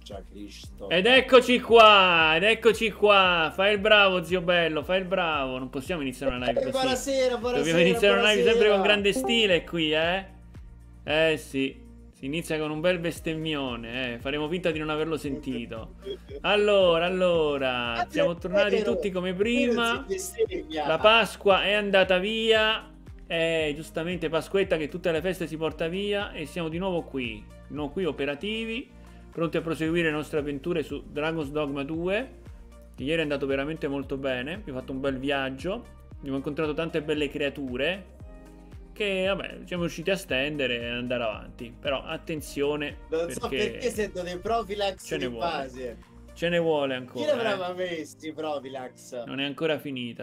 Porca Cristo. Ed eccoci qua, fai il bravo zio bello, fai il bravo. Non possiamo iniziare una live così. Buonasera, Dobbiamo iniziare una live sempre con grande stile qui, sì, si inizia con un bel bestemmione, faremo finta di non averlo sentito. Allora, siamo tornati tutti come prima. La Pasqua è andata via. Giustamente Pasquetta che tutte le feste si porta via. E siamo di nuovo qui operativi, pronti a proseguire le nostre avventure su Dragon's Dogma 2, che ieri è andato veramente molto bene. Abbiamo fatto un bel viaggio, abbiamo incontrato tante belle creature che vabbè siamo riusciti a stendere e andare avanti. Però attenzione, non so perché sento dei Profilax di base. Ce ne vuole ancora. Chi l'avrà messi Profilax? Non è ancora finita,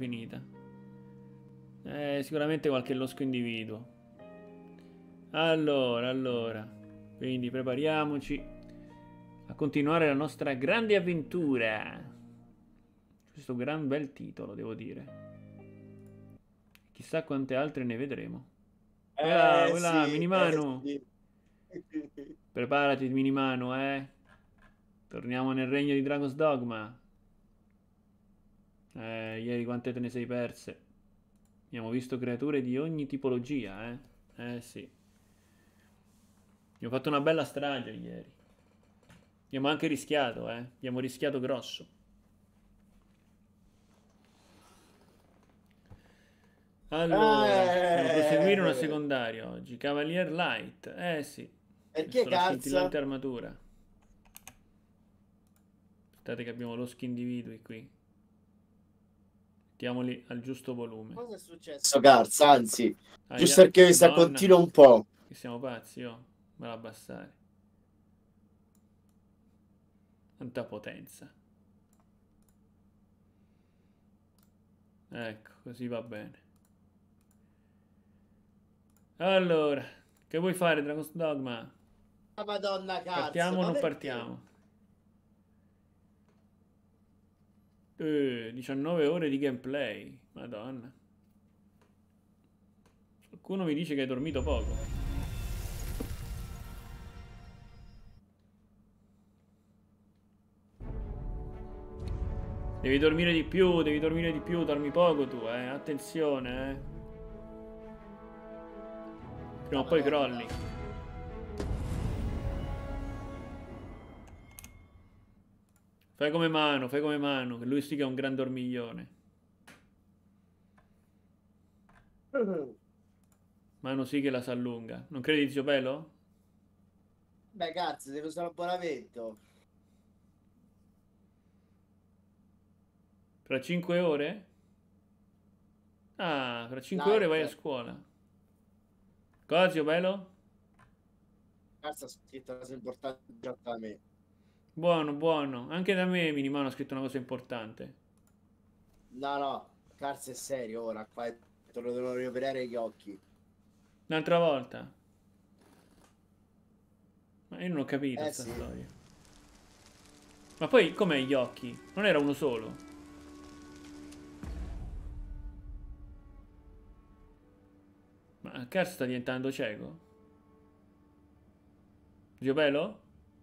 sicuramente qualche losco individuo. Allora, quindi prepariamoci a continuare la nostra grande avventura. Questo gran bel titolo, devo dire. Chissà quante altre ne vedremo. Quella, sì, Minimano. sì. Preparati, Minimano, Torniamo nel regno di Dragon's Dogma. Ieri quante te ne sei perse? Abbiamo visto creature di ogni tipologia, sì. Abbiamo fatto una bella strage ieri. Abbiamo anche rischiato, Abbiamo rischiato grosso. Allora, dobbiamo proseguire una secondaria oggi. Cavalier Light, sì. Perché la scintillante armatura. Aspettate che abbiamo loschi individui qui. Mettiamoli al giusto volume. Cosa è successo, Cars? Anzi, giusto perché mi sta continua un po'. Che siamo pazzi, Me la abbassare. Tanta potenza. Ecco, così va bene. Allora, che vuoi fare, Dragon's Dogma? Madonna, cazzo. Partiamo o non partiamo? 19 ore di gameplay. Madonna. Qualcuno mi dice che hai dormito poco. Devi dormire di più, dormi poco tu, attenzione, Prima o poi crolli. Fai come Mano, che lui sì che è un gran dormiglione. Mano sì che la sa lunga. Non credi, zio Pelo? Beh, cazzo, devo usare l'abbonamento. Fra 5 ore? Ah, fra 5 ore vai a scuola. Cosa, zio Pelo? Cazzo, ha scritto una cosa importante a me. Buono. Anche da me Minimano ha scritto una cosa importante. No, Cazzo è serio ora. Qua te lo devo rioperare gli occhi. Un'altra volta. Ma io non ho capito questa storia. Ma poi com'è gli occhi? Non era uno solo? Ma Cars sta diventando cieco? Zio Pelo?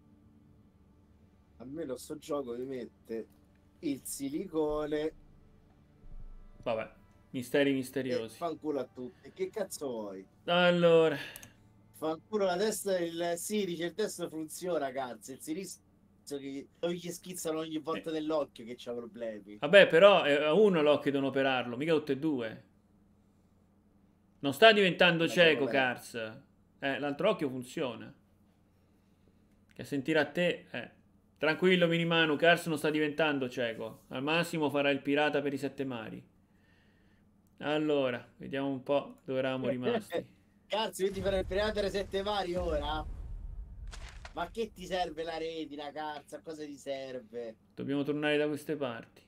A me lo sto gioco mi mette il silicone. Vabbè, misteri misteriosi. Fanculo a tutti. Che cazzo vuoi? Allora. Fanculo la testa, sì, dice il testo funziona, cazzo. Il sinistro che gli schizzano ogni volta nell'occhio che c'ha problemi. Vabbè, però è uno l'occhio devono operarlo, mica tutte e due. Non sta diventando cieco, Cars. L'altro occhio funziona. Che a sentire a te, Tranquillo, Minimano, Cars non sta diventando cieco. Al massimo farà il pirata per i 7 mari. Allora, vediamo un po' dove eravamo rimasti. Cazzo, io ti farò il pirata per i 7 mari ora? Ma che ti serve la retina, cazzo? A cosa ti serve? Dobbiamo tornare da queste parti.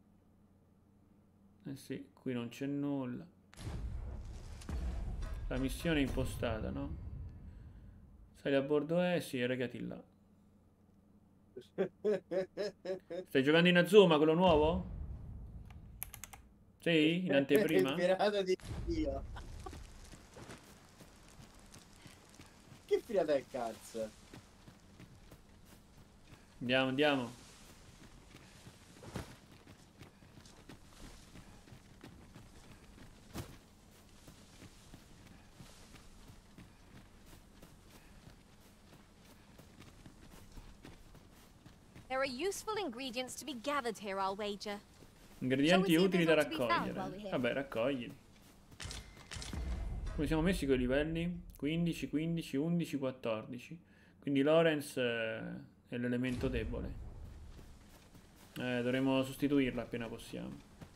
Sì, qui non c'è nulla. La missione è impostata, no? Sali a bordo, sì, recati là. Stai giocando in Azuma, quello nuovo? Sì, in anteprima? Il pirata di Dio. Che pirata è, cazzo? Andiamo, andiamo. There are useful ingredients to be gathered here, I'll wager. Ingredienti utili da raccogliere. Vabbè, raccogli. Come siamo messi con i livelli? 15, 15, 11, 14. Quindi Lorenz è l'elemento debole. Dovremo sostituirla appena possiamo.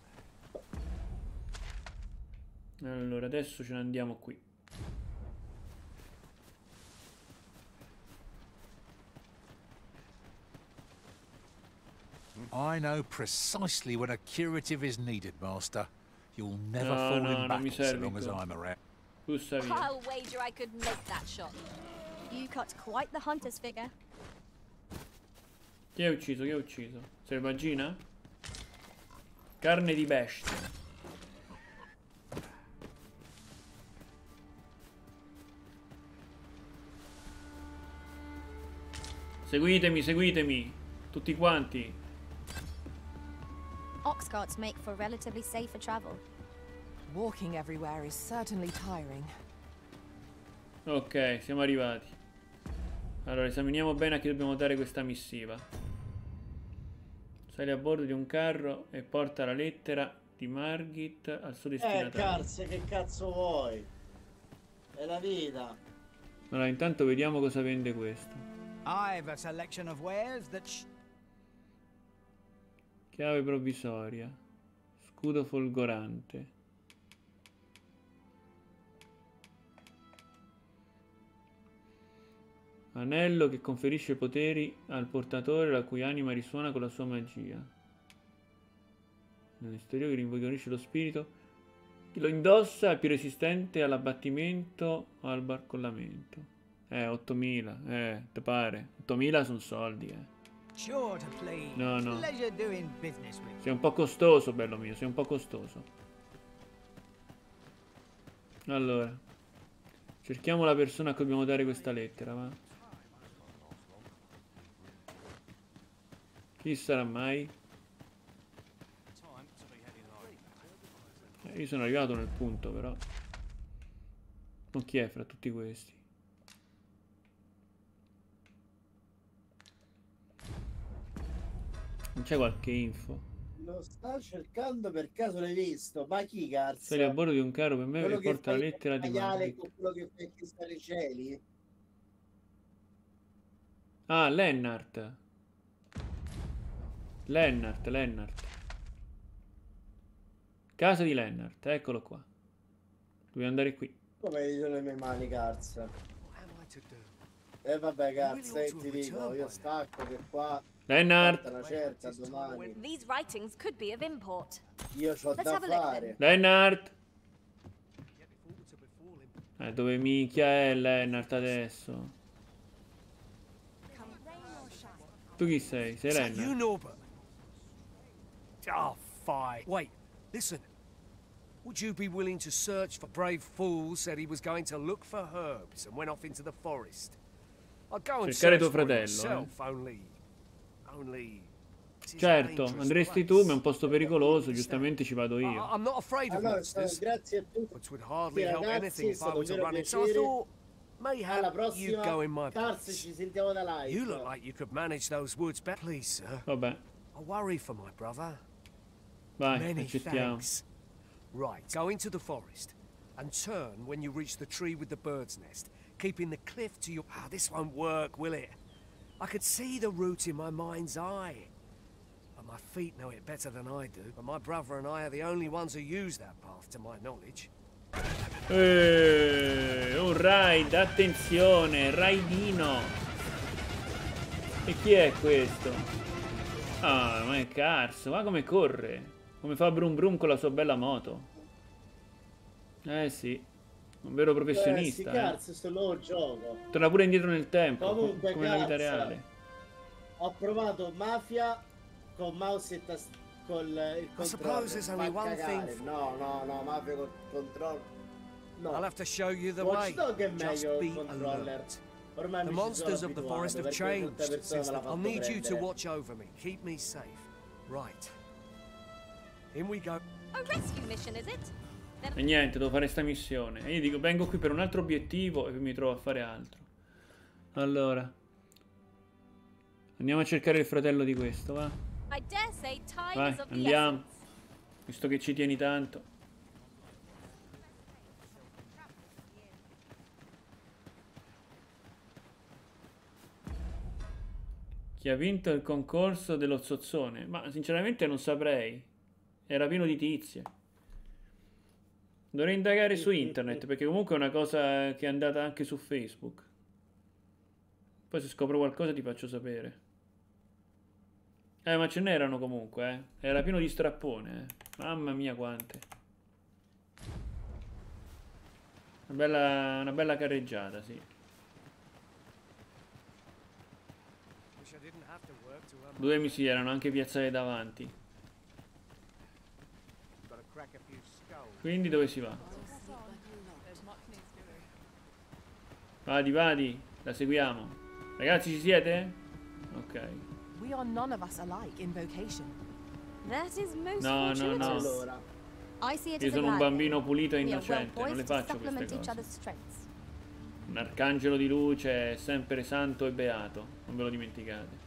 Allora, adesso ce ne andiamo qui. I know precisely when a curative is needed, Master. You'll never fall in battle so long as I'm around. I'll wager I could make that shot. You cut quite the hunter's figure. Chi ha ucciso? Chi ha ucciso? Selvaggina? Carne di bestia. Seguitemi, seguitemi. Tutti quanti. Ox carts make for relatively safer travel. Walking everywhere is certainly tiring. Ok, siamo arrivati. Allora, esaminiamo bene a chi dobbiamo dare questa missiva. Sali a bordo di un carro e porta la lettera di Margit al suo destinatario. Carse, che cazzo vuoi? È la vita. Allora, intanto vediamo cosa vende questo. I've a selection of wares that Chiave provvisoria. Scudo folgorante. Anello che conferisce poteri al portatore la cui anima risuona con la sua magia. Nell'esteriore che rinvigorisce lo spirito. Chi lo indossa è più resistente all'abbattimento o al barcollamento. 8000, te pare. 8000 sono soldi, No, no. Sei un po' costoso, bello mio, sei un po' costoso. Allora. Cerchiamo la persona a cui dobbiamo dare questa lettera, va? Chi sarà mai? Io sono arrivato nel punto, però. Non chi è fra tutti questi? Non c'è qualche info? Lo sta cercando, per caso l'hai visto? Ma chi cazzo? Sali a bordo di un carro per me Quello e porta la lettera di Margit. Con quello che fai chissà i cieli? Ah, Lennart. Lennart. Casa di Lennart, eccolo qua. Dobbiamo andare qui. Come dicono le mie mani, cazzo? Vabbè, cazzo, ti dico, io stacco che qua... Lennart! Una certa domani. These writings could be of import. Io c'ho da fare. Lennart! Dove minchia è Lennart adesso? Tu chi sei? Sei Lennart? Oh, fine. Wait, listen. Would you be willing to search for brave fool said he was going to look for herbs and went off into the forest? I'll go and cercare search tuo for it fratello, myself, only certo, andresti tu, ma è un posto pericoloso, giustamente ci vado io. I'm not afraid of monsters, grazie a tutti. which would hardly help Ragazzi, anything if I was a running. So I piacere. thought, Alla mayhap you'd go in my prossima, place. ci sentiamo da live. You look like you could manage those woods better, please, sir. Vabbè, I worry for my brother. vai, Many accettiamo. thanks. Right, go into the forest and turn when you reach the tree with the bird's nest, keeping the cliff to your... Ah, this won't work, will it? I could see the route in my mind's eye. But my feet know it better than I do. But my brother and I are the only ones who use that path, to my knowledge. Un raid, attenzione, raidino. E chi è questo? Ah, ma è Cars, ma come corre? Come fa Brum Brum con la sua bella moto? Sì, un vero professionista. Cazzo, sto nuovo gioco. Torna pure indietro nel tempo, Comunque, come nella vita reale. Ho provato Mafia con mouse e con il controller. No, Mafia con controllo. No. I'll have to show you the Watch way. Dogs è Just meglio be il controller. alert. Ormai The mi ci sono monsters of the abituato, forest have perché changed questa persona since me l'ha I'll fatto need you to prendere. watch over me. Keep me safe. Right. In we go. A rescue mission, is it? E niente, devo fare sta missione. E io dico, vengo qui per un altro obiettivo e poi mi trovo a fare altro. Allora. Andiamo a cercare il fratello di questo, va? I dare say time Vai, is of the andiamo. essence. Visto che ci tieni tanto. Chi ha vinto il concorso dello zozzone? Ma sinceramente non saprei. Era pieno di tizie. Dovrei indagare su internet, perché comunque è una cosa che è andata anche su Facebook. Poi se scopro qualcosa ti faccio sapere. Ma ce n'erano comunque, eh. Era pieno di strappone, Mamma mia quante. Una bella carreggiata, sì. Due mi si erano anche piazzate davanti. Quindi dove si va? Vadi, vadi, la seguiamo. Ragazzi, ci siete? Ok. We are none of us alike in vocation. That is most No, no, fortuitous. no. Allora, I see it Io as a sono un glad bambino thing. pulito e We are well innocente, non le poised to faccio supplement queste each cose. other's strengths. Un arcangelo di luce è sempre santo e beato, non ve lo dimenticate.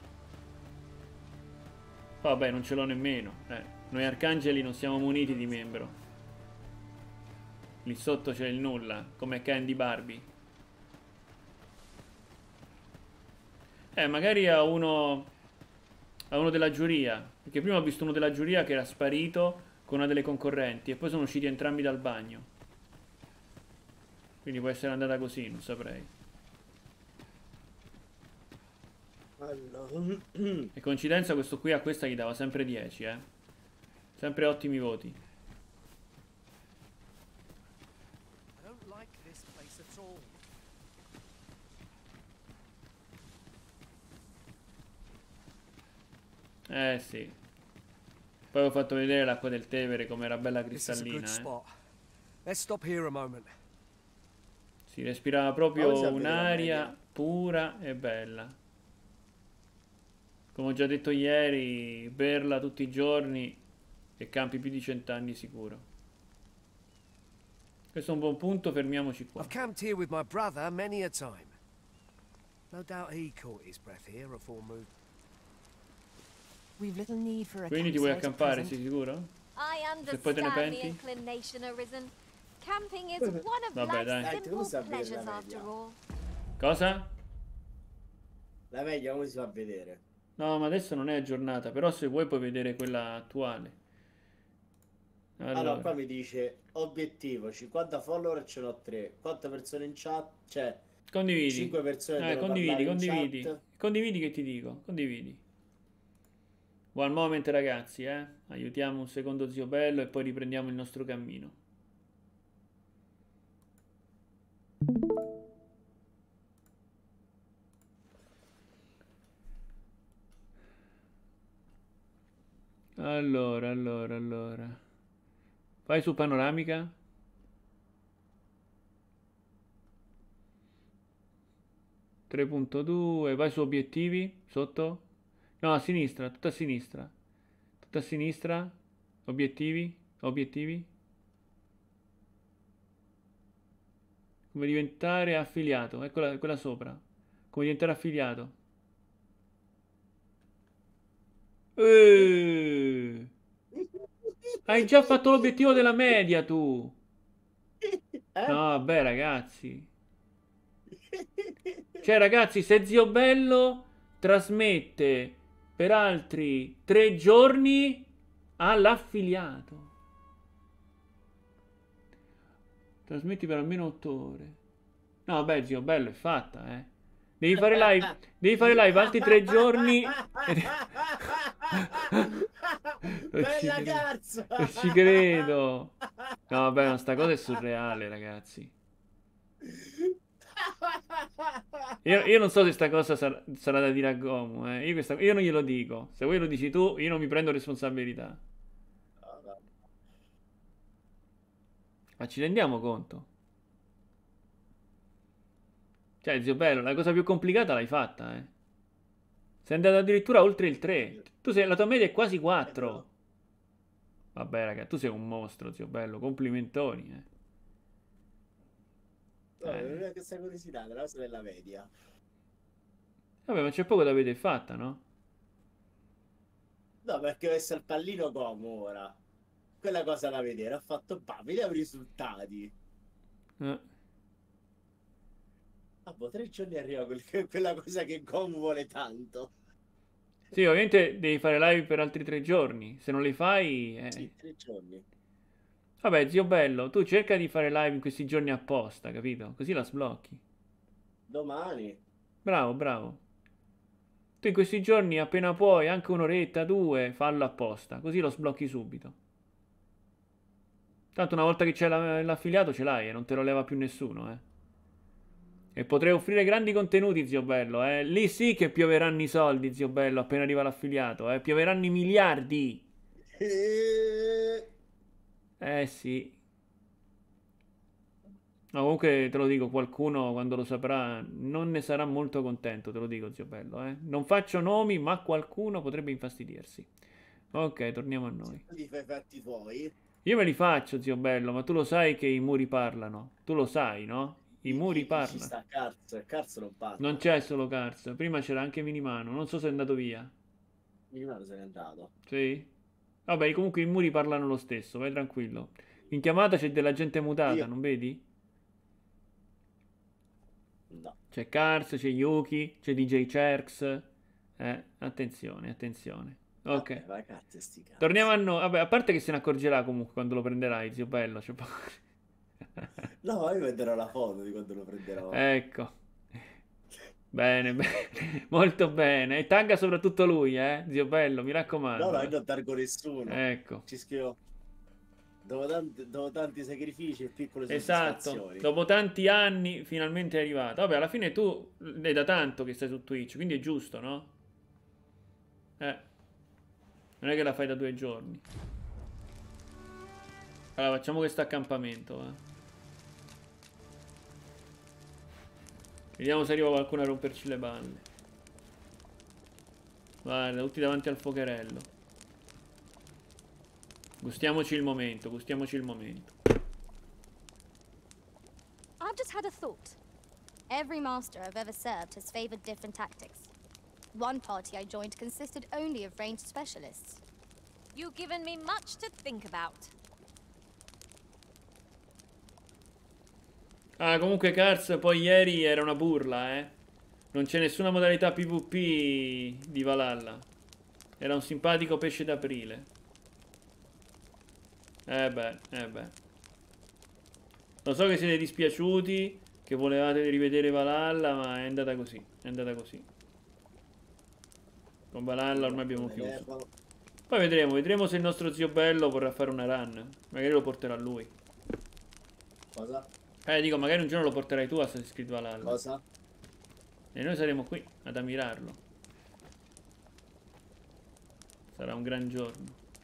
Vabbè, non ce l'ho nemmeno. Noi arcangeli non siamo muniti di membro. Lì sotto c'è il nulla, come Candy Barbie. Magari a uno della giuria, perché prima ho visto uno della giuria che era sparito con una delle concorrenti e poi sono usciti entrambi dal bagno. Quindi può essere andata così, non saprei. allora. E coincidenza questo qui a questa gli dava sempre 10, Sempre ottimi voti. I don't like this place at all. Sì. Poi ho fatto vedere l'acqua del Tevere come era bella This is a good cristallina, spot. Let's stop here a moment. Si respirava proprio Fammi sapere la un'aria media. pura e bella. Come ho già detto ieri, berla tutti i giorni e campi più di 100 anni sicuro. Questo è un buon punto, fermiamoci qua. I've camped here with my brother many a time. No doubt he caught his breath here afore moving. We've little need for a Quindi ti vuoi campsite at accampare, present. sei sicuro? I Se poi te ne understand the penti? inclination arisen. Camping is one of Vabbè, dai. life's Dai, tu simple sapere la pleasures media. after all. Cosa? La media come si fa a vedere? No, ma adesso non è aggiornata, però se vuoi puoi vedere quella attuale. Allora, qua mi dice obiettivo 50 follower, ce n'ho 3. Quante persone in chat? Cioè, condividi. 5 persone devono Condividi, parlare in condividi. chat. Condividi che ti dico, condividi. One moment ragazzi, Aiutiamo un secondo zio bello e poi riprendiamo il nostro cammino. Allora. Vai su panoramica. (3.2) vai su obiettivi, sotto. No, a sinistra, tutta a sinistra. Tutta a sinistra. Obiettivi. Come diventare affiliato. Eccola, quella sopra. Come diventare affiliato. Hai già fatto l'obiettivo della media tu. No, vabbè ragazzi. Cioè ragazzi, se Zio Bello trasmette per altri 3 giorni all'affiliato. Trasmetti per almeno 8 ore. No, vabbè, Zio Bello è fatta, Devi fare live altri 3 giorni. Bella cazzo! Non ci credo. No, vabbè, ma sta cosa è surreale, ragazzi. Io non so se sta cosa sarà da dire a Gomu, Io non glielo dico. Se voi lo dici tu, io non mi prendo responsabilità. Ma ci rendiamo conto? Cioè, zio bello, la cosa più complicata l'hai fatta, eh. Sei andato addirittura oltre il 3. La tua media è quasi 4. Vabbè, raga, tu sei un mostro, zio bello. Complimentoni, eh. No, questa curiosità della cosa della media. Vabbè, ma c'è poco da vedere fatta, no? No, perché ho messo il pallino come ora. Quella cosa da vedere. Ha fatto, vediamo i risultati. Boh, 3 giorni arriva quella cosa che Gomu vuole tanto. Sì, ovviamente devi fare live per altri 3 giorni. Se non li fai... Sì, 3 giorni. Vabbè, zio bello, tu cerca di fare live in questi giorni apposta, capito? Così la sblocchi. Domani. Bravo, bravo. Tu in questi giorni, appena puoi, anche un'oretta, 2, fallo apposta. Così lo sblocchi subito. Tanto una volta che c'è l'affiliato ce l'hai e non te lo leva più nessuno, eh. E potrei offrire grandi contenuti, zio bello, eh. Lì sì che pioveranno i soldi, zio bello, appena arriva l'affiliato, eh. Pioveranno i miliardi. Sì. No, comunque te lo dico, qualcuno quando lo saprà non ne sarà molto contento, te lo dico, zio bello, eh. Non faccio nomi, ma qualcuno potrebbe infastidirsi. Ok, torniamo a noi. Tu li fai fatti tuoi? Io me li faccio, zio bello, ma tu lo sai che i muri parlano. Tu lo sai, no? I muri parlano. Ci sta Carzo non parla. Non c'è solo Carzo, prima c'era anche Minimano, non so se è andato via. Minimano se n'è andato. Sì? Vabbè, comunque i muri parlano lo stesso, vai tranquillo. In chiamata c'è della gente mutata, non vedi? No. C'è Carzo, c'è Yuki, c'è DJ Cherks. Attenzione, attenzione. Ok. Vabbè, cazzo, sti cazzi. Torniamo a noi. Vabbè, a parte che se ne accorgerà comunque quando lo prenderai, zio bello. Cioè... No, io vedrò la foto di quando lo prenderò. Ecco. Bene, bene. Molto bene. E tagga soprattutto lui, zio bello, mi raccomando. No, io non targo nessuno. Ecco. Ci scrivo. Dopo tanti sacrifici e piccole soddisfazioni. Esatto. Dopo tanti anni finalmente è arrivato. Vabbè, alla fine tu è da tanto che stai su Twitch, quindi è giusto, no? Non è che la fai da 2 giorni. Allora, facciamo questo accampamento, Vediamo se arriva qualcuno a romperci le balle. Guarda, tutti davanti al fuocherello. Gustiamoci il momento, gustiamoci il momento. I've just had a thought. Every master I've ever served has favored different tactics. One party I joined consisted only of ranged specialists. You've given me much to think about. Ah, comunque Cars poi ieri era una burla, Non c'è nessuna modalità PvP di Valhalla. Era un simpatico pesce d'aprile. Beh. Lo so che siete dispiaciuti, che volevate rivedere Valhalla, ma è andata così, è andata così. Con Valhalla ormai abbiamo chiuso. Poi vedremo se il nostro zio bello vorrà fare una run. Magari lo porterà lui. Cosa? Dico, magari un giorno lo porterai tu a Assassin's Creed Valhalla. Cosa? E noi saremo qui ad ammirarlo. Sarà un gran giorno.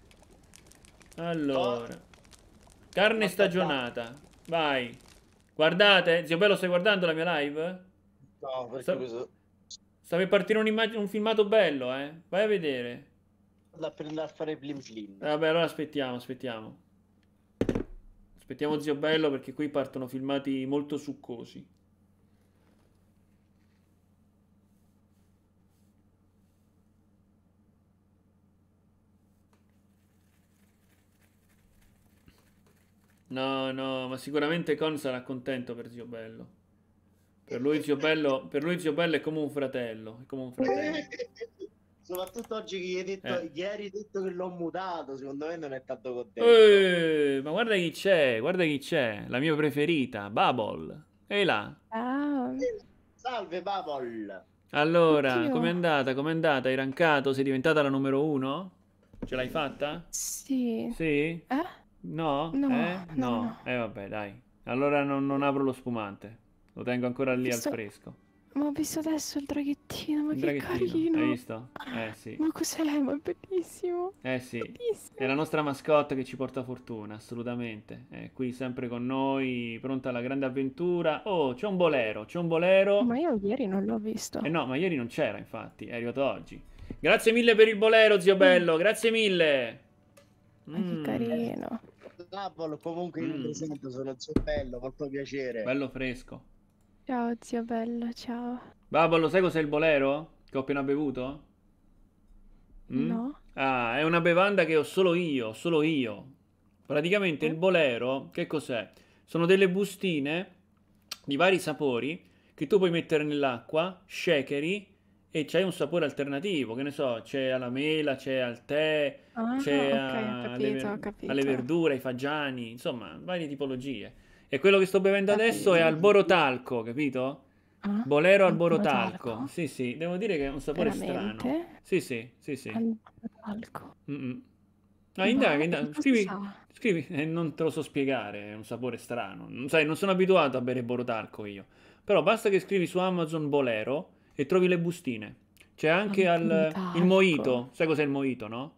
Allora, carne stagionata. Vai. Guardate, zio bello, stai guardando la mia live? No, perché questo... Sta per partire un filmato bello, Vai a vedere. Da prendere a fare blim blim. Vabbè, allora aspettiamo. Aspettiamo zio bello perché qui partono filmati molto succosi. No, ma sicuramente Con sarà contento per zio bello. Per lui zio bello è come un fratello, Soprattutto oggi che gli hai detto, ieri hai detto che l'ho mutato, secondo me non è tanto contento. Ma guarda chi c'è, la mia preferita, Bubble. Ehi là. Salve Bubble. Allora, com'è andata? Hai rankato? Sei diventata la numero 1? Ce l'hai fatta? Sì. Sì? No? No. Vabbè, dai. Allora non apro lo spumante. Lo tengo ancora lì al fresco. Ma ho visto adesso il draghettino, ma Il che draghettino, carino. hai visto? Sì. Ma cos'è? Ma è bellissimo. Sì. Bellissimo. È la nostra mascotte che ci porta fortuna, assolutamente. È qui sempre con noi, pronta alla grande avventura. Oh, c'è un bolero, c'è un bolero. Ma io ieri non l'ho visto. No, ma ieri non c'era, infatti, è arrivato oggi. Grazie mille per il bolero, zio bello, grazie mille. Ma che carino. Comunque mi presento, sono zio bello, molto piacere. Bello fresco. Ciao zio bello, ciao. Babbo, lo sai cos'è il bolero? Che ho appena bevuto? No. Ah, è una bevanda che ho solo io. Praticamente il bolero, che cos'è? Sono delle bustine di vari sapori che tu puoi mettere nell'acqua, shakeri, e c'hai un sapore alternativo, che ne so, c'è alla mela, c'è al tè, c'è ho capito. alle verdure, ai fagiani, insomma, varie tipologie. E quello che sto bevendo adesso è al borotalco, capito? Bolero al borotalco. Sì, devo dire che è un sapore strano. Sì. Al borotalco. No, indaga, scrivi, non te lo so spiegare, è un sapore strano. Sai, non sono abituato a bere borotalco io. Però basta che scrivi su Amazon bolero e trovi le bustine. C'è anche il mojito. Sai cos'è il mojito, no?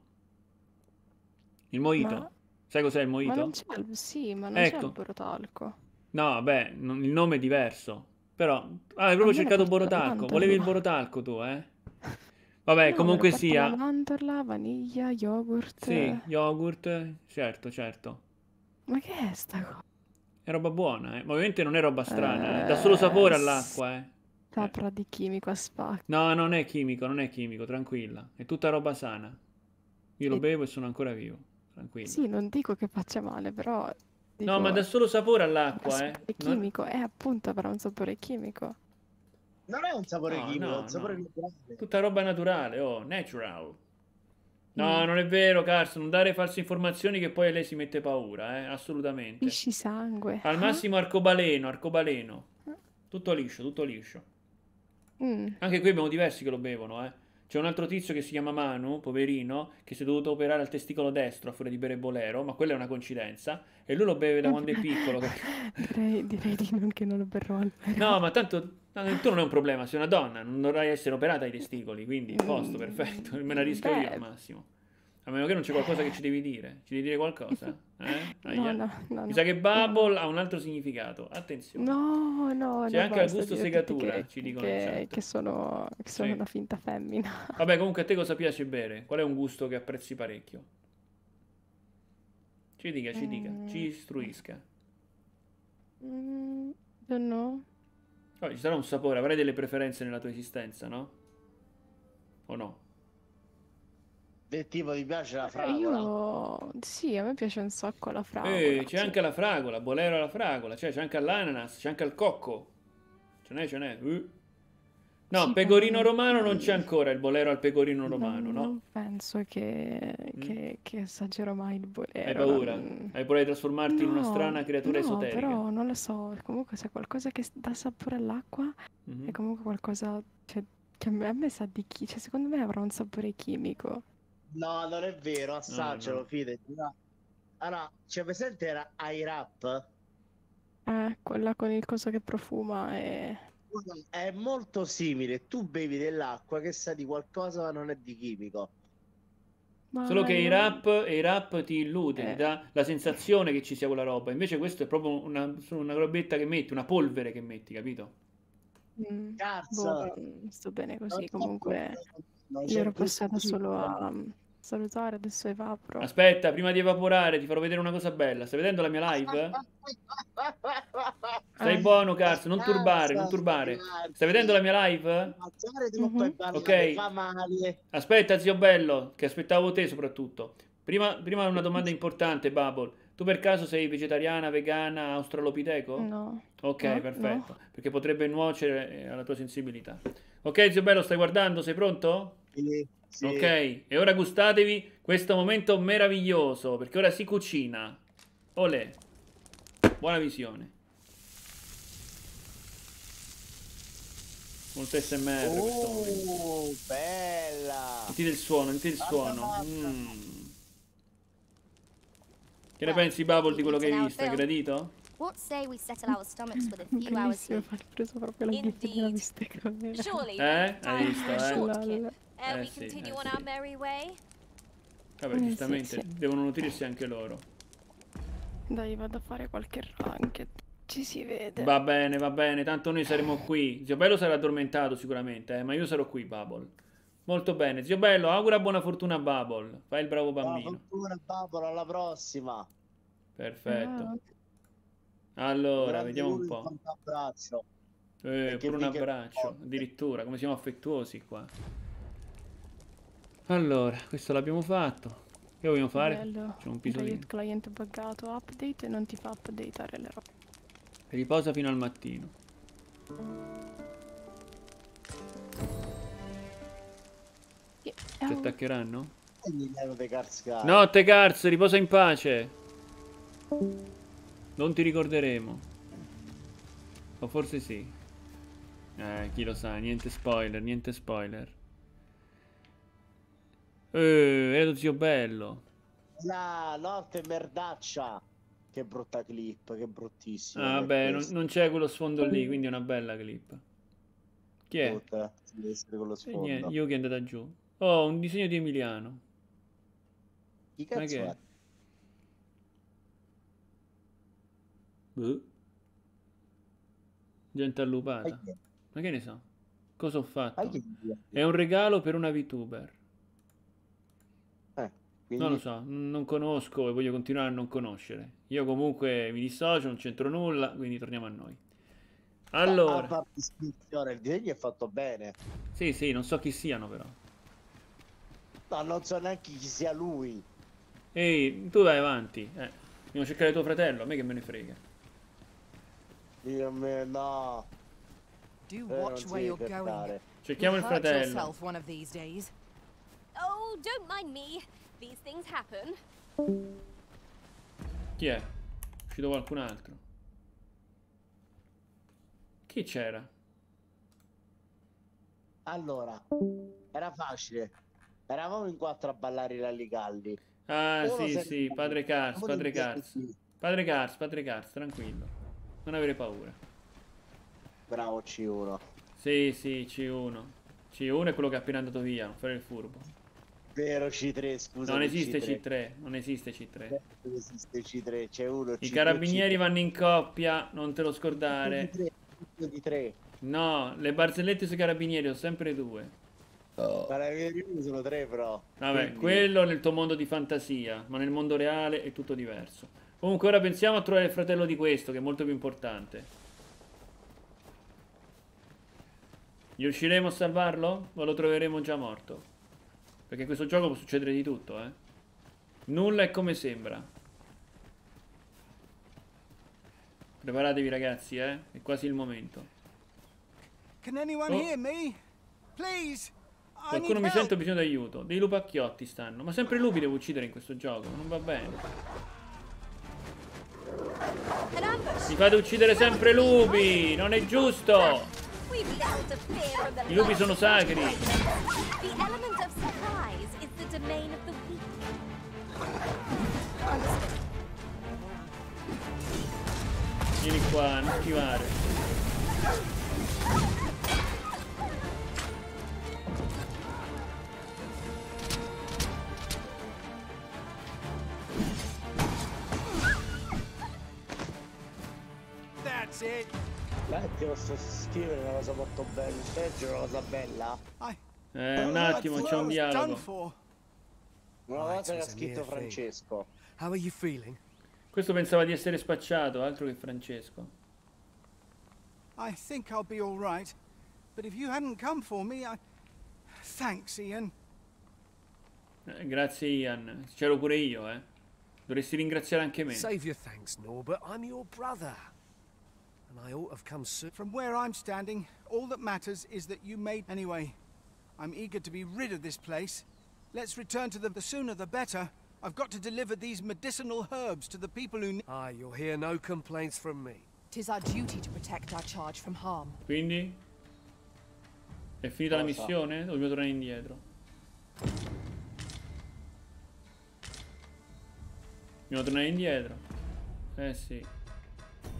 Il mojito. Sai cos'è il mojito? Ma non c'è ma non c'è il borotalco. No, beh, il nome è diverso. Però, hai proprio cercato borotalco. Volevi il borotalco tu, eh? Vabbè, No, comunque ero sia. la mandorla, vaniglia, yogurt. Sì, yogurt, certo. Ma che è sta cosa? È roba buona, ma ovviamente non è roba strana, dà solo sapore all'acqua, Saprà di chimico a spacco. No, non è chimico, tranquilla. È tutta roba sana. Io lo bevo e sono ancora vivo, tranquilla. Sì, non dico che faccia male, però... Dico, no, ma dà solo sapore all'acqua, È chimico, è appunto però un sapore chimico. Non è un sapore chimico, è un sapore naturale. Tutta roba naturale, natural. No, non è vero, Carson, non dare false informazioni che poi lei si mette paura, assolutamente. Pisci sangue. Al massimo arcobaleno. Tutto liscio. Anche qui abbiamo diversi che lo bevono, C'è un altro tizio che si chiama Manu, poverino, che si è dovuto operare al testicolo destro a furia di bere bolero, ma quella è una coincidenza, e lui lo beve da quando è piccolo. Direi di non che non lo berrò almeno. No, ma tanto tu non è un problema, sei una donna, non dovrai essere operata ai testicoli, quindi posto, perfetto, me la rischio io al massimo. A meno che non c'è qualcosa che ci devi dire. Ci devi dire qualcosa? No. Mi sa che Bubble ha un altro significato. Attenzione. No. C'è anche al gusto segatura, ci dicono che sono una finta femmina. Vabbè, comunque a te cosa piace bere? Qual è un gusto che apprezzi parecchio? Ci dica, ci istruisca. Don't know. Oh, ci sarà un sapore, avrai delle preferenze nella tua esistenza, no? O no? Del tipo ti piace la fragola? Sì, a me piace un sacco la fragola. C'è anche la fragola, bolero alla fragola, c'è anche all'ananas, c'è anche al cocco. Ce n'è. No, pecorino romano non c'è ancora il bolero al pecorino romano, no? Non penso che esagero mai il bolero. Hai paura? Hai paura di trasformarti in una strana creatura esoterica? No, però non lo so, comunque se qualcosa che dà sapore all'acqua è comunque qualcosa, cioè, che a me sa di cioè secondo me avrà un sapore chimico. No, non è vero, assaggialo, fidati. No. Allora, c'è presente era iRap? Quella con il coso che profuma è molto simile. Tu bevi dell'acqua che sa di qualcosa ma non è di chimico. Solo che i rap ti illude, ti dà la sensazione che ci sia quella roba. Invece questo è proprio una robetta che metti, una polvere che metti, capito? Cazzo! Sto bene così, comunque io ero passata solo a salutare, adesso evaporo. Aspetta, prima di evaporare ti farò vedere una cosa bella. Stai vedendo la mia live? Stai buono, Carso, non turbare. Stai vedendo la mia live? Ok. Aspetta, zio bello, che aspettavo te soprattutto. Prima una domanda importante, Bubble. Tu per caso sei vegetariana, vegana, australopiteco? No. Ok, perfetto. No. Perché potrebbe nuocere alla tua sensibilità. Ok, zio bello, stai guardando? Sei pronto? Sì. Ok, e ora gustatevi questo momento meraviglioso, perché ora si cucina. Olè. Buona visione. Molto SMR questo momento. Bella! Sentite il suono. Che ne pensi, Bubble, di quello che hai visto? Hai gradito? What say we settle our stomachs with a few hours Bellissimo, sleep? ha preso proprio la ghetta della bistecca. Surely Hai time visto, for a short Lol. kip, ere we sì, continue on sì. our merry way. Vabbè, Sì, giustamente, sì. devono nutrirsi anche loro. Dai, vado a fare qualche rank. Ci si vede. Va bene, tanto noi saremo qui. Zio Bello sarà addormentato sicuramente, ma io sarò qui, Bubble. Molto bene, zio Bello, augura buona fortuna a Bubble. Fai il bravo Buona bambino. fortuna, Babolo, alla prossima. Perfetto. Allora, vediamo un po'. Un abbraccio. Pure un abbraccio, addirittura, come siamo affettuosi qua. Allora, questo l'abbiamo fatto. Che vogliamo fare? Bello. C'è un pisolino. Il client buggato, update e non ti fa updateare le robe. Riposa fino al mattino. Ci attaccheranno? Notte Cars, riposa in pace. Non ti ricorderemo. O forse sì. Chi lo sa, niente spoiler, niente spoiler. Vedo zio Bello. La notte merdaccia. Che brutta clip, che bruttissima. Ah, vabbè, non c'è quello sfondo lì, quindi è una bella clip. Chi è? Deve essere quello sfondo. Niente, Yuki è andata giù. Oh, un disegno di Emiliano. Chi cazzo che è? Gente allupata. Ma che ne so? Cosa ho fatto? È un regalo per una VTuber. Quindi... Non lo so, non conosco e voglio continuare a non conoscere. Io comunque mi dissocio, non c'entro nulla, quindi torniamo a noi. Allora, il disegno è fatto bene. sì, non so chi siano però. No, non so neanche chi sia lui. Ehi, tu vai avanti. Dobbiamo cercare tuo fratello, a me che me ne frega. Io no. Do watch where you're going. Cerchiamo il fratello. Oh, don't mind me. These things happen. Chi è? È uscito qualcun altro? Chi c'era? Allora, era facile. Eravamo in 4 a ballare i ralligalli. Ah, sì, padre Cars, padre Cars, tranquillo. Non avere paura. Bravo C1. Sì, C1. C1 è quello che è appena andato via, non fare il furbo. Vero C3, scusa. Non esiste C3, non esiste C3. Non esiste C3, c'è uno C3. I carabinieri vanno in coppia, non te lo scordare. Di 3. No, le barzellette sui carabinieri sono sempre 2. Carabinieri sono 3 però. Vabbè, quindi... quello nel tuo mondo di fantasia, ma nel mondo reale è tutto diverso. Comunque ora pensiamo a trovare il fratello di questo, che è molto più importante. Riusciremo a salvarlo? O lo troveremo già morto? Perché in questo gioco può succedere di tutto, eh. Nulla è come sembra. Preparatevi ragazzi, È quasi il momento. Can anyone hear me? Please. Qualcuno mi sente, ho bisogno d'aiuto. Dei lupacchiotti stanno. Ma sempre lupi devo uccidere in questo gioco. Non va bene. Mi fate uccidere sempre lupi. Non è giusto. I lupi sono sacri. The element of surprise is the domain of the weak. Vieni qua, non schivare. That's it. Ti posso scrivere una cosa molto bella. Peggio una cosa bella. Un attimo, c'è un dialogo. Una cosa che ha scritto Francesco. How are you feeling? Questo pensava di essere spacciato, altro che Francesco. I think I'll be all right. But if you hadn't come for me, Thanks, Ian. Grazie, Ian. C'ero pure io, Dovresti ringraziare anche me. Save your thanks, Norbert. I'm your brother. And I ought to have come soon. From where I'm standing, all that matters is that you made... Anyway, I'm eager to be rid of this place. Let's return to the sooner the better. I've got to deliver these medicinal herbs to the people who... You'll hear no complaints from me. 'Tis our duty to protect our charge from harm. Quindi? È finita la missione? O dobbiamo tornare indietro? Dobbiamo tornare indietro? Sì.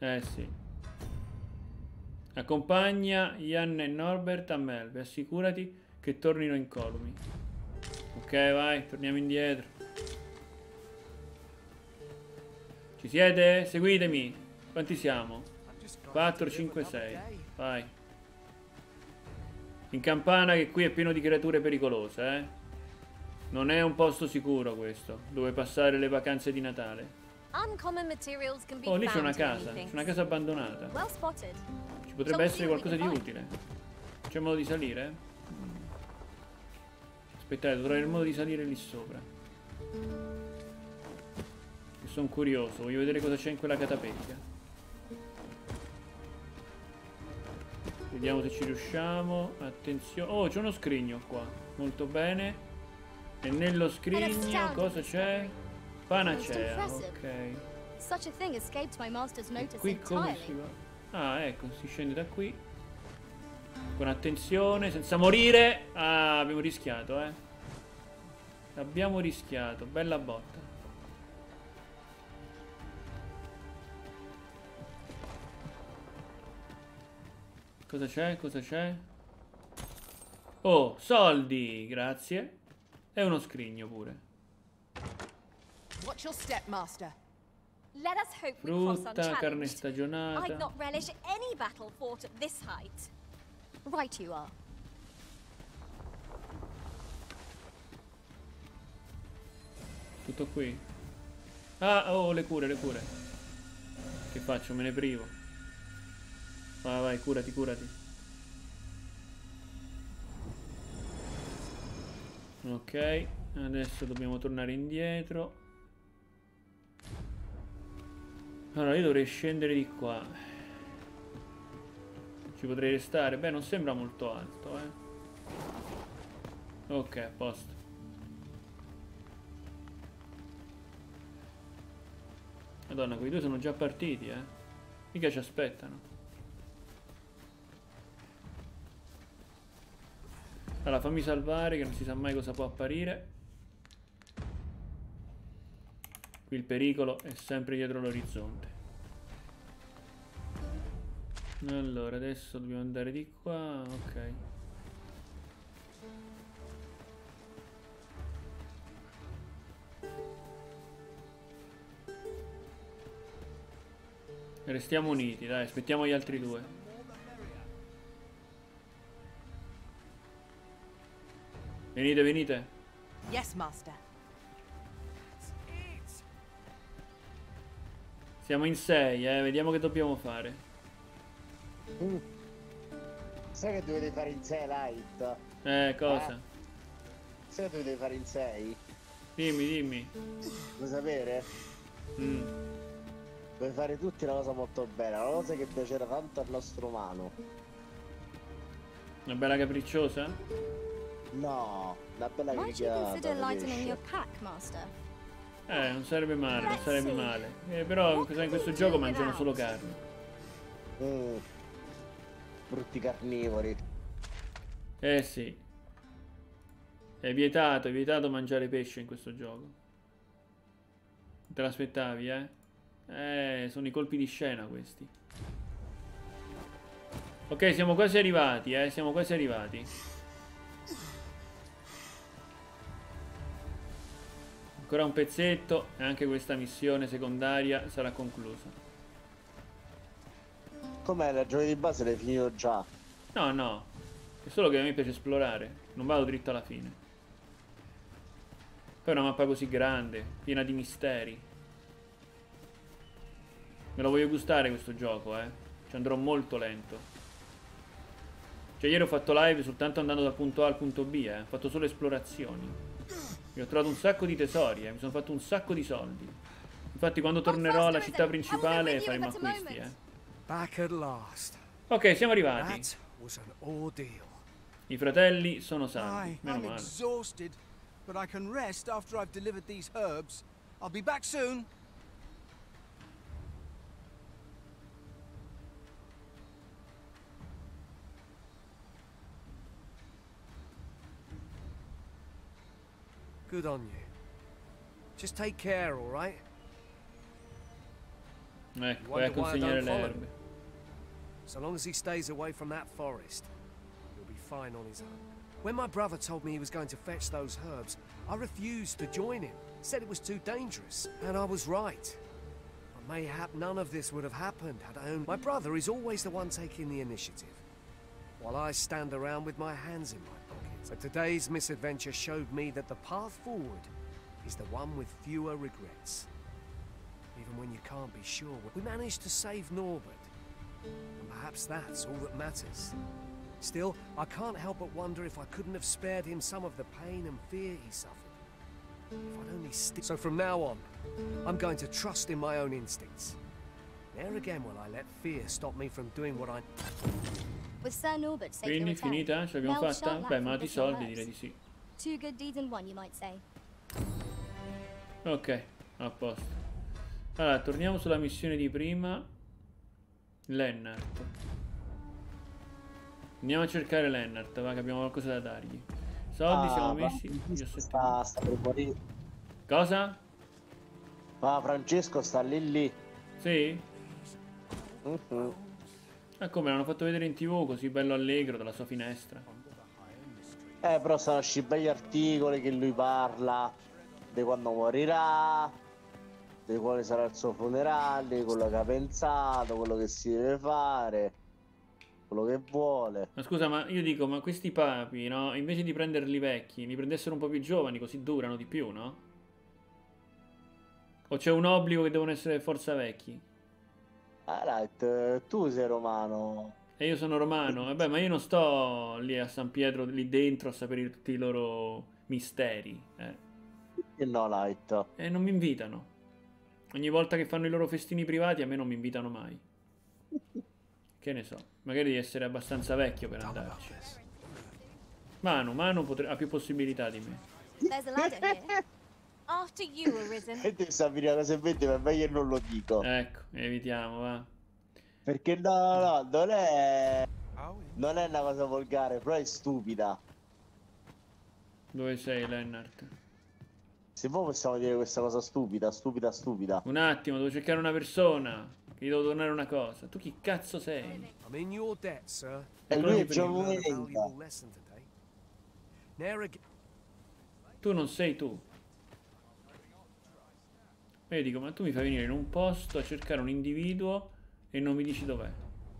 Sì. Accompagna Ian e Norbert a Melve. Assicurati che tornino incolumi. Ok, vai, torniamo indietro. Ci siete? Seguitemi. Quanti siamo? 4, 5, 6. Vai. In campana, che qui è pieno di creature pericolose, eh. Non è un posto sicuro questo, dove passare le vacanze di Natale. Oh, lì c'è una casa. C'è una casa abbandonata. Ci potrebbe essere qualcosa di utile. C'è modo di salire? Aspettate, dovrò avere il modo di salire lì sopra. Sono curioso, voglio vedere cosa c'è in quella catapecchia. Vediamo se ci riusciamo. Attenzione. Oh, c'è uno scrigno qua. Molto bene. E nello scrigno cosa c'è? Panacea, ok. E qui come si va? Ah, ecco, si scende da qui. Con attenzione, senza morire. Ah, abbiamo rischiato, eh. Abbiamo rischiato, bella botta. Cosa c'è? Cosa c'è? Oh, soldi, grazie. E uno scrigno pure. Watch your step, master. Let us hope we cross Frutta, carne unchallenged. stagionata. I'd not relish any battle fought at this height. Right you are. Tutto qui. Ah, oh, le cure, le cure. Che faccio? Me ne privo. Vai, vai, curati, curati. Ok, adesso dobbiamo tornare indietro. Allora, io dovrei scendere di qua. Ci potrei restare? Beh, non sembra molto alto, eh. Ok, a posto. Madonna, quei due sono già partiti, eh. Mica ci aspettano. Allora, fammi salvare, che non si sa mai cosa può apparire. Qui il pericolo è sempre dietro l'orizzonte. Allora, adesso dobbiamo andare di qua, ok. Restiamo uniti, dai, aspettiamo gli altri due. Venite, venite. Yes, master. Siamo in 6, vediamo che dobbiamo fare. Sai che dovete fare in 6, Light? Cosa? Sai che dovete fare in 6? Dimmi, dimmi. Vuoi sapere? Vuoi fare tutti una cosa molto bella, una cosa che piacerà tanto al nostro umano. Una bella capricciosa? No, una bella Might you consider lightening your pack, master? Non sarebbe male, non sarebbe male. Però in questo gioco mangiano solo carne. Brutti carnivori. Sì. È vietato mangiare pesce in questo gioco. Te l'aspettavi, sono i colpi di scena questi. Ok, siamo quasi arrivati, siamo quasi arrivati. Ancora un pezzetto e anche questa missione secondaria sarà conclusa. Com'è, la gioia di base l'hai finito già? No, no. È solo che a me piace esplorare. Non vado dritto alla fine. Poi è una mappa così grande, piena di misteri. Me lo voglio gustare questo gioco, Ci andrò molto lento. Cioè ieri ho fatto live soltanto andando dal punto A al punto B, Ho fatto solo esplorazioni. E ho trovato un sacco di tesori, mi sono fatto un sacco di soldi. Infatti quando tornerò alla città principale faremo acquisti, Back at last. Ok, siamo arrivati. That was an ordeal. I fratelli sono salvi, meno I'm male. exhausted, but I can rest after I've delivered these herbs. I'll be back soon. Good on you. Just take care, all right? Ecco, vai a consegnare le erbe. So long as he stays away from that forest, he'll be fine on his own. When my brother told me he was going to fetch those herbs, I refused to join him. Said it was too dangerous, and I was right. But mayhap none of this would have happened had I owned. My brother is always the one taking the initiative, while I stand around with my hands in my pockets. But today's misadventure showed me that the path forward is the one with fewer regrets. Even when you can't be sure, we managed to save Norbert. And perhaps that's all that matters. Still, I can't help but wonder if I couldn't have spared him some of the pain and fear he suffered. If I'd only So from now on, I'm going to trust in my own instincts. Never again will I let fear stop me from doing what I... With Sir Norbert safely Quindi returned, finita? Ce l'abbiamo Mel fatta? shan't lack Beh, for ma ti additional soldi herbs. direi di sì. 2 good deeds in 1, you might say. Ok, a posto. Allora, torniamo sulla missione di prima. Lennart. Andiamo a cercare Lennart, va, che abbiamo qualcosa da dargli. Soldi siamo messi. Sta per morire. Cosa? Ma Francesco sta lì. Sì? Ah, come l'hanno fatto vedere in TV così bello allegro dalla sua finestra. Però stanno uscendo begli articoli che lui parla di quando morirà, di quale sarà il suo funerale, quello che ha pensato, quello che si deve fare, quello che vuole. Ma scusa, ma io dico, ma questi papi, no? Invece di prenderli vecchi, li prendessero un po' più giovani, così durano di più, no? O c'è un obbligo che devono essere forza vecchi? Right, tu sei romano. E io sono romano. Vabbè, ma io non sto lì a San Pietro, lì dentro, a sapere tutti i loro misteri. E no, Light. E non mi invitano. Ogni volta che fanno i loro festini privati a me non mi invitano mai. Che ne so. Magari devi essere abbastanza vecchio per andarci. Manu ha più possibilità di me. There's a ladder here. After you, Arisen. E devi sapere una cosa invece, ma meglio non lo dico. Ecco, evitiamo, va. Perché no, non è una cosa volgare, però è stupida. Dove sei, Lennart? Se voi possiamo dire questa cosa stupida. Un attimo, devo cercare una persona. Che gli devo donare una cosa. Tu chi cazzo sei? I'm in your debt, sir. E lui è giovane. Tu non sei tu. E io dico, ma tu mi fai venire in un posto a cercare un individuo e non mi dici dov'è.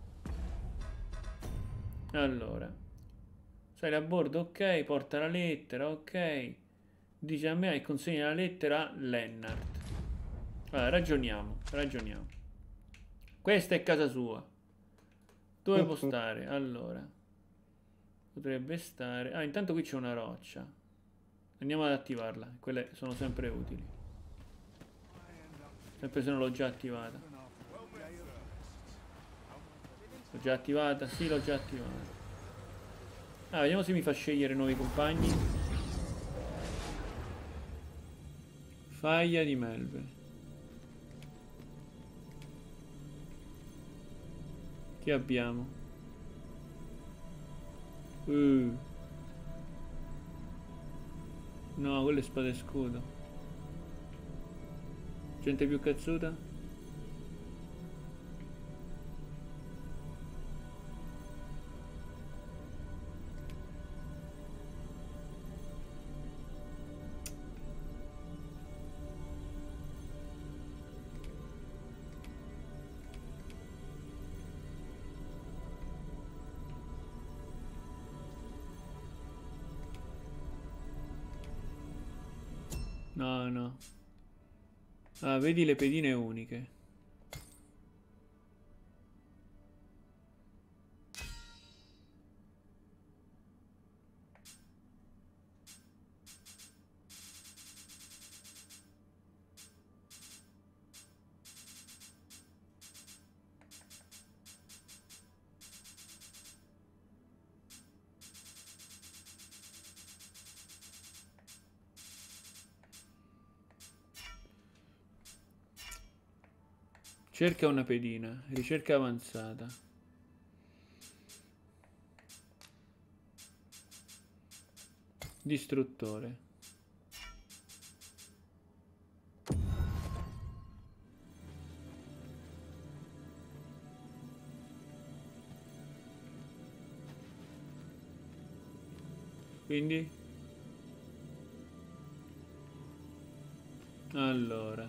Allora, sali a bordo, ok, porta la lettera, ok. Dice a me e consegna la lettera a Lennart. Allora, ragioniamo. Questa è casa sua. Dove può stare? Allora, potrebbe stare... Ah, intanto qui c'è una roccia. Andiamo ad attivarla. Quelle sono sempre utili. Sempre se non l'ho già attivata. L'ho già attivata? Sì, l'ho già attivata. Ah, vediamo se mi fa scegliere nuovi compagni. Faglia di Melve. Chi abbiamo? No, quello è spada e scudo. Gente più cazzuta? No. Ah, vedi le pedine uniche. Cerca una pedina, ricerca avanzata. Distruttore. Quindi? Allora.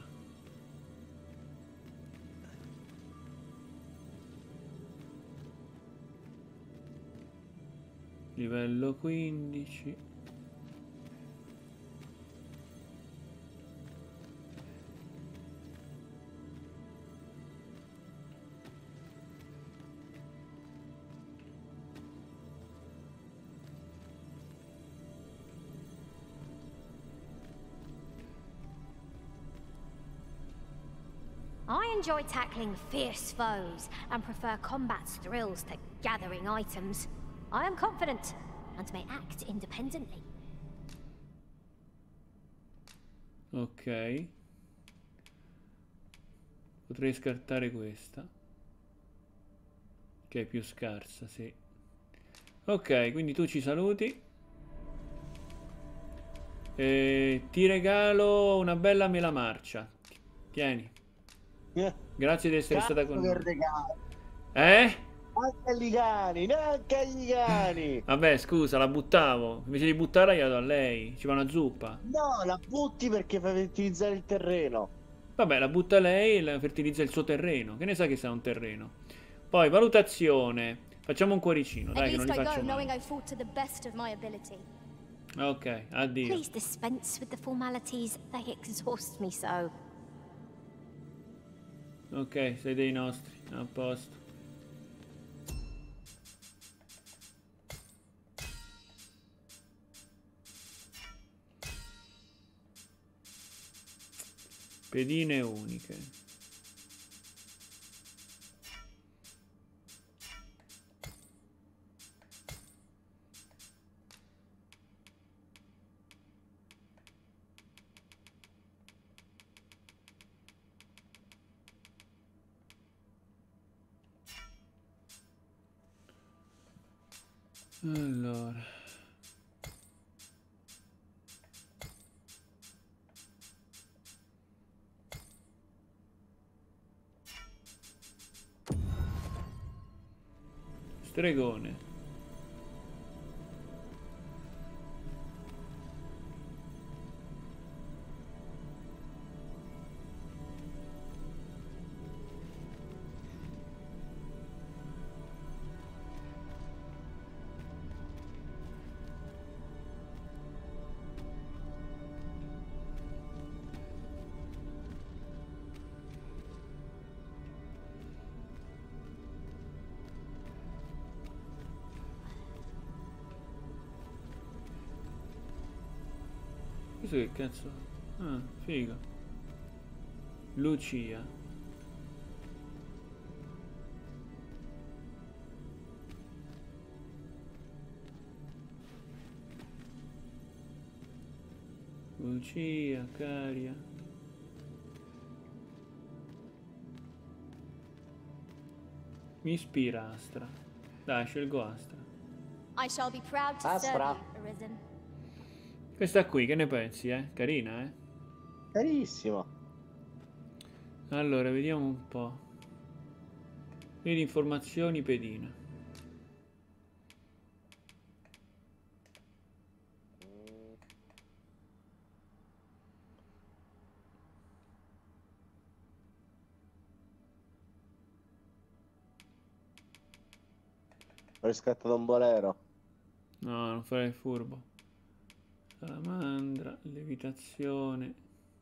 Livello 15. I enjoy tackling fierce foes and prefer combat's thrills to gathering items. I am confident and may act independently. Ok. Potrei scartare questa, che è più scarsa, sì. Ok, quindi tu ci saluti. E ti regalo una bella mela marcia. Tieni. Grazie di essere stata con noi. Anche agli cani, neanche agli cani. Vabbè, scusa, la buttavo. Invece di buttarla gliela do a lei. Ci va una zuppa. No, la butti perché fai fertilizzare il terreno. Vabbè, la butta lei e la fertilizza il suo terreno. Che ne sa che sia un terreno. Poi, valutazione. Facciamo un cuoricino, dai, che non li faccio mai. Ok, addio. Please dispense with the formalities. They exhaust me so. Ok, sei dei nostri. A posto. Pedine uniche. Allora. Stregone. Questo che cazzo? Ah, figo. Lucia. Lucia, Caria. Mi ispira Astra. Dai, scelgo Astra. I shall be proud to serve you, Arisen. Questa qui, che ne pensi, Carina, Carissima. Allora, vediamo un po'. Vedi informazioni, pedina. Ho riscattato un bolero. No, non farei il furbo. Salamandra, levitazione.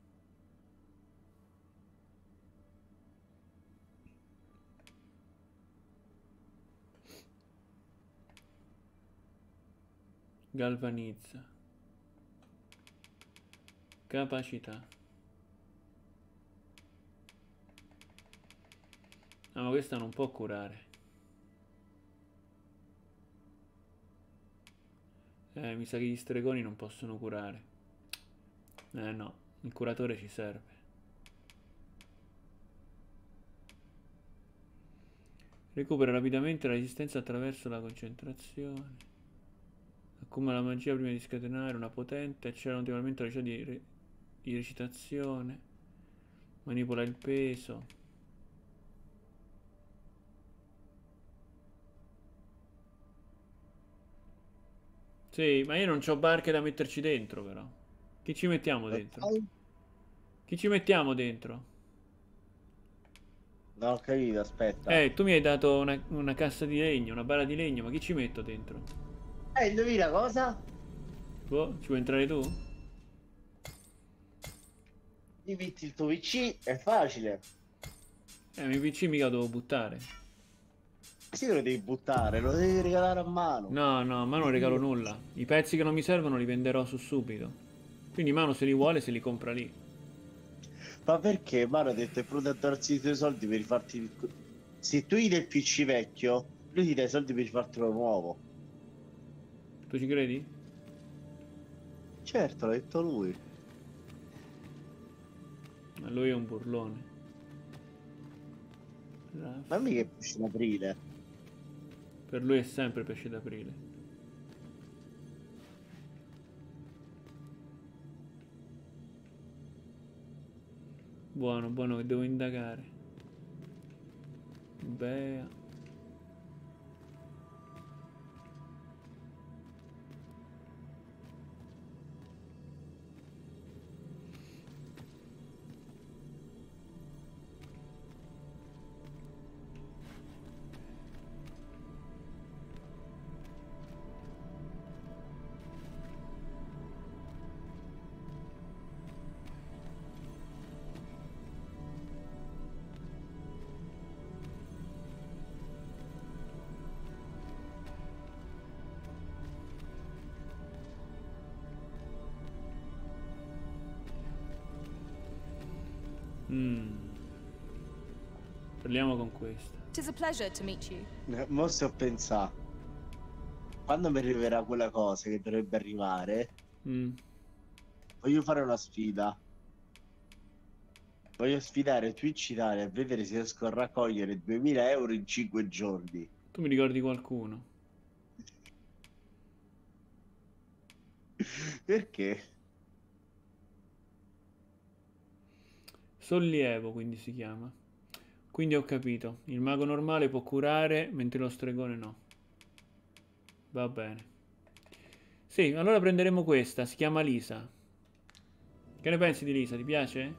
Galvanizza. Capacità. Ah, ma questa non può curare. Mi sa che gli stregoni non possono curare. No, il curatore ci serve. Recupera rapidamente la resistenza attraverso la concentrazione. Accumula la magia prima di scatenare una potente. Accelera notevolmente la velocità di recitazione. Manipola il peso. Sì, ma io non c'ho barche da metterci dentro, però. Chi ci mettiamo dentro? Chi ci mettiamo dentro? Non ho capito, aspetta. Tu mi hai dato una cassa di legno, una bara di legno, ma chi ci metto dentro? Indovina cosa? Boh, ci vuoi entrare tu? Ti metti il tuo PC, è facile. Il mio PC mica lo devo buttare. Sì, lo devi buttare, lo devi regalare a mano. No, no, ma non regalo nulla. I pezzi che non mi servono li venderò su subito. Quindi Mano se li vuole se li compra lì. Ma perché? Mano ha detto è pronto a darsi i tuoi soldi per rifarti il... Se tu gli dai il PC vecchio, lui ti dà i soldi per rifartelo nuovo. Tu ci credi? Certo, l'ha detto lui. Ma lui è un burlone. Ma mica è pesce d'aprile. Per lui è sempre pesce d'aprile. Buono, buono che devo indagare. Beh. Parliamo con questo. Tis a pleasure to meet you. Mo sto a pensare. Quando mi arriverà quella cosa che dovrebbe arrivare, voglio fare una sfida. Voglio sfidare Twitch Italia a vedere se riesco a raccogliere 2000 euro in 5 giorni. Tu mi ricordi qualcuno? Perché? Sollievo, quindi si chiama. Quindi ho capito. Il mago normale può curare, mentre lo stregone no. Va bene. Sì, allora prenderemo questa. Si chiama Lisa. Che ne pensi di Lisa? Ti piace?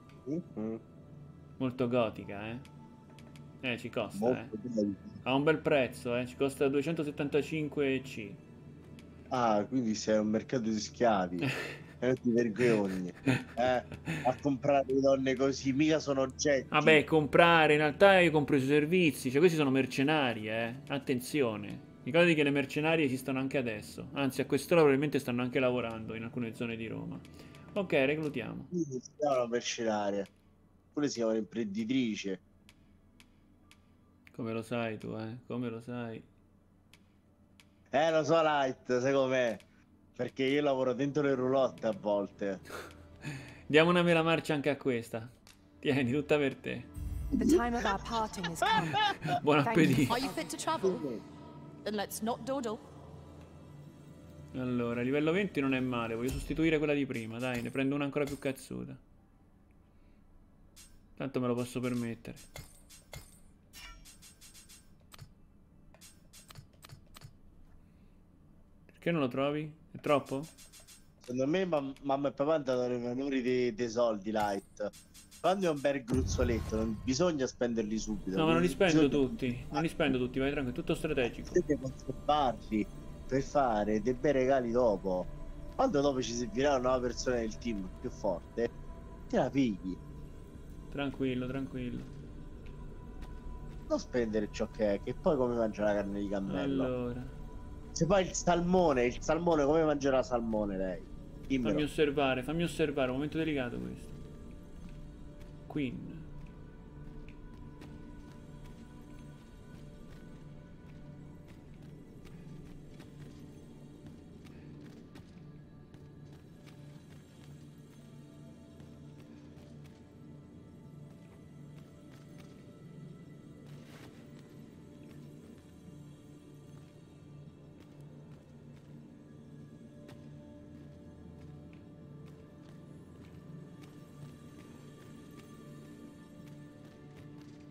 Molto gotica, eh? Ci costa, Ha un bel prezzo, Ci costa 275 C. Ah, quindi sei un mercato di schiavi. Non ti vergogni a comprare le donne così, mica sono oggetti. Vabbè, comprare, in realtà io compro i suoi servizi, cioè questi sono mercenari, Attenzione, ricordati che le mercenarie esistono anche adesso, anzi a quest'ora probabilmente stanno anche lavorando in alcune zone di Roma. Ok, reclutiamo. Si chiamano mercenarie, oppure si chiamano imprenditrice. Come lo sai tu, Come lo sai? Lo so, Light, sai com'è? Perché io lavoro dentro le roulotte a volte. Diamo una mela marcia anche a questa. Tieni, tutta per te. The time of our parting is come. Buon appetito. Are you fit to travel? Then let's not dawdle. Allora, livello 20 non è male. Voglio sostituire quella di prima. Dai, ne prendo una ancora più cazzuta. Tanto me lo posso permettere. Perché non lo trovi? È troppo? Secondo me mamma e papà hanno dato i valori dei soldi, Light. Quando è un bel gruzzoletto non bisogna spenderli subito. No, ma non li spendo tutti. Non li spendo tutti, vai tranquillo, è tutto strategico. Devi conservarli per fare dei bei regali dopo. Quando dopo ci servirà una nuova persona del team più forte, te la pigli. Tranquillo, tranquillo. Non spendere ciò che è, che poi come mangia la carne di cammello. Allora. Se poi il salmone come mangerà salmone lei? Dimmelo. Fammi osservare, un momento delicato questo. Queen.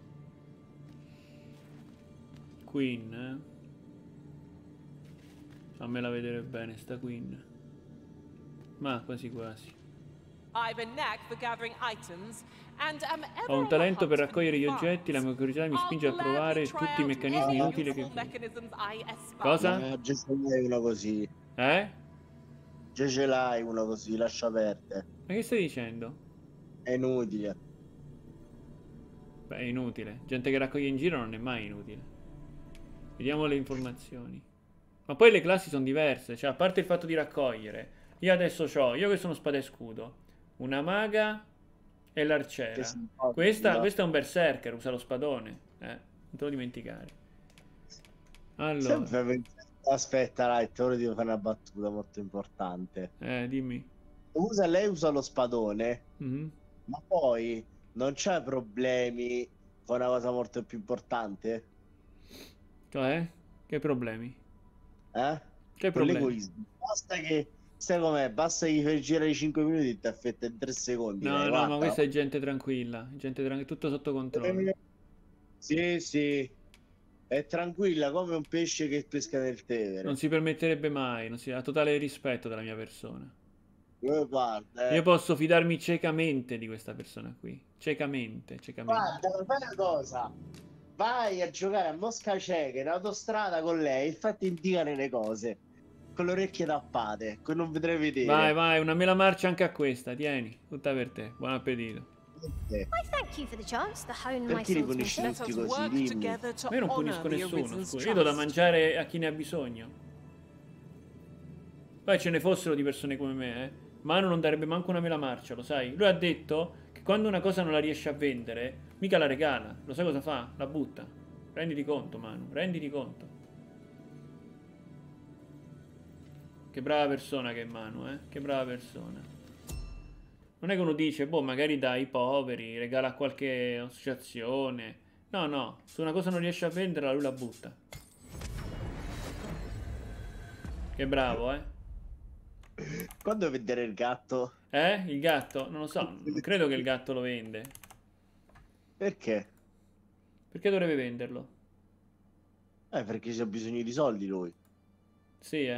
Queen, Fammela vedere bene sta Queen. Ma quasi quasi. Ho un talento per raccogliere gli oggetti, la mia curiosità mi spinge a provare tutti i meccanismi utili che... Cosa? Già ce l'hai una così. Già ce l'hai una così, lascia perdere. Ma che stai dicendo? È inutile. Beh, è inutile. Gente che raccoglie in giro non è mai inutile. Vediamo le informazioni. Ma poi le classi sono diverse. Cioè, a parte il fatto di raccogliere, io adesso io che sono spada e scudo, una maga e l'arciera. Questa è un berserker, usa lo spadone. Non te lo dimenticare. Allora. Aspetta, Light, ora devo fare una battuta molto importante. Dimmi. Lei usa lo spadone, ma poi non c'è problemi con una cosa molto più importante? Cioè? Che problemi? Che problemi? Basta che... Sai com'è? Basta che fai girare 5 minuti e ti affetta in 3 secondi. No, no, ma questa è gente tranquilla. Tutto sotto controllo. Sì. È tranquilla come un pesce che pesca nel Tevere. Non si permetterebbe mai, ha totale rispetto della mia persona. Guarda, Io posso fidarmi ciecamente di questa persona qui. Ciecamente. Guarda, fai una cosa. Vai a giocare a Mosca Cieca in autostrada con lei, infatti indicare le cose. Con le orecchie tappate, che non vedrei vedere. Vai, una mela marcia anche a questa, tieni, tutta per te. Buon appetito. Perché li punisci tutti così? Dimmi. Ma io non punisco nessuno, scusa. Io do da mangiare a chi ne ha bisogno. Poi ce ne fossero di persone come me, Manu non darebbe manco una mela marcia, lo sai? Lui ha detto che quando una cosa non la riesce a vendere, mica la regala. Lo sai cosa fa? La butta. Renditi conto, Manu, renditi conto. Che brava persona che è Manu, Che brava persona. Non è che uno dice, boh, magari dai ai poveri, regala a qualche associazione. No, se una cosa non riesce a venderla, lui la butta. Che bravo, Quando vedere il gatto? Il gatto? Non lo so, non credo che il gatto lo vende. Perché? Perché dovrebbe venderlo? Perché c'ha bisogno di soldi lui. Sì,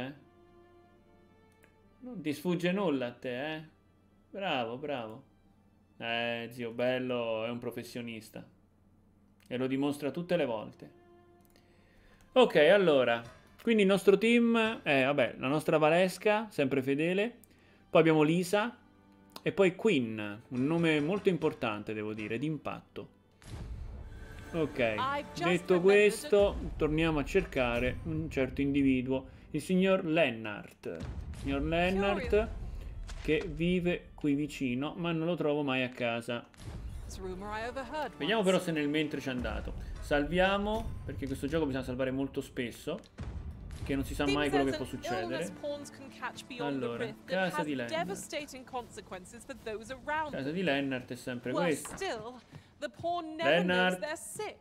Non ti sfugge nulla a te, Bravo. Zio bello è un professionista. E lo dimostra tutte le volte. Ok, allora. Quindi il nostro team è, vabbè, la nostra Valesca, sempre fedele. Poi abbiamo Lisa. E poi Queen, un nome molto importante, devo dire, d'impatto. Ok, detto questo, torniamo a cercare un certo individuo. Il signor Lennart. Signor Lennart, che vive qui vicino, ma non lo trovo mai a casa. Vediamo però se nel mentre c'è andato. Salviamo, perché questo gioco bisogna salvare molto spesso, che non si sa mai quello che può succedere. Allora, casa di Lennart. Casa di Lennart è sempre questa. Lennart.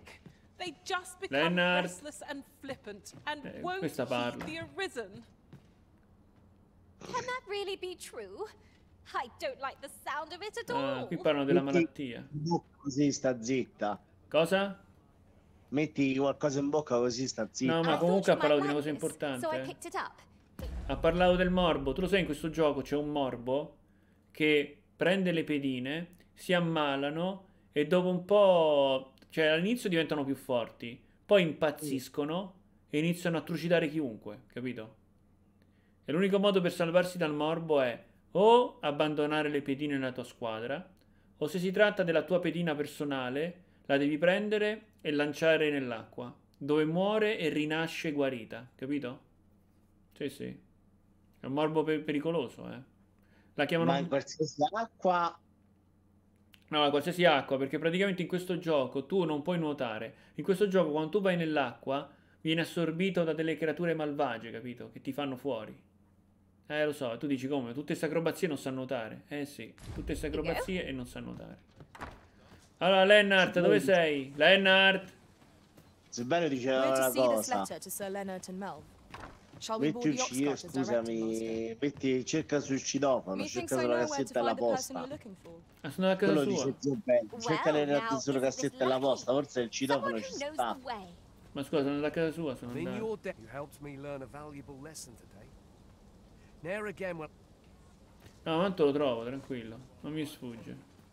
Questa parla. Can that really be true? I don't like the sound of it at all. Qui parlano della malattia. Così sta zitta. Cosa? Metti qualcosa in bocca così sta zitta. No, ma comunque ha parlato di una cosa importante. Ha parlato del morbo. Tu lo sai, in questo gioco c'è un morbo che prende le pedine, si ammalano e dopo un po'... Cioè all'inizio diventano più forti, poi impazziscono e iniziano a trucidare chiunque, capito? E l'unico modo per salvarsi dal morbo è o abbandonare le pedine nella tua squadra, o se si tratta della tua pedina personale, la devi prendere e lanciare nell'acqua, dove muore e rinasce guarita, capito? Sì. È un morbo pericoloso, La chiamano... Ma in qualsiasi acqua... No, qualsiasi acqua, perché praticamente in questo gioco tu non puoi nuotare. In questo gioco quando tu vai nell'acqua vieni assorbito da delle creature malvagie, capito? Che ti fanno fuori. Lo so, tu dici come? Tutte queste acrobazie non sa nuotare. Sì, tutte queste acrobazie e non sa nuotare. Allora, Lennart, dove sei? Lennart! Sebbene diceva una cosa. Scusami, cerca sul citofono, cerca sulla cassetta della posta. Sono a casa sua. Cerca sulla cassetta della posta, forse il citofono ci sta. Ma scusa, sono andato a casa sua, sono andato. No, tanto lo trovo, tranquillo. Non mi sfugge.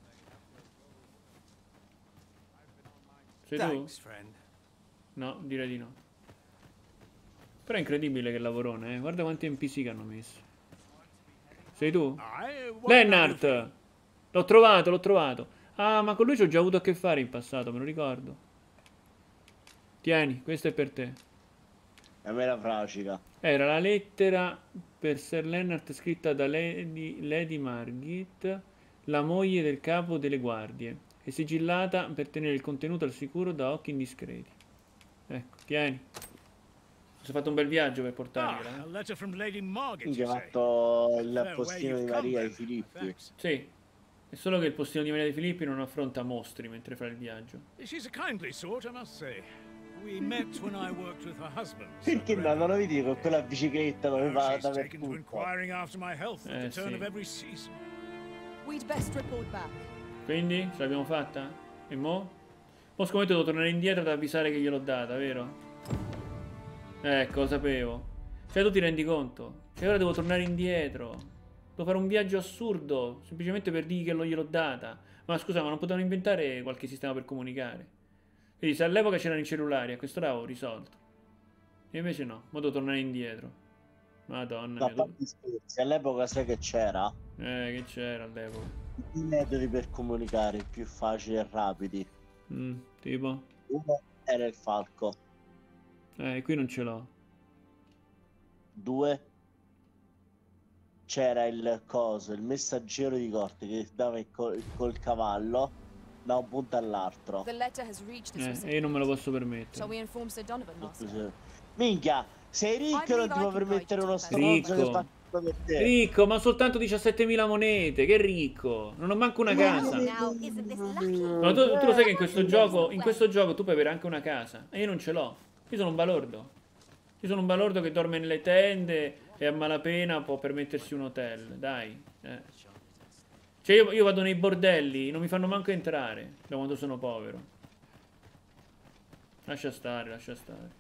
Sei tu? No, direi di no. Però è incredibile che lavorone, eh. Guarda quanti NPC che hanno messo. Sei tu? Lennart! L'ho trovato, l'ho trovato. Ah, ma con lui ci ho già avuto a che fare in passato, me lo ricordo. Tieni, questo è per te. A me la fracica. Era la lettera per Sir Lennart scritta da Lady Margit, la moglie del capo delle guardie, e sigillata per tenere il contenuto al sicuro da occhi indiscreti. Ecco, tieni. Si è fatto un bel viaggio per portargliela. Quindi ha fatto il postino di Maria di Filippi. Sì. È solo che il postino di Maria di Filippi non affronta mostri mentre fa il viaggio. Perché no, non lo vedi con quella bicicletta dove va dappertutto. Sì. Quindi, ce l'abbiamo fatta? E mo? Mo scommetto devo tornare indietro ad avvisare che gliel'ho data, vero? Ecco, lo sapevo. Cioè tu ti rendi conto? Cioè ora devo tornare indietro. Devo fare un viaggio assurdo, semplicemente per dire che non gliel'ho data. Ma scusa, ma non potevano inventare qualche sistema per comunicare? Quindi se all'epoca c'erano i cellulari, a questo l'avevo risolto. E invece no, mo devo tornare indietro. Madonna mia. Scherzi, all'epoca sai che c'era? Che c'era all'epoca? I metodi per comunicare più facili e rapidi. Tipo? Uno era il falco. Qui non ce l'ho. 2 c'era il coso, il messaggero di corte che dava col cavallo da un punto all'altro. E io non me lo posso permettere. Minchia, sei ricco, non ti può permettere uno stronzo che fa tutto per te. Ricco, ma ho soltanto 17.000 monete, che ricco. Non ho manco una casa. Ma tu lo sai che in questo gioco tu puoi avere anche una casa. E io non ce l'ho. Io sono un balordo. Io sono un balordo che dorme nelle tende e a malapena può permettersi un hotel. Dai. Cioè io vado nei bordelli, non mi fanno manco entrare da quando sono povero. Lascia stare, lascia stare.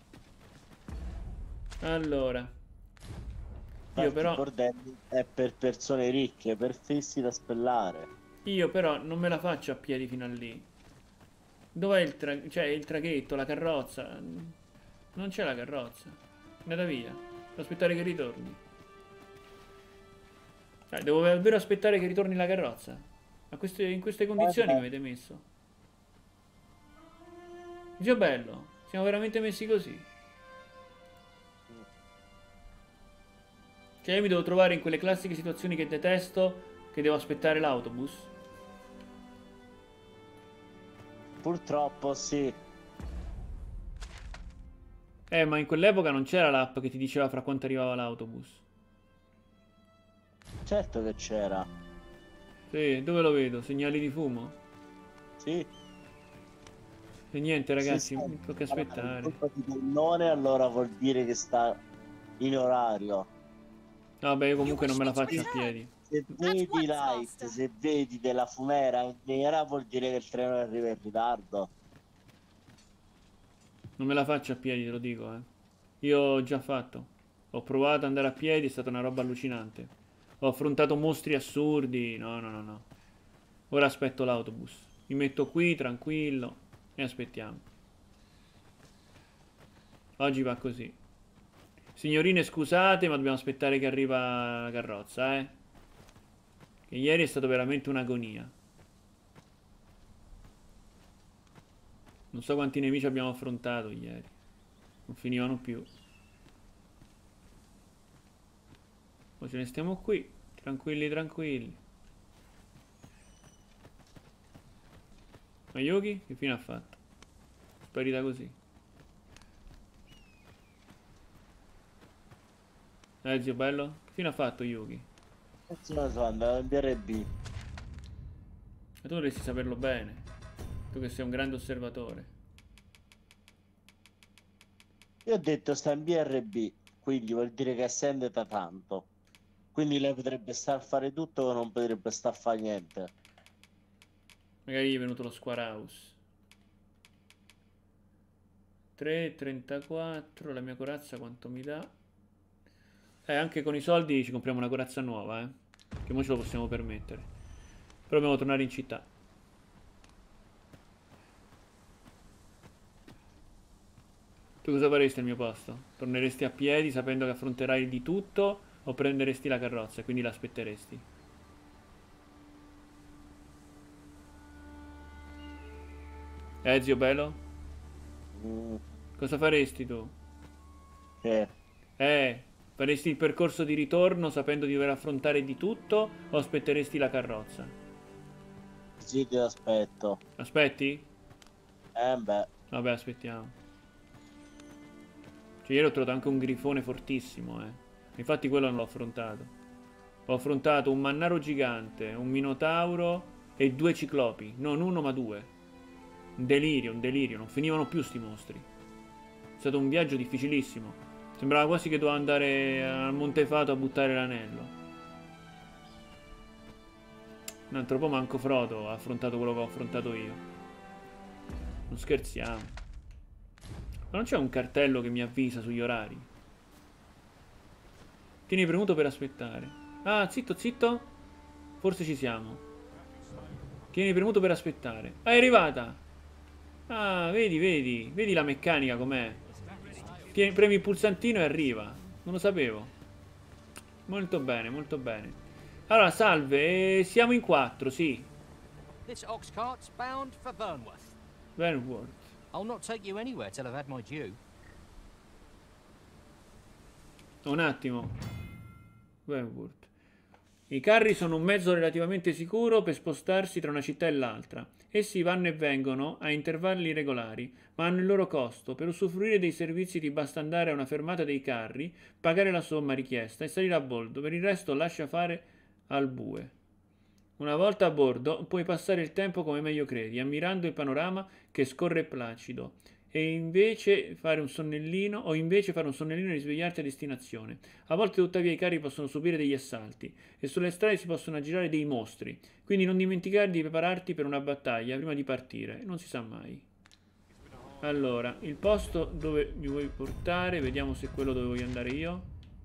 Allora. Io però... Il bordelli è per persone ricche, per fessi da spellare. Io però non me la faccio a piedi fino a lì. Dov'è il traghetto, la carrozza? Non c'è la carrozza. È andata via. Devo aspettare che ritorni. Devo davvero aspettare che ritorni la carrozza? In queste condizioni mi avete messo? Dio bello. Siamo veramente messi così. Cioè io mi devo trovare in quelle classiche situazioni che detesto, che devo aspettare l'autobus. Purtroppo sì. Ma in quell'epoca non c'era l'app che ti diceva fra quanto arrivava l'autobus. Certo che c'era. Sì, dove lo vedo? Segnali di fumo? Sì. E niente ragazzi, mi tocca aspettare. Se colpa di pallone, allora vuol dire che sta in orario. Vabbè, io comunque non me la faccio a piedi. Se vedi Light, se vedi della fumera nera, vuol dire che il treno arriva in ritardo. Non me la faccio a piedi, te lo dico, Io ho già fatto. Ho provato ad andare a piedi, è stata una roba allucinante. Ho affrontato mostri assurdi. No. Ora aspetto l'autobus. Mi metto qui, tranquillo, e aspettiamo. Oggi va così. Signorine, scusate, ma dobbiamo aspettare che arriva la carrozza, Che ieri è stato veramente un'agonia. Non so quanti nemici abbiamo affrontato ieri. Non finivano più. Poi ce ne stiamo qui. Tranquilli. Ma Yuki? Che fine ha fatto? Sparita così. Zio bello? Che fine ha fatto Yuki? Non so, andava in BRB. E tu dovresti saperlo bene. Tu che sei un grande osservatore. Io ho detto sta in BRB, quindi vuol dire che è assente tanto. Quindi lei potrebbe stare a fare tutto o non potrebbe stare a fare niente. Magari gli è venuto lo Square House. 3,34. La mia corazza quanto mi dà? Anche con i soldi ci compriamo una corazza nuova, che mo ce lo possiamo permettere. Però dobbiamo tornare in città. Tu cosa faresti al mio posto? Torneresti a piedi sapendo che affronterai di tutto o prenderesti la carrozza e quindi l'aspetteresti? Zio bello? Cosa faresti tu? Faresti il percorso di ritorno sapendo di dover affrontare di tutto o aspetteresti la carrozza? Sì, ti aspetto. Aspetti? Beh. Vabbè, aspettiamo. Cioè, ieri ho trovato anche un grifone fortissimo, Infatti quello non l'ho affrontato. Ho affrontato un mannaro gigante, un minotauro e 2 ciclopi. Non uno, ma 2. Un delirio, non finivano più sti mostri. È stato un viaggio difficilissimo. Sembrava quasi che dovevo andare al Montefato a buttare l'anello. Un altro po' manco Frodo ha affrontato quello che ho affrontato io. Non scherziamo. Ma non c'è un cartello che mi avvisa sugli orari? Tieni premuto per aspettare. Ah, zitto, zitto. Forse ci siamo. Tieni premuto per aspettare. Ah, è arrivata. Ah, vedi la meccanica com'è. Premi il pulsantino e arriva. Non lo sapevo. Molto bene, molto bene. Allora, salve, siamo in 4, sì. This ox cart's bound for Burnworth. Burnworth. I'll not take you anywhere till I've had my due. Un attimo. Burnworth. I carri sono un mezzo relativamente sicuro per spostarsi tra una città e l'altra. Essi vanno e vengono a intervalli regolari, ma hanno il loro costo. Per usufruire dei servizi ti basta andare a una fermata dei carri, pagare la somma richiesta e salire a bordo. Per il resto lascia fare al bue. Una volta a bordo puoi passare il tempo come meglio credi, ammirando il panorama che scorre placido, e invece fare un sonnellino e risvegliarti a destinazione. A volte tuttavia i carri possono subire degli assalti e sulle strade si possono aggirare dei mostri, quindi non dimenticare di prepararti per una battaglia prima di partire, non si sa mai. Allora, il posto dove mi vuoi portare, vediamo se è quello dove voglio andare io.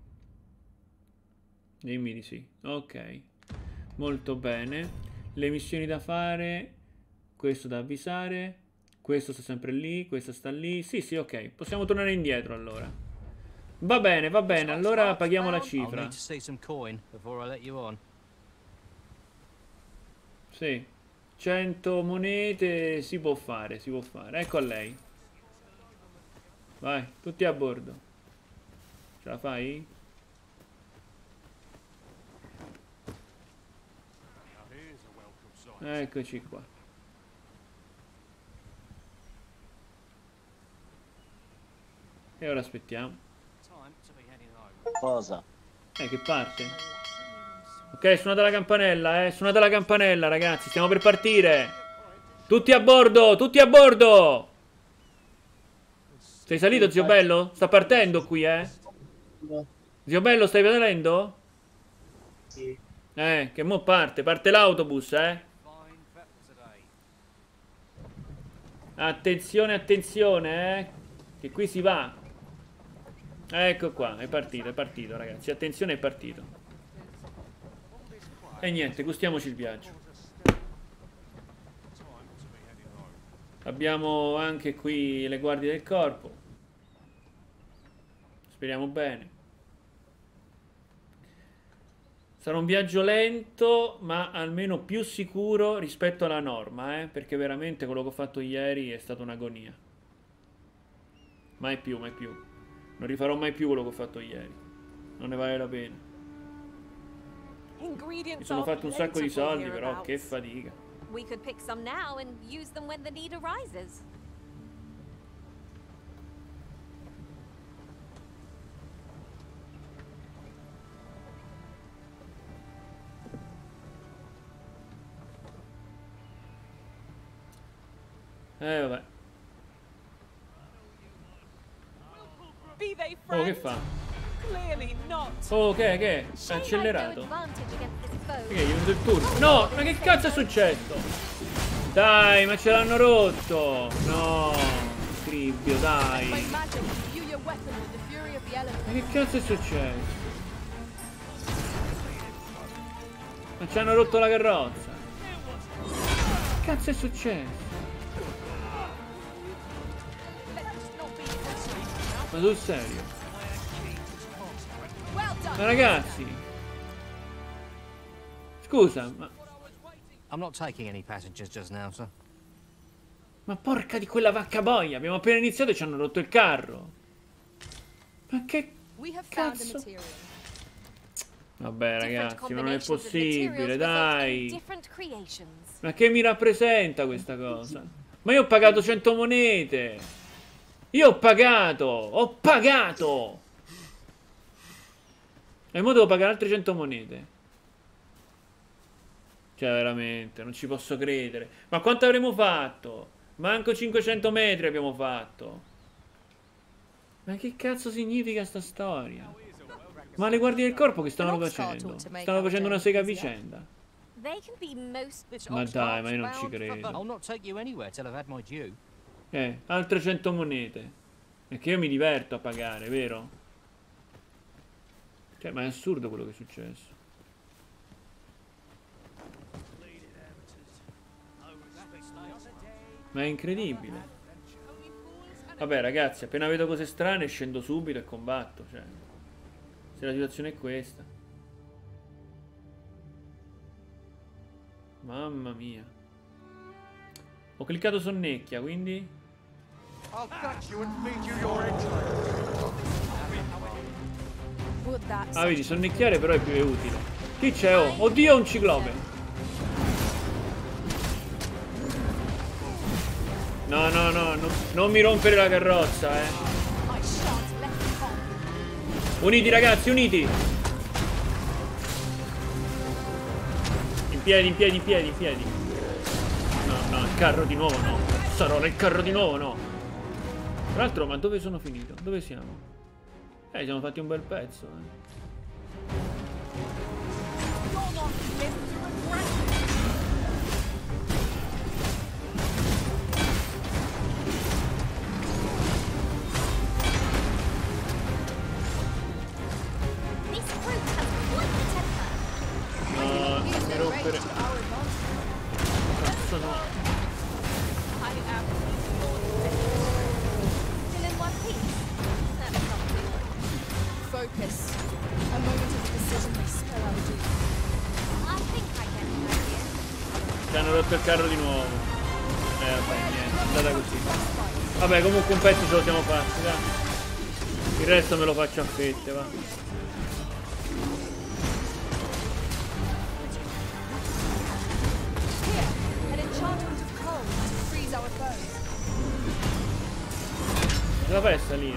Dimmi di sì. Ok, molto bene. Le missioni da fare, questo da avvisare. Questo sta sempre lì, questo sta lì. Sì, sì, ok. Possiamo tornare indietro allora. Va bene, allora paghiamo la cifra. Sì. 100 monete si può fare, si può fare. Ecco a lei. Vai, tutti a bordo. Ce la fai? Eccoci qua. E ora aspettiamo. Cosa? Che parte? Ok, suonate la campanella, suonate la campanella, ragazzi. Stiamo per partire. Tutti a bordo, tutti a bordo. Sei salito, zio bello? Sta partendo qui, Zio bello, stai vedendo? Sì. Che mo parte l'autobus, Attenzione, attenzione, che qui si va. Ecco qua, è partito, ragazzi. Attenzione, è partito. E niente, gustiamoci il viaggio. Abbiamo anche qui le guardie del corpo. Speriamo bene. Sarà un viaggio lento, ma almeno più sicuro rispetto alla norma, perché veramente quello che ho fatto ieri è stata un'agonia. Mai più, mai più. Non rifarò mai più quello che ho fatto ieri. Non ne vale la pena. Mi sono fatto un sacco di soldi, però che fatica. We could pick some now and use them when the need arises. Vabbè. Oh, che fa? Oh, che è? È accelerato. Che gli è venuto il turno? No, ma che cazzo è successo? Dai, ma ce l'hanno rotto. No, Nibbio, dai. Ma che cazzo è successo? Ma ci hanno rotto la carrozza. Che cazzo è successo? Ma sul serio? Ma ragazzi, scusa, ma... I'm not taking any passengers just now, sir. Ma porca di quella vacca boia, abbiamo appena iniziato e ci hanno rotto il carro. Ma che cazzo? Vabbè ragazzi, non è possibile, dai. Ma che mi rappresenta questa cosa? Ma io ho pagato 100 monete. Io ho pagato. Ho pagato. E mo devo pagare altre 100 monete. Cioè veramente, non ci posso credere. Ma quanto avremo fatto? Manco 500 metri abbiamo fatto. Ma che cazzo significa sta storia? Ma le guardie del corpo che stavano facendo? Stavano facendo una sega a vicenda. Ma dai, ma io non ci credo. Altre 100 monete. Perché io mi diverto a pagare, vero? Cioè, ma è assurdo quello che è successo. Ma è incredibile. Vabbè ragazzi, appena vedo cose strane scendo subito e combatto, cioè. Se la situazione è questa. Mamma mia. Ho cliccato sonnecchia, quindi... Ah, vedi, sonnecchiare però è più utile. Chi c'è? Oh, oddio, un ciclope. No, no, no, no, non mi rompere la carrozza, Uniti ragazzi, uniti. In piedi, in piedi, in piedi, in piedi. No, no, il carro di nuovo no. Sarò nel carro di nuovo no. Tra l'altro, ma dove sono finito? Dove siamo? Ci siamo fatti un bel pezzo, Cazzo no. Focus. A moment of decision may spell our doom. Ci hanno rotto il carro di nuovo. Vabbè, niente, è andata così. Vabbè, comunque un pezzo ce lo siamo fatti, dai. Il resto me lo faccio a fette, va. Ce la fai a salire?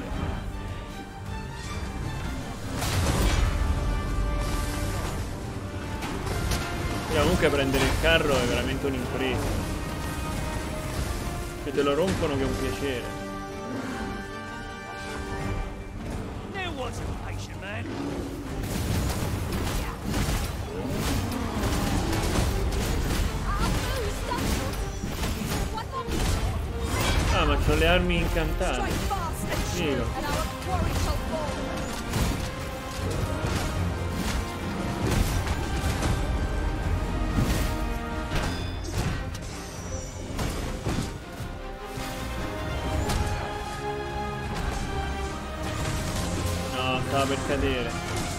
Comunque prendere il carro è veramente un'impresa. Se te lo rompono che è un piacere. Ah, ma c'ho le armi incantate. Figo. No, stava per cadere.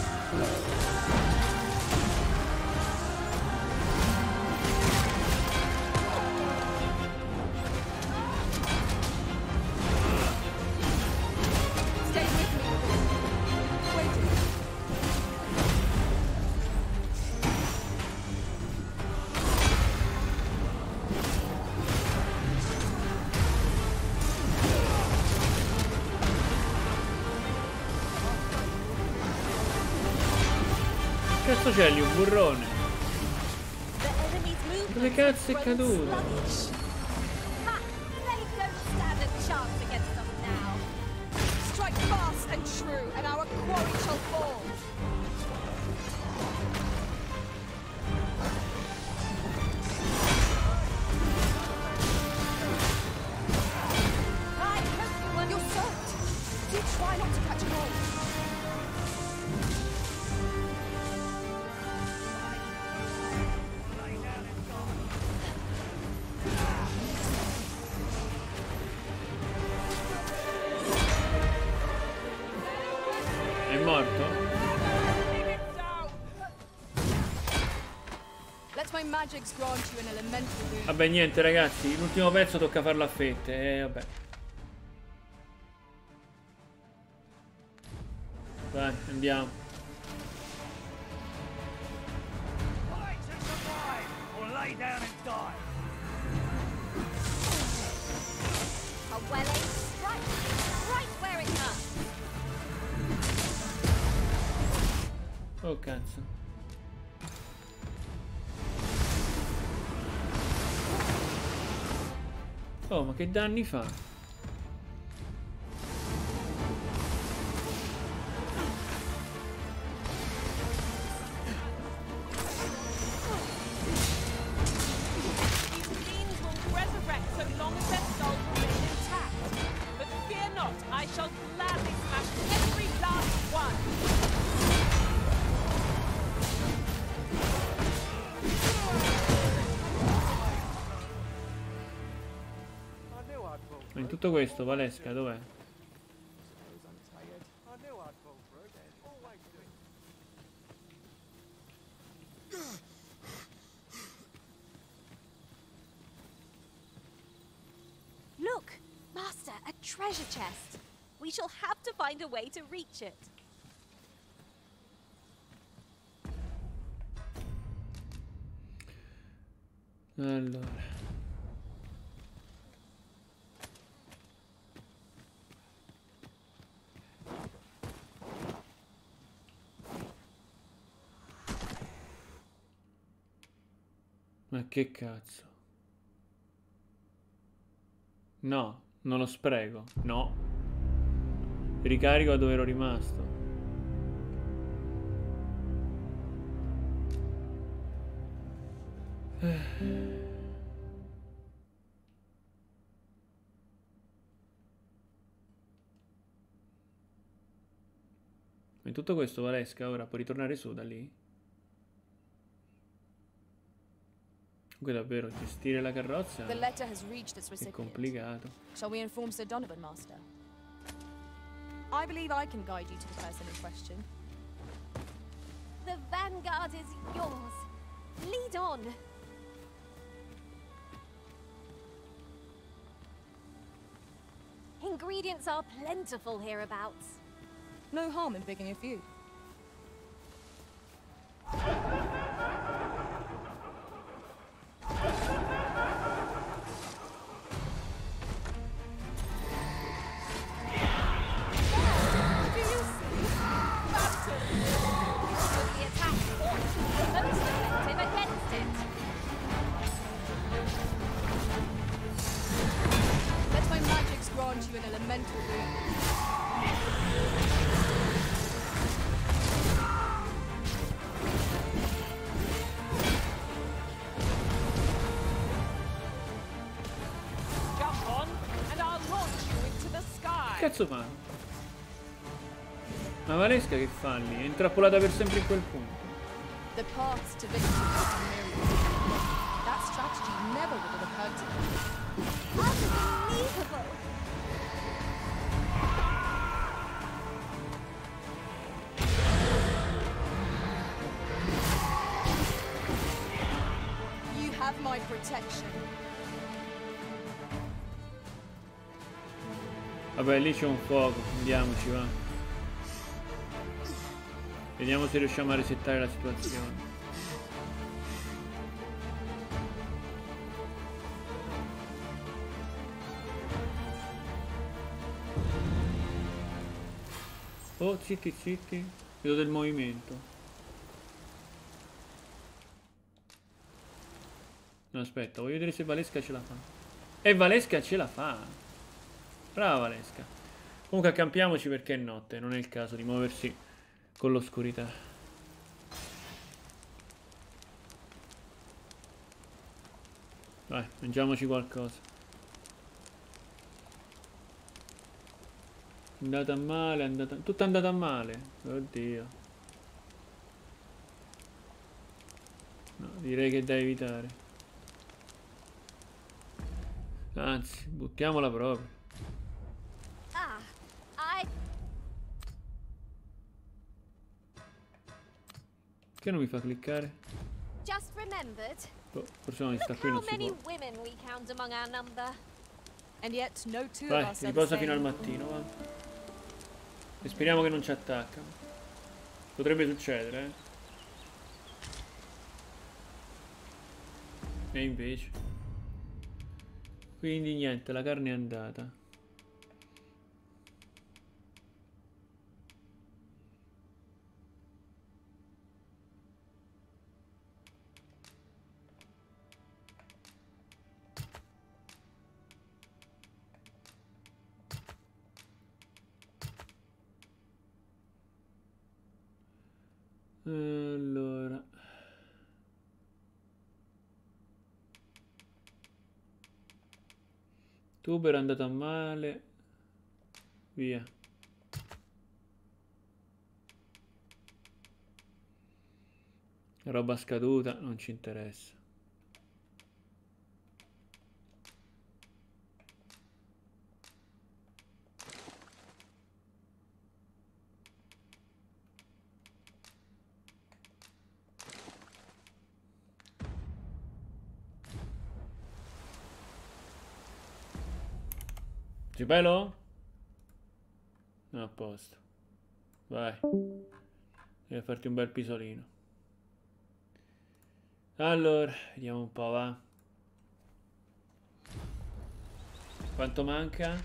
Cazzo c'è lì un burrone? Dove cazzo è caduto? È morto? Vabbè, niente ragazzi, l'ultimo pezzo tocca farlo a fette, vabbè. Vai, andiamo. Oh cazzo. Oh, ma che danni fa? In tutto questo, Valesca, dov'è? Look, Master, a treasure chest. We shall have to find a way to reach it. Allora. Ma che cazzo? No, non lo spreco. No. Ricarico da dove ero rimasto. In tutto questo, Valesca, ora puoi ritornare su da lì? Comunque davvero gestire la carrozza è complicato. Shall we inform Sir Donovan, Master? I believe I can guide you to the person in question. The vanguard is yours. Lead on. Ingredients are plentiful hereabouts. No harm in picking a few. Cazzo fa? Ma Valesca che fa lì? È intrappolata per sempre in quel punto. The path to victory is a myriad. That strategy never would have occurred to me. Unbelievable! You have my protection. Vabbè, lì c'è un fuoco, andiamoci, va. Vediamo se riusciamo a resettare la situazione. Oh, zitti, zitti. Vedo del movimento. No, aspetta, voglio vedere se Valesca ce la fa. E Valesca ce la fa. Brava Valesca. Comunque accampiamoci perché è notte, non è il caso di muoversi con l'oscurità. Vai, mangiamoci qualcosa. È andata male, è andata... Tutto è andata male. Oddio. No, direi che è da evitare. Anzi, buttiamola proprio. Perché non mi fa cliccare? Just remembered. Oh, forse non sta qui, non si può. Vai, riposa fino al mattino, va. E speriamo che non ci attaccano. Potrebbe succedere, E invece. Quindi niente, la carne è andata. Allora, tuber è andato a male, via. Roba scaduta, non ci interessa. Bello? No, a posto. Vai. Devi farti un bel pisolino. Allora, vediamo un po', va. Quanto manca?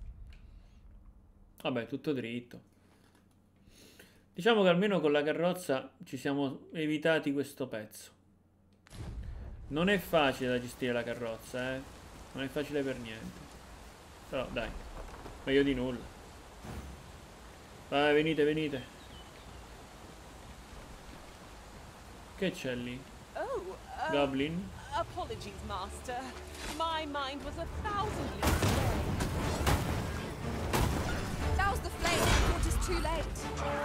Vabbè, tutto dritto. Diciamo che almeno con la carrozza ci siamo evitati questo pezzo. Non è facile da gestire la carrozza, Non è facile per niente. Però dai, meglio di nulla. Vai, venite, venite. Che c'è lì? Goblin? Apologies, Master. My mind was 1,000 leagues away. Douse the flame before it is too late.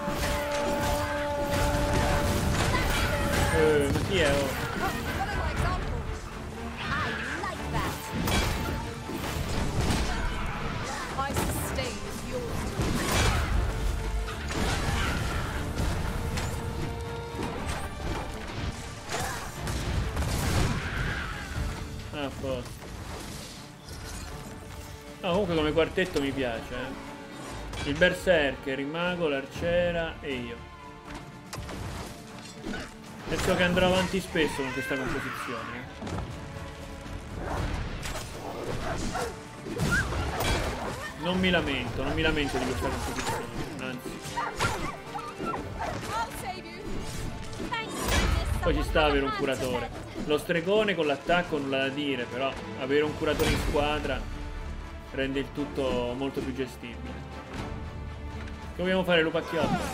Ma chi è? Follow my example. I like that. My sustain is yours. Ah, forse. No, comunque come quartetto mi piace, Il berserker, il mago, l'arciera e io. Penso che andrò avanti spesso con questa composizione. Non mi lamento di questa composizione, anzi. Poi ci sta avere un curatore. Lo stregone con l'attacco nulla da dire, però avere un curatore in squadra rende il tutto molto più gestibile. Che vogliamo fare, lupacchiotto?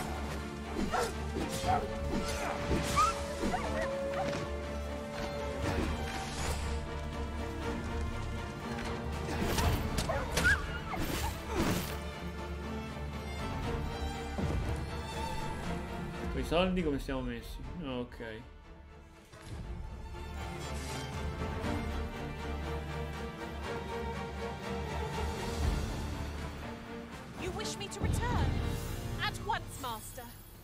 Con i soldi come siamo messi? Ok. You wish me to return? At once, Master.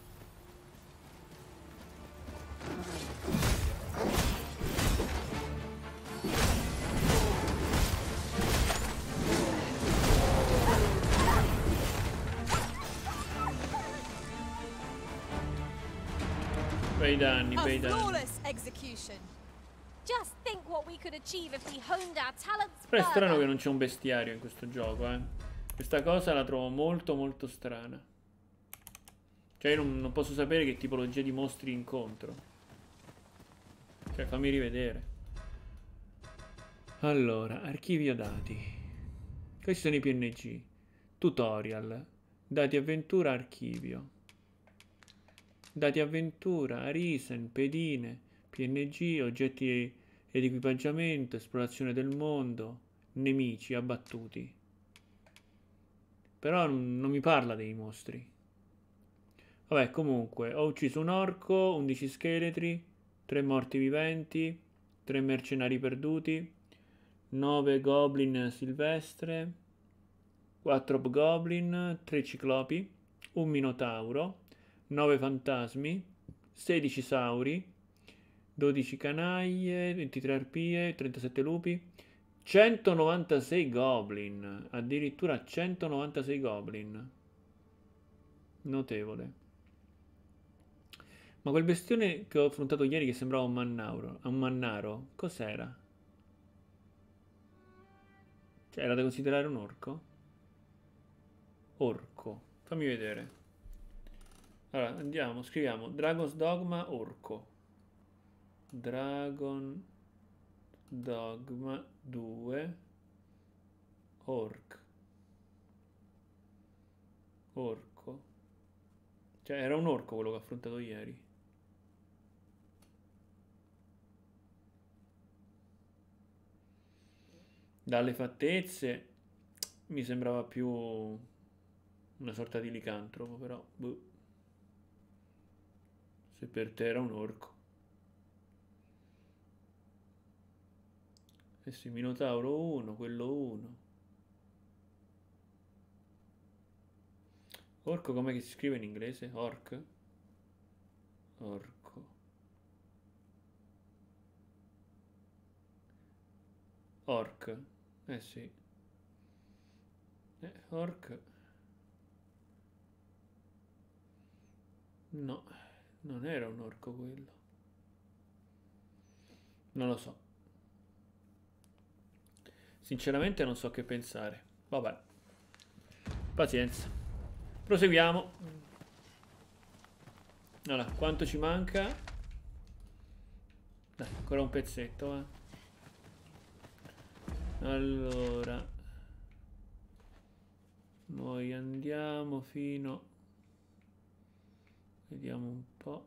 Bei danni, bei danni. Flawless execution. Just think what we could achieve if we honed our talents. Però è strano che non c'è un bestiario in questo gioco, Questa cosa la trovo molto molto strana. Cioè io non posso sapere che tipologia di mostri incontro. Cioè fammi rivedere. Allora, archivio dati. Questi sono i PNG. Tutorial. Dati avventura, archivio. Dati avventura, Arisen, pedine, PNG, oggetti ed equipaggiamento, esplorazione del mondo, nemici abbattuti. Però non mi parla dei mostri. Vabbè, comunque, ho ucciso un orco, 11 scheletri, 3 morti viventi, 3 mercenari perduti, 9 goblin silvestre, 4 hobgoblin, 3 ciclopi, un minotauro, 9 fantasmi, 16 sauri, 12 canaglie, 23 arpie, 37 lupi, 196 goblin, addirittura 196 goblin. Notevole. Ma quel bestione che ho affrontato ieri che sembrava un mannaro, cos'era? Cioè, era da considerare un orco? Orco. Fammi vedere. Allora, andiamo, scriviamo Dragon's Dogma orco. Dragon Dogma 2 orc. Orco. Cioè, era un orco quello che ho affrontato ieri. Dalle fattezze mi sembrava più una sorta di licantropo, però boh. Se per te era un orco. Eh sì, Minotauro 1, quello 1. Orco com'è che si scrive in inglese? Orc? Orco. Orc. Eh sì. Orc. No, non era un orco quello. Non lo so. Sinceramente non so che pensare. Vabbè. Pazienza. Proseguiamo. Allora, quanto ci manca? Dai, ancora un pezzetto, eh. Allora, noi andiamo fino, vediamo un po'.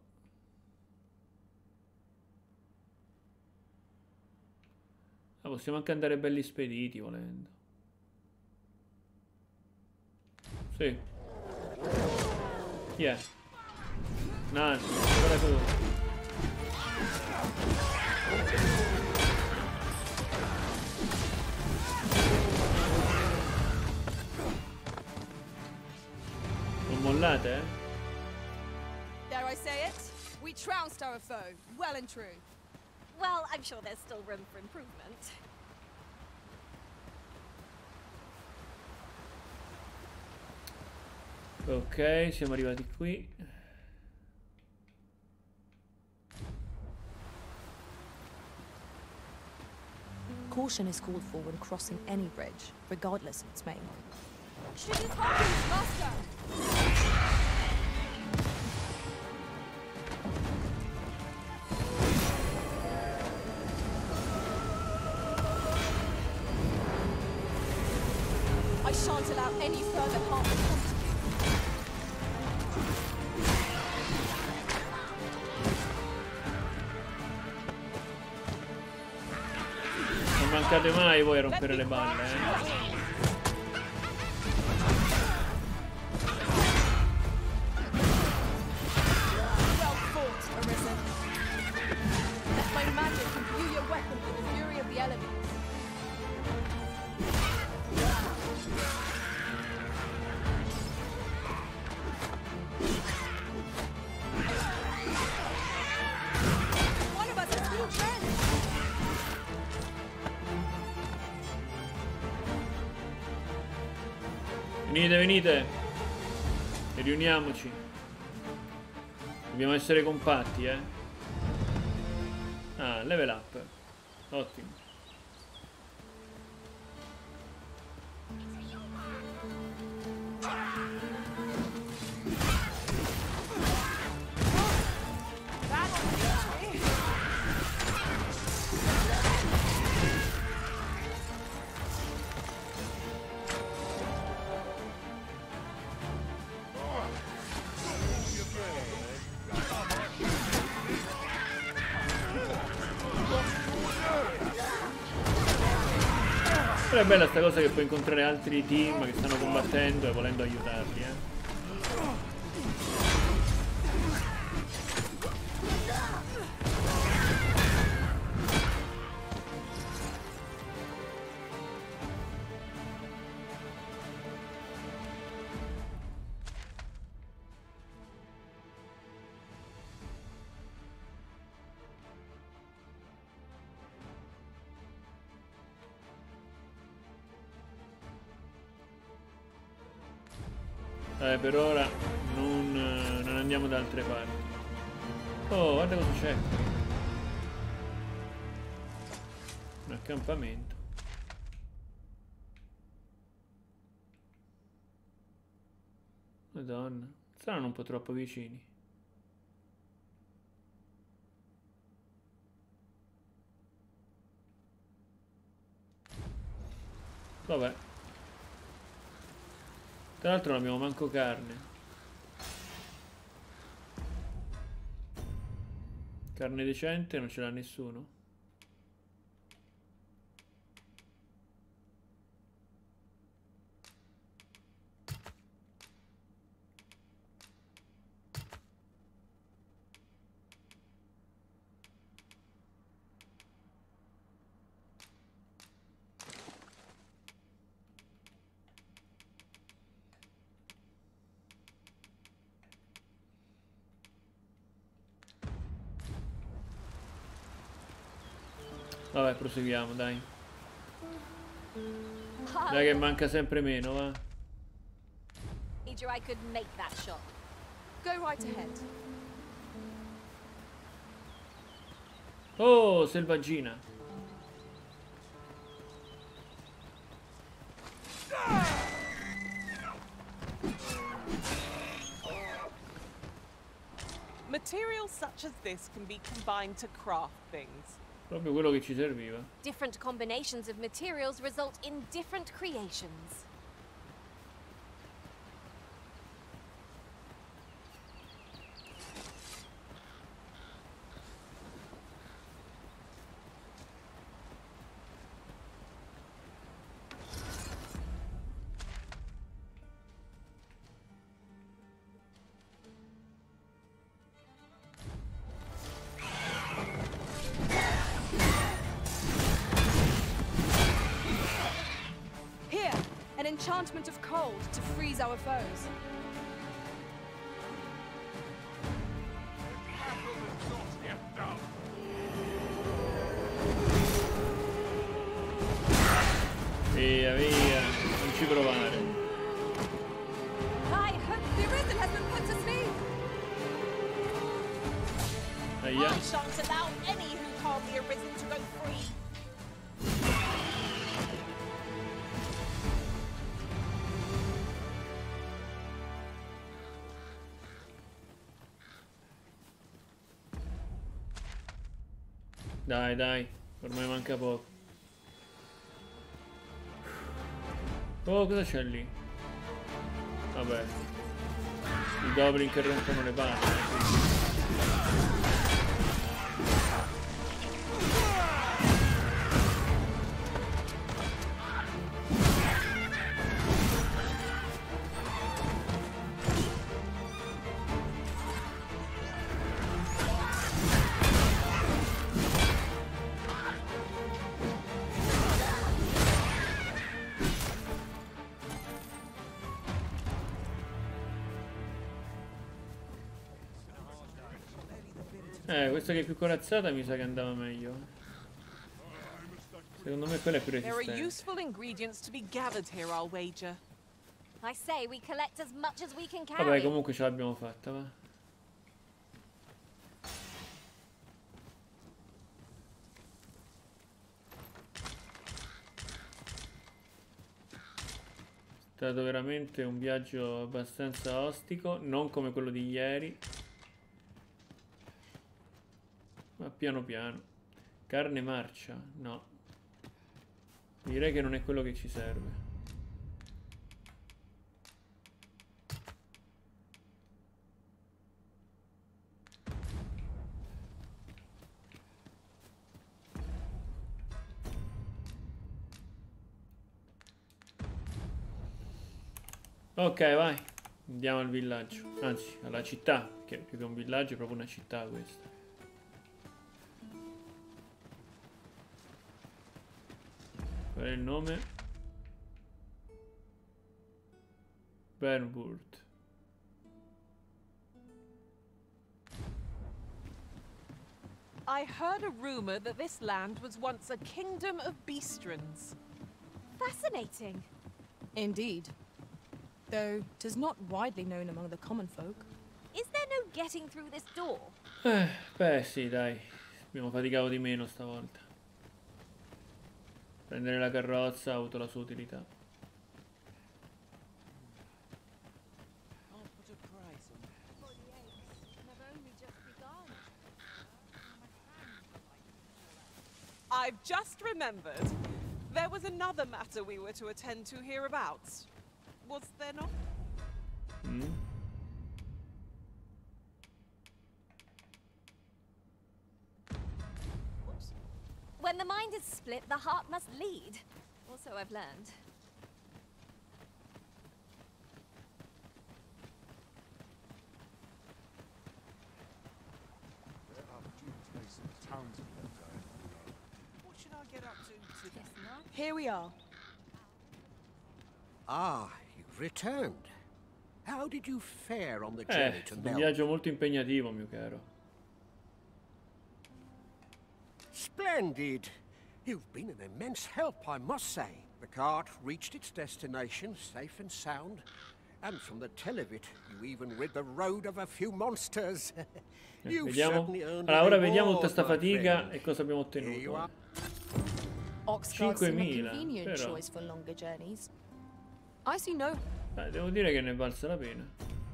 Ah, possiamo anche andare belli spediti volendo. Sì. Chi è? Nancy, guarda tu. Mollate, eh? Dare I say it? We trounced our foe, well and true. Well, I'm sure there's still room for improvement. Ok, siamo arrivati qui. Caution is called for when crossing any bridge, regardless of its main. Shoot Hawkins, Master! I shan't allow any further harm to come to you. Non mancate mai voi a rompere le balle, eh? Venite, venite. E riuniamoci. Dobbiamo essere compatti, eh. Ah, level up. Ottimo. Però è bella sta cosa che puoi incontrare altri team che stanno combattendo e volendo aiutarli, eh. Per ora non andiamo da altre parti. Oh, guarda cosa c'è. Un accampamento. Madonna. Saranno un po' troppo vicini. Vabbè. Tra l'altro non abbiamo manco carne. Carne decente non ce l'ha nessuno. Vabbè, proseguiamo, dai. Dai che manca sempre meno, va. I could make that shot. Go right ahead. Oh, selvaggina. Materials such as this can be combined to craft things. Proprio quello che ci serviva. Different combinations of materials result in different creations. Enchantment of cold to freeze our foes. Via, via, non ci provare. I hope the Risen has been put to sleep. I shan't allow any who call the Arisen to go free. Dai, dai, ormai manca poco. Oh, cosa c'è lì? Vabbè. I goblin che rompono le palle. Questa che è più corazzata mi sa che andava meglio. Secondo me quella è più resistente. There are useful ingredients to be gathered here, I'll wager. I say we collect as much as we can carry. Vabbè, comunque ce l'abbiamo fatta, va. È stato veramente un viaggio abbastanza ostico, non come quello di ieri. Ma piano piano. Carne marcia? No. Direi che non è quello che ci serve. Ok, vai. Andiamo al villaggio. Anzi, alla città. Che più che un villaggio è proprio una città questa. Qual è il nome? Bernburg. I heard a rumor that this land was once a kingdom of beastrons. Fascinating. Indeed. though 'tis not widely known among the common folk. Is there no getting through this door? Beh sì, dai. Abbiamo faticato di meno stavolta. Prendere la carrozza ha avuto la sua utilità. I've just remembered. There was another matter we were to attend to hereabouts. Was there not? When the mind is split, the heart must lead. Also, I've learned. What should I get up to today? Here we are. Ah, you've returned. How did you fare on the journey to un Mel? viaggio molto impegnativo, mio caro. Splendid. You've been an immense help, I must say. The cart reached its destination safe and sound. And from the tell of it, you even rid the road of a few monsters. Vediamo. Allora, ora vediamo tutta sta fatica e cosa abbiamo ottenuto. Oxguards seem a 5.000, convenient però. choice for longer journeys. I see no. Devo dire che ne è valsa la pena.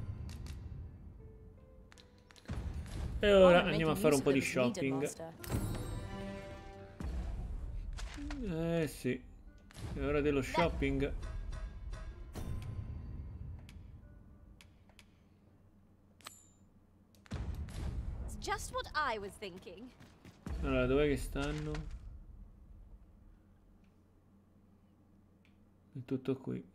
E ora andiamo a fare un po' di shopping. Sì. È ora dello shopping. It's just what I was thinking. Allora, dov'è che stanno? È tutto qui.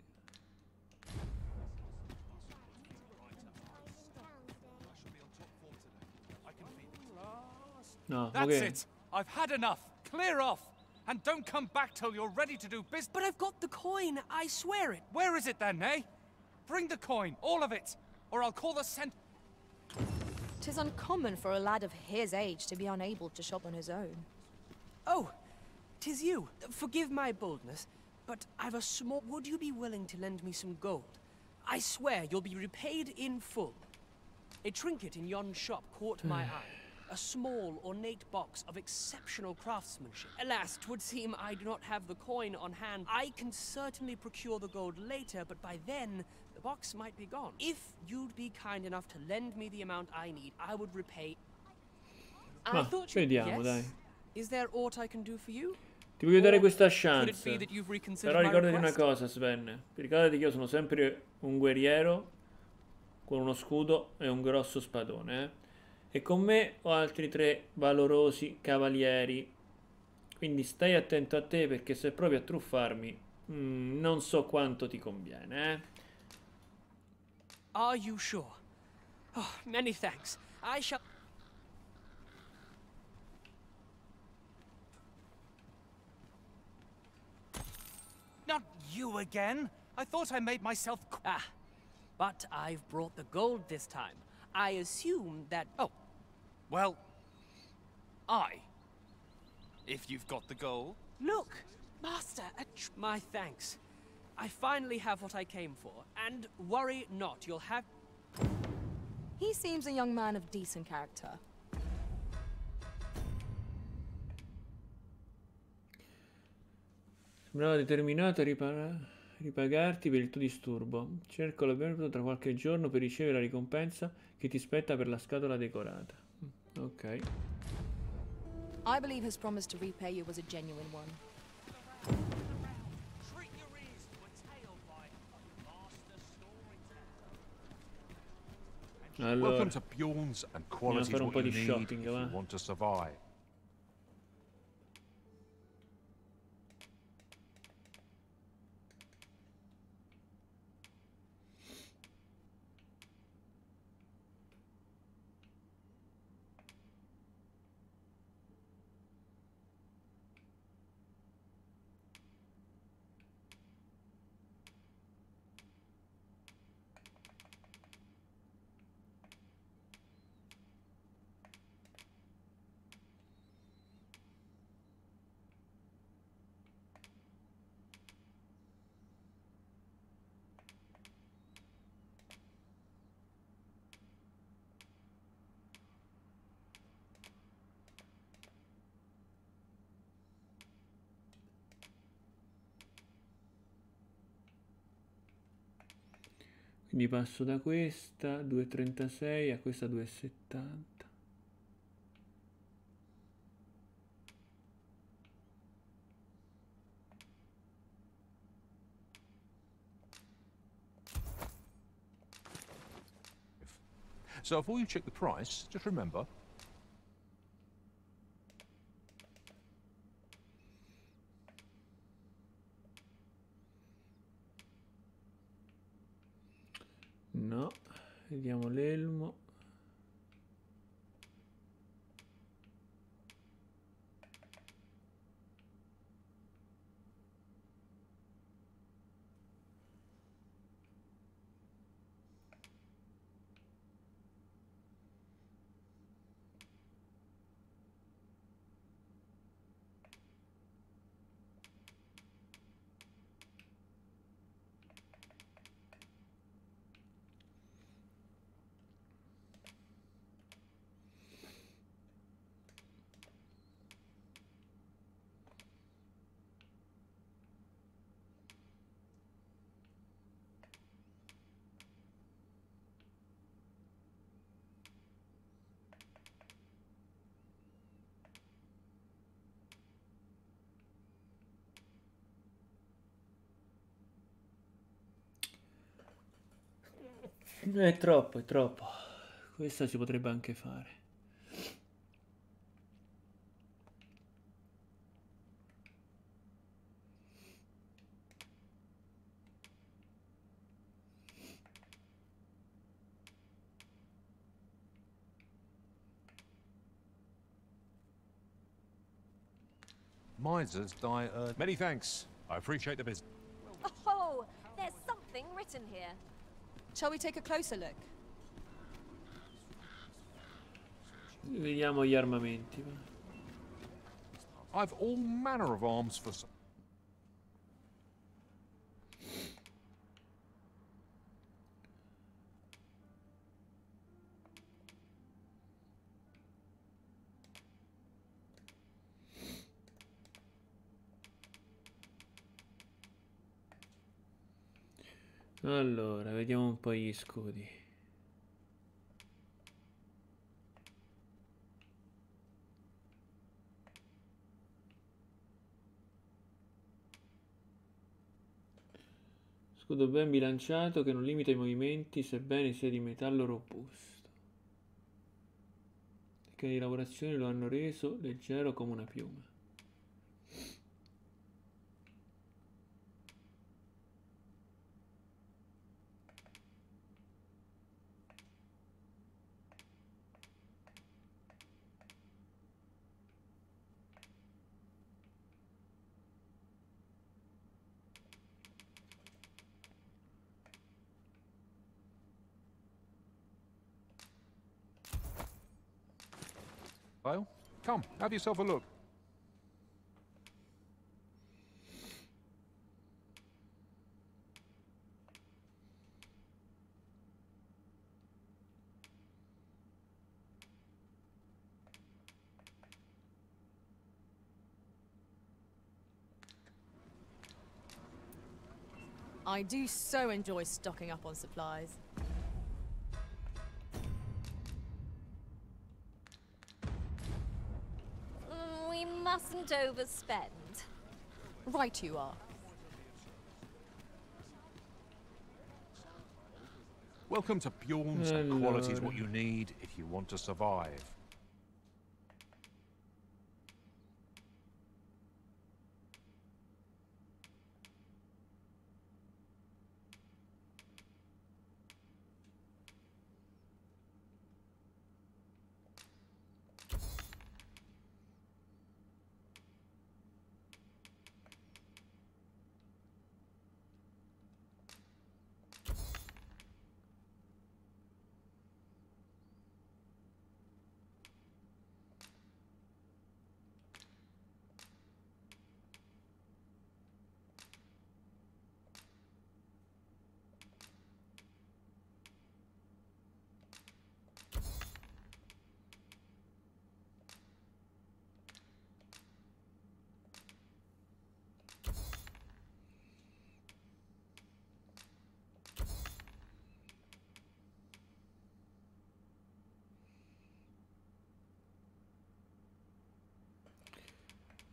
No, That's ok. it. I've had enough. Clear off. And don't come back till you're ready to do business. But I've got the coin, I swear it. Where is it then, eh? Bring the coin, all of it, or I'll call the cent. 'Tis uncommon for a lad of his age to be unable to shop on his own. Oh, 'tis you. Forgive my boldness, but I've a small... Would you be willing to lend me some gold? I swear you'll be repaid in full. A trinket in yon shop caught my eye. A small, ornate box of exceptional craftsmanship. Alas, 'twould seem I do not have the coin on hand. I can certainly procure the gold later, but by then, the box might be gone. If you'd be kind enough to lend me the amount I need, I would repay... I thought you... Vediamo, dai. Is there aught I can do for you? Ti voglio dare questa Could it chance. be that you've reconsidered Però my ricordati una request? cosa, Sven. Ricordati che io sono sempre un guerriero con uno scudo e un grosso spadone, eh? E con me ho altri 3 valorosi cavalieri. Quindi stai attento a te, perché se provi a truffarmi, non so quanto ti conviene, eh? Are you sure? Oh, many thanks. I shall... Not you again. I thought I made myself... But I've brought the gold this time. I assume that... Oh. Well... If you've got the gold. Look! Master, my thanks. I finally have what I came for. And worry not, you'll have... He seems a young man of decent character. Sembrava determinato a ripagarti per il tuo disturbo. Cerco l'avvenuto tra qualche giorno per ricevere la ricompensa che ti spetta per la scatola decorata. Ok. I believe his promise to repay you was a genuine one. Allora, Welcome to Bjorn's, and quality is un what po' you di need shopping, if you va. want to survive. Quindi passo da questa 2,36 a questa 2,70. So before you check the price, just remember. No, vediamo l'elmo. È troppo, è troppo. Questa si potrebbe anche fare. Misers die early. Many thanks. I appreciate the business. Oh, there's something written here. Shall we take a closer look? Vediamo gli armamenti. I've all manner of arms for. Allora, vediamo un po' gli scudi. Scudo ben bilanciato che non limita i movimenti sebbene sia di metallo robusto. Le canne di lavorazione lo hanno reso leggero come una piuma. Well, come, have yourself a look. I do so enjoy stocking up on supplies. We mustn't overspend. Right you are. Welcome to Bjorn's. Quality is what you need if you want to survive.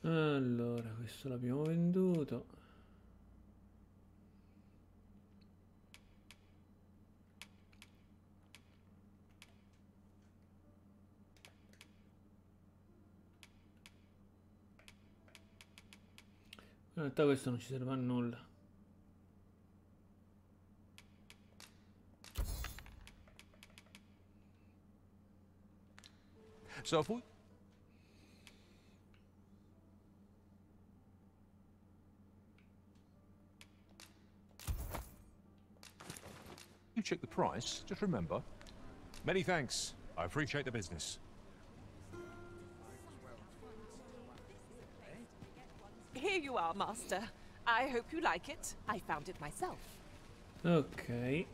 Allora, questo l'abbiamo venduto. In realtà questo non ci serve a nulla. So if we... You check the price, just remember. Many thanks. I appreciate the business. Here you are, Master. I hope you like it. I found it myself. Ok.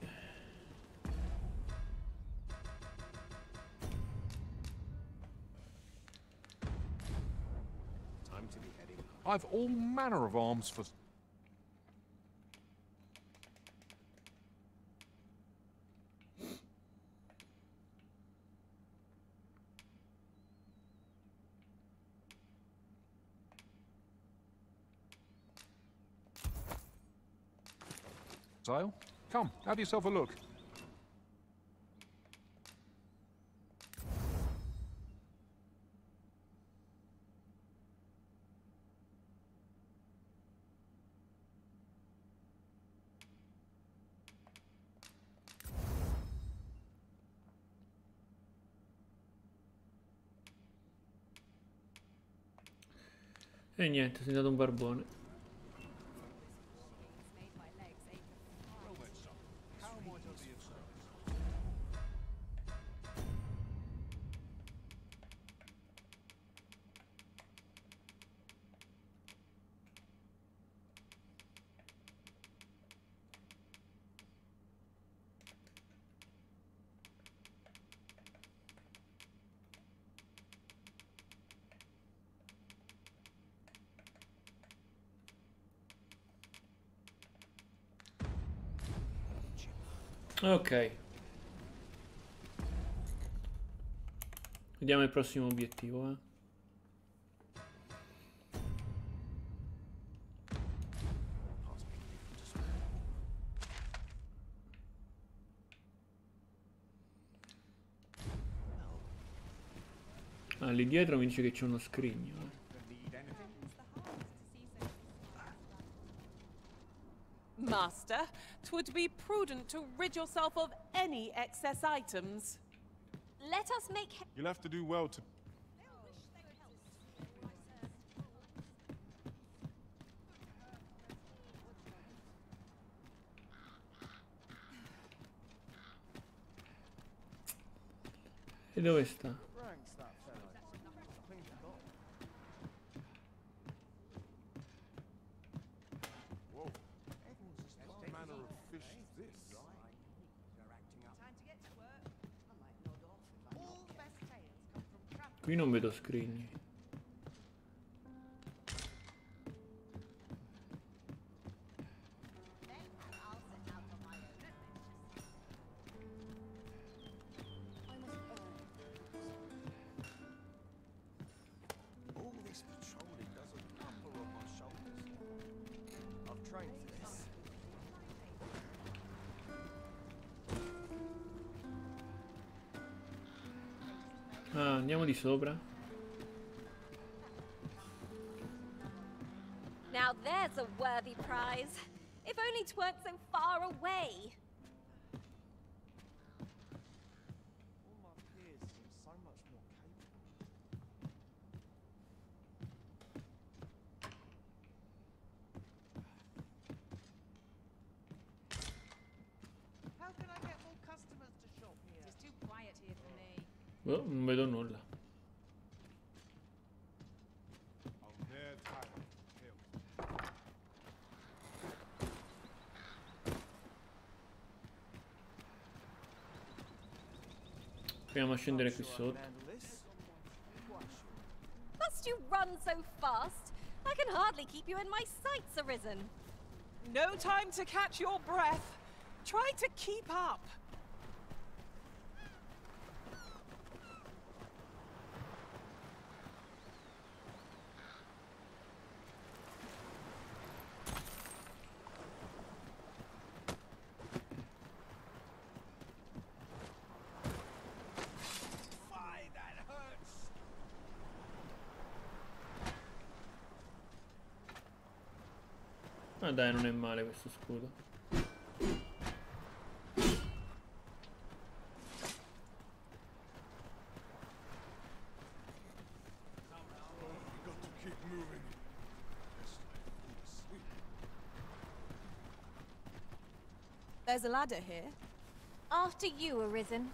Time to be heading. I've all manner of arms for... Sale? Come, have yourself a look. E niente, sei dato un barbone. Ok. Vediamo il prossimo obiettivo, Ah, lì dietro mi dice che c'è uno scrigno, Master, 'twould be prudent to rid yourself of any excess items. Let us make... You'll have to do well to... E dove sta? Qui non vedo scrigni. Ah, andiamo di sopra. Now there's a worthy prize. If only 't weren't so far away. How can I get more customers to shop here? It's too quiet here for me. Oh, non vedo nulla. Proviamo a scendere qui sotto. Must you run so fast? I can hardly keep you in my sights, Arisen. No time to catch your breath. Try to keep up. Ah dai, non è male questo scudo. There's a ladder here. After you, Arisen.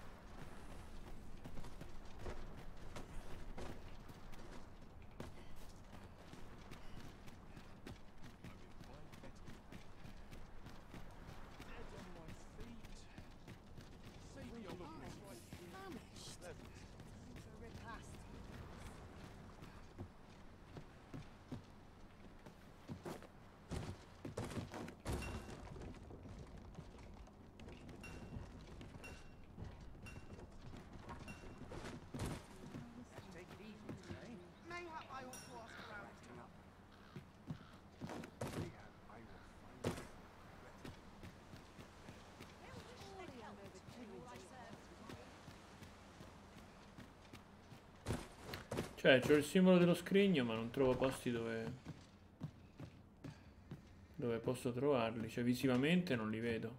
Cioè, c'ho il simbolo dello scrigno, ma non trovo posti dove posso trovarli. Cioè, visivamente non li vedo.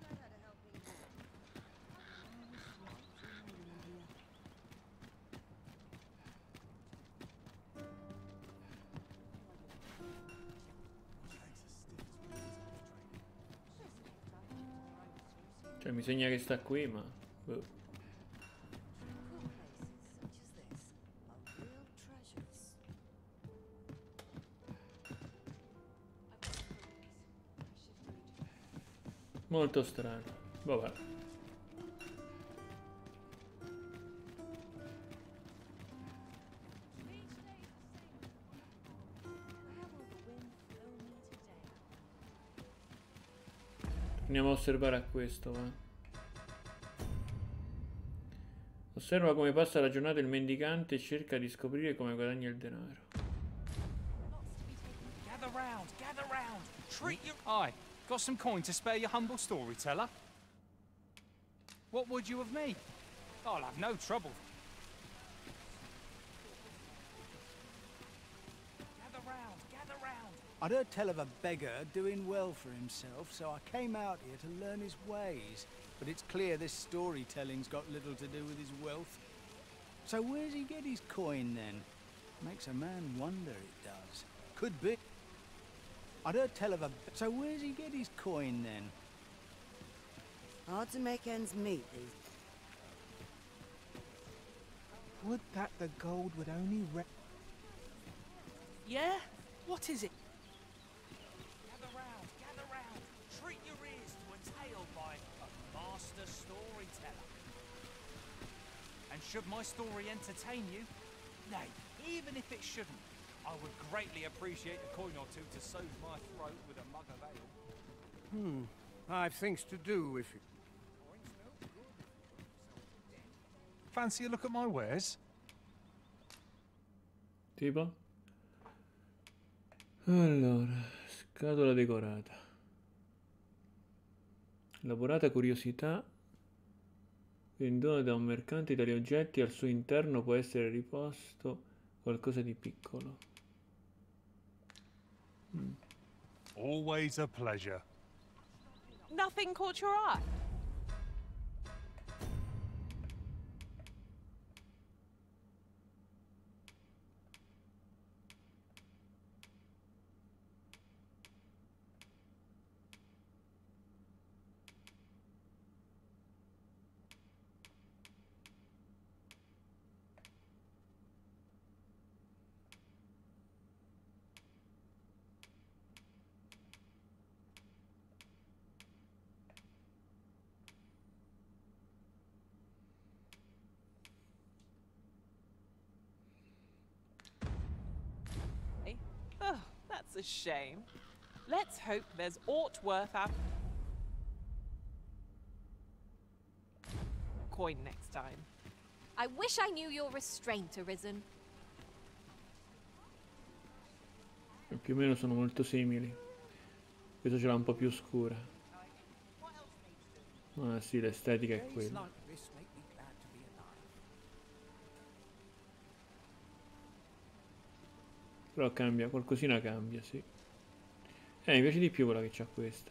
Cioè, mi segna che sta qui, ma... boh. Molto strano. Vabbè. Torniamo a osservare a questo, va. Osserva come passa la giornata il mendicante e cerca di scoprire come guadagna il denaro. Gather round, gather round. Treat your eye. Got some coin to spare your humble storyteller? What would you of me? I'll have no trouble. Gather round, gather round. I'd heard tell of a beggar doing well for himself, so I came out here to learn his ways. But it's clear this storytelling's got little to do with his wealth. So where's he get his coin then? Makes a man wonder, it does. Could be. I'd heard tell of a... So where's he get his coin then? Hard to make ends meet these... Would that the gold would only Yeah? What is it? Gather round, treat your ears to a tale by a master storyteller. And should my story entertain you, nay, even if it shouldn't, I would greatly appreciate a coin or two to soothe my throat with a mug of ale. I've things to do if you... Fancy a look at my wares? Tipo? Allora, scatola decorata. Elaborata curiosità. In dono da un mercante tali oggetti, al suo interno può essere riposto qualcosa di piccolo. Always a pleasure. Nothing caught your eye? Oh, that's a shame. Let's hope there's aught worth our coin next time. I wish I knew your restraint, Arisen. Più o meno sono molto simili. Questo ce l'ha un po' più scura. Ah sì, l'estetica è quella. Però cambia, qualcosina cambia, sì. Mi piace di più quella che c'ha questa.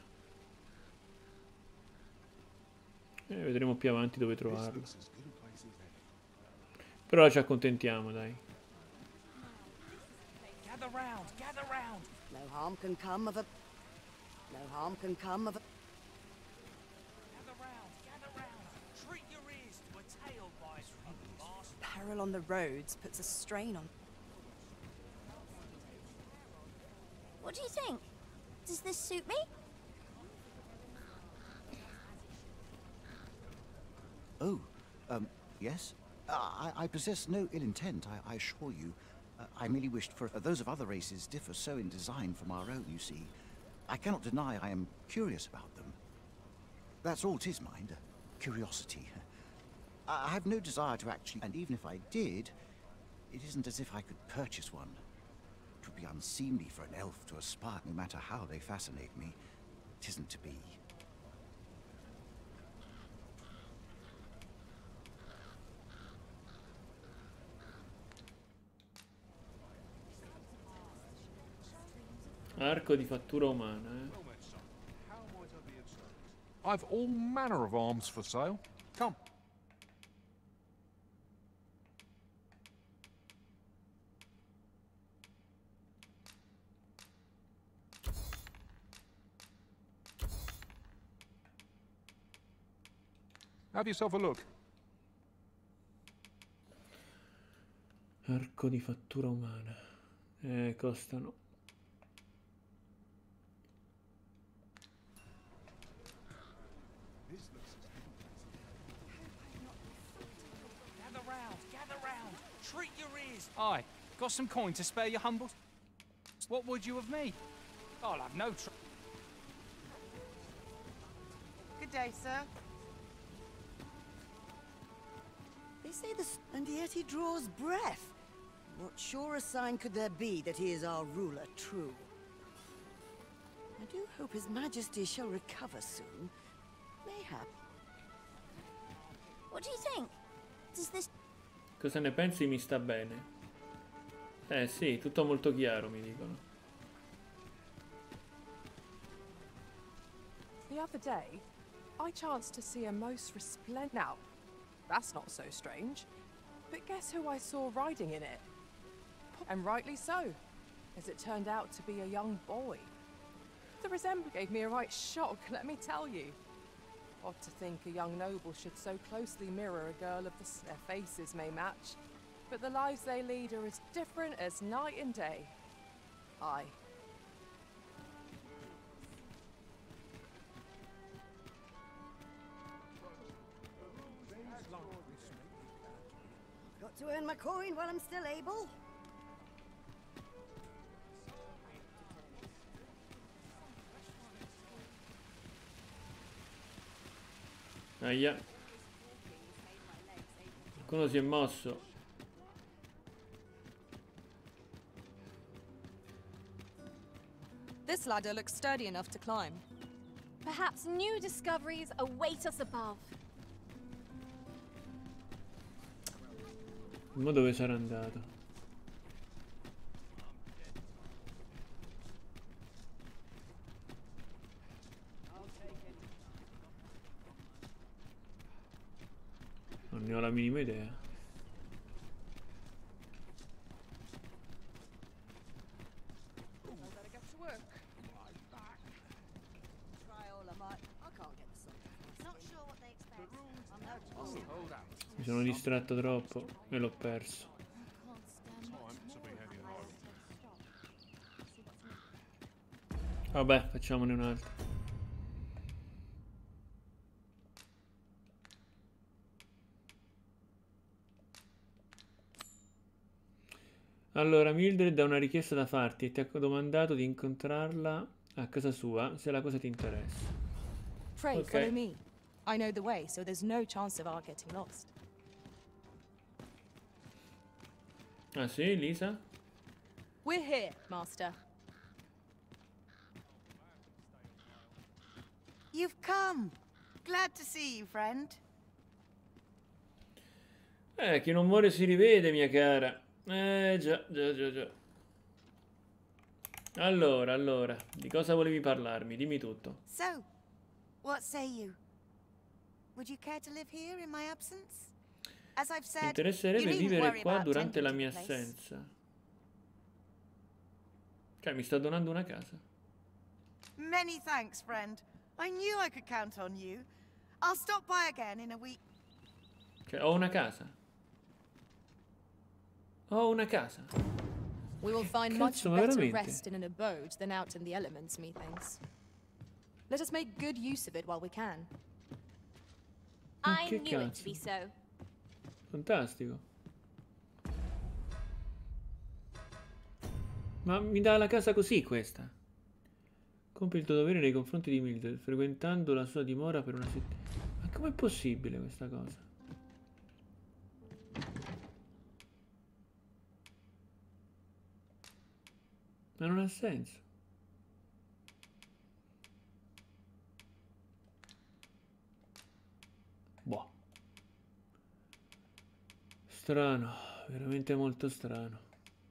Vedremo più avanti dove trovarla. Però ci accontentiamo, dai. Gather round, gather round. No harm can come of a... No harm can come of a... Gather round. Treat your ears to a tale by a master. Peril on the roads puts a strain on... What do you think? Does this suit me? Oh, yes? I possess no ill intent, I assure you. I merely wished for... those of other races differ so in design from our own, you see. I cannot deny I am curious about them. That's all 'tis, mind. Curiosity. I have no desire to actually... And even if I did, it isn't as if I could purchase one. It would be unseemly for an elf to aspire, no matter how they fascinate me. It isn't to be. Arco di fattura umana, eh. I've all manner of arms for sale. Come. Have yourself a look. Arco di fattura umana. Costano. Gather round. Treat your ears. Aye, got some coin to spare your humble. What would you of me? I'll have no trouble. Good day, sir. They say this, and yet he draws breath. What surer sign could there be that he is our ruler true? I do hope His Majesty shall recover soon. Mayhap. What do you think? Does this... Cosa ne pensi? Mi sta bene. Sì, tutto molto chiaro, mi dicono. The other day, I chanced to see a most resplendent... Now, that's not so strange. But guess who I saw riding in it? And rightly so, as it turned out to be a young boy. The resemblance gave me a right shock, let me tell you. Odd to think a young noble should so closely mirror a girl of their faces may match, but the lives they lead are as different as night and day. Aye. Got to earn my coin while I'm still able. Aia. Qualcuno si è mosso. This ladder looks sturdy enough to climb. Perhaps new discoveries await us above. Ma dove sarà andato? Non ne ho la minima idea. Mi sono distratto troppo e l'ho perso. Vabbè, facciamone un altro. Allora, Mildred ha una richiesta da farti e ti ha domandato di incontrarla a casa sua se la cosa ti interessa. Pray, follow me. I know the way, so there's no chance of our getting lost. Ah sì, Lisa? We're here, Master. You've come. Glad to see you, friend. Chi non muore si rivede, mia cara. Già. Allora, di cosa volevi parlarmi? Dimmi tutto. So, what say you? Would you care to live here in my absence? As I've said, Mi interesserebbe vivere qua durante la mia assenza. Cioè, mi sta donando una casa. Many thanks, friend. I knew I could count on you. I'll stop by again in a week. Cioè, ho una casa. Ho una casa. We will find much better rest in an abode than out in the elements, methinks. Let us make good use of it while we can. I knew it to be so. Fantastico. Ma mi dà la casa così questa? Compie il tuo dovere nei confronti di Mildred, frequentando la sua dimora per una settimana. Ma com'è possibile questa cosa? Ma non ha senso. Boh. Strano, veramente molto strano.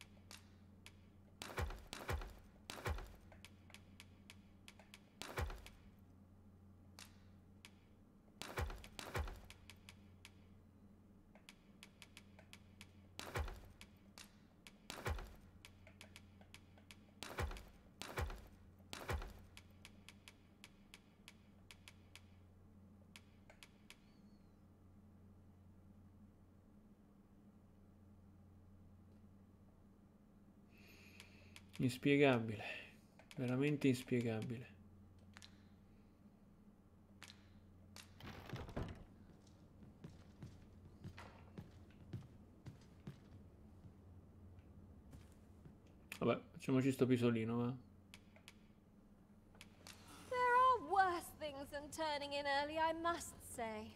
Inspiegabile, veramente inspiegabile. Vabbè, facciamoci sto pisolino, va. There are worse things than turning in early, I must say.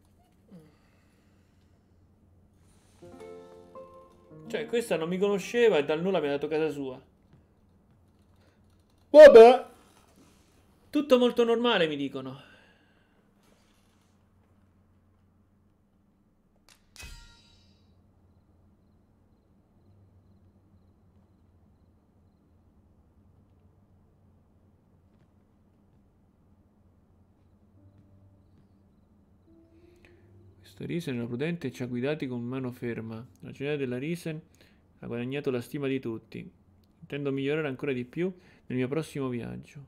Cioè, questa non mi conosceva e dal nulla mi ha dato casa sua. Vabbè. Tutto molto normale, mi dicono. Questo Risen era prudente e ci ha guidati con mano ferma. La geniale della Risen ha guadagnato la stima di tutti. Intendo migliorare ancora di più nel mio prossimo viaggio.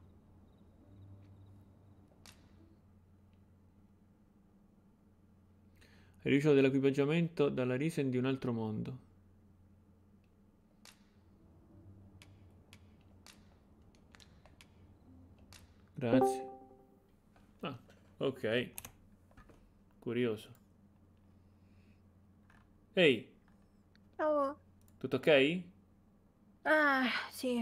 Hai ricevuto dell'equipaggiamento dalla Risen di un altro mondo. Grazie. Ah, ok. Curioso. Ehi. Ciao. Tutto ok? Ah, sì.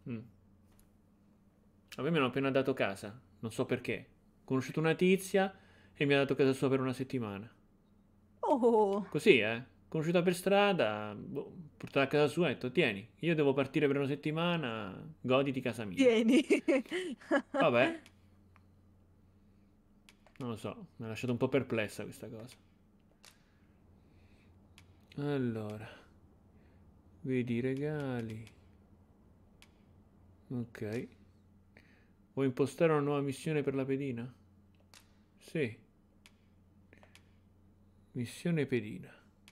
A me mi hanno appena dato casa, non so perché. Ho conosciuto una tizia e mi ha dato casa sua per una settimana. Oh. Così, conosciuta per strada, boh, portata a casa sua e ho detto, tieni, io devo partire per una settimana, goditi casa mia. Tieni. Vabbè. Non lo so, mi ha lasciato un po' perplessa questa cosa. Allora. Vedi i regali. Ok. Vuoi impostare una nuova missione per la pedina? Sì. Missione pedina.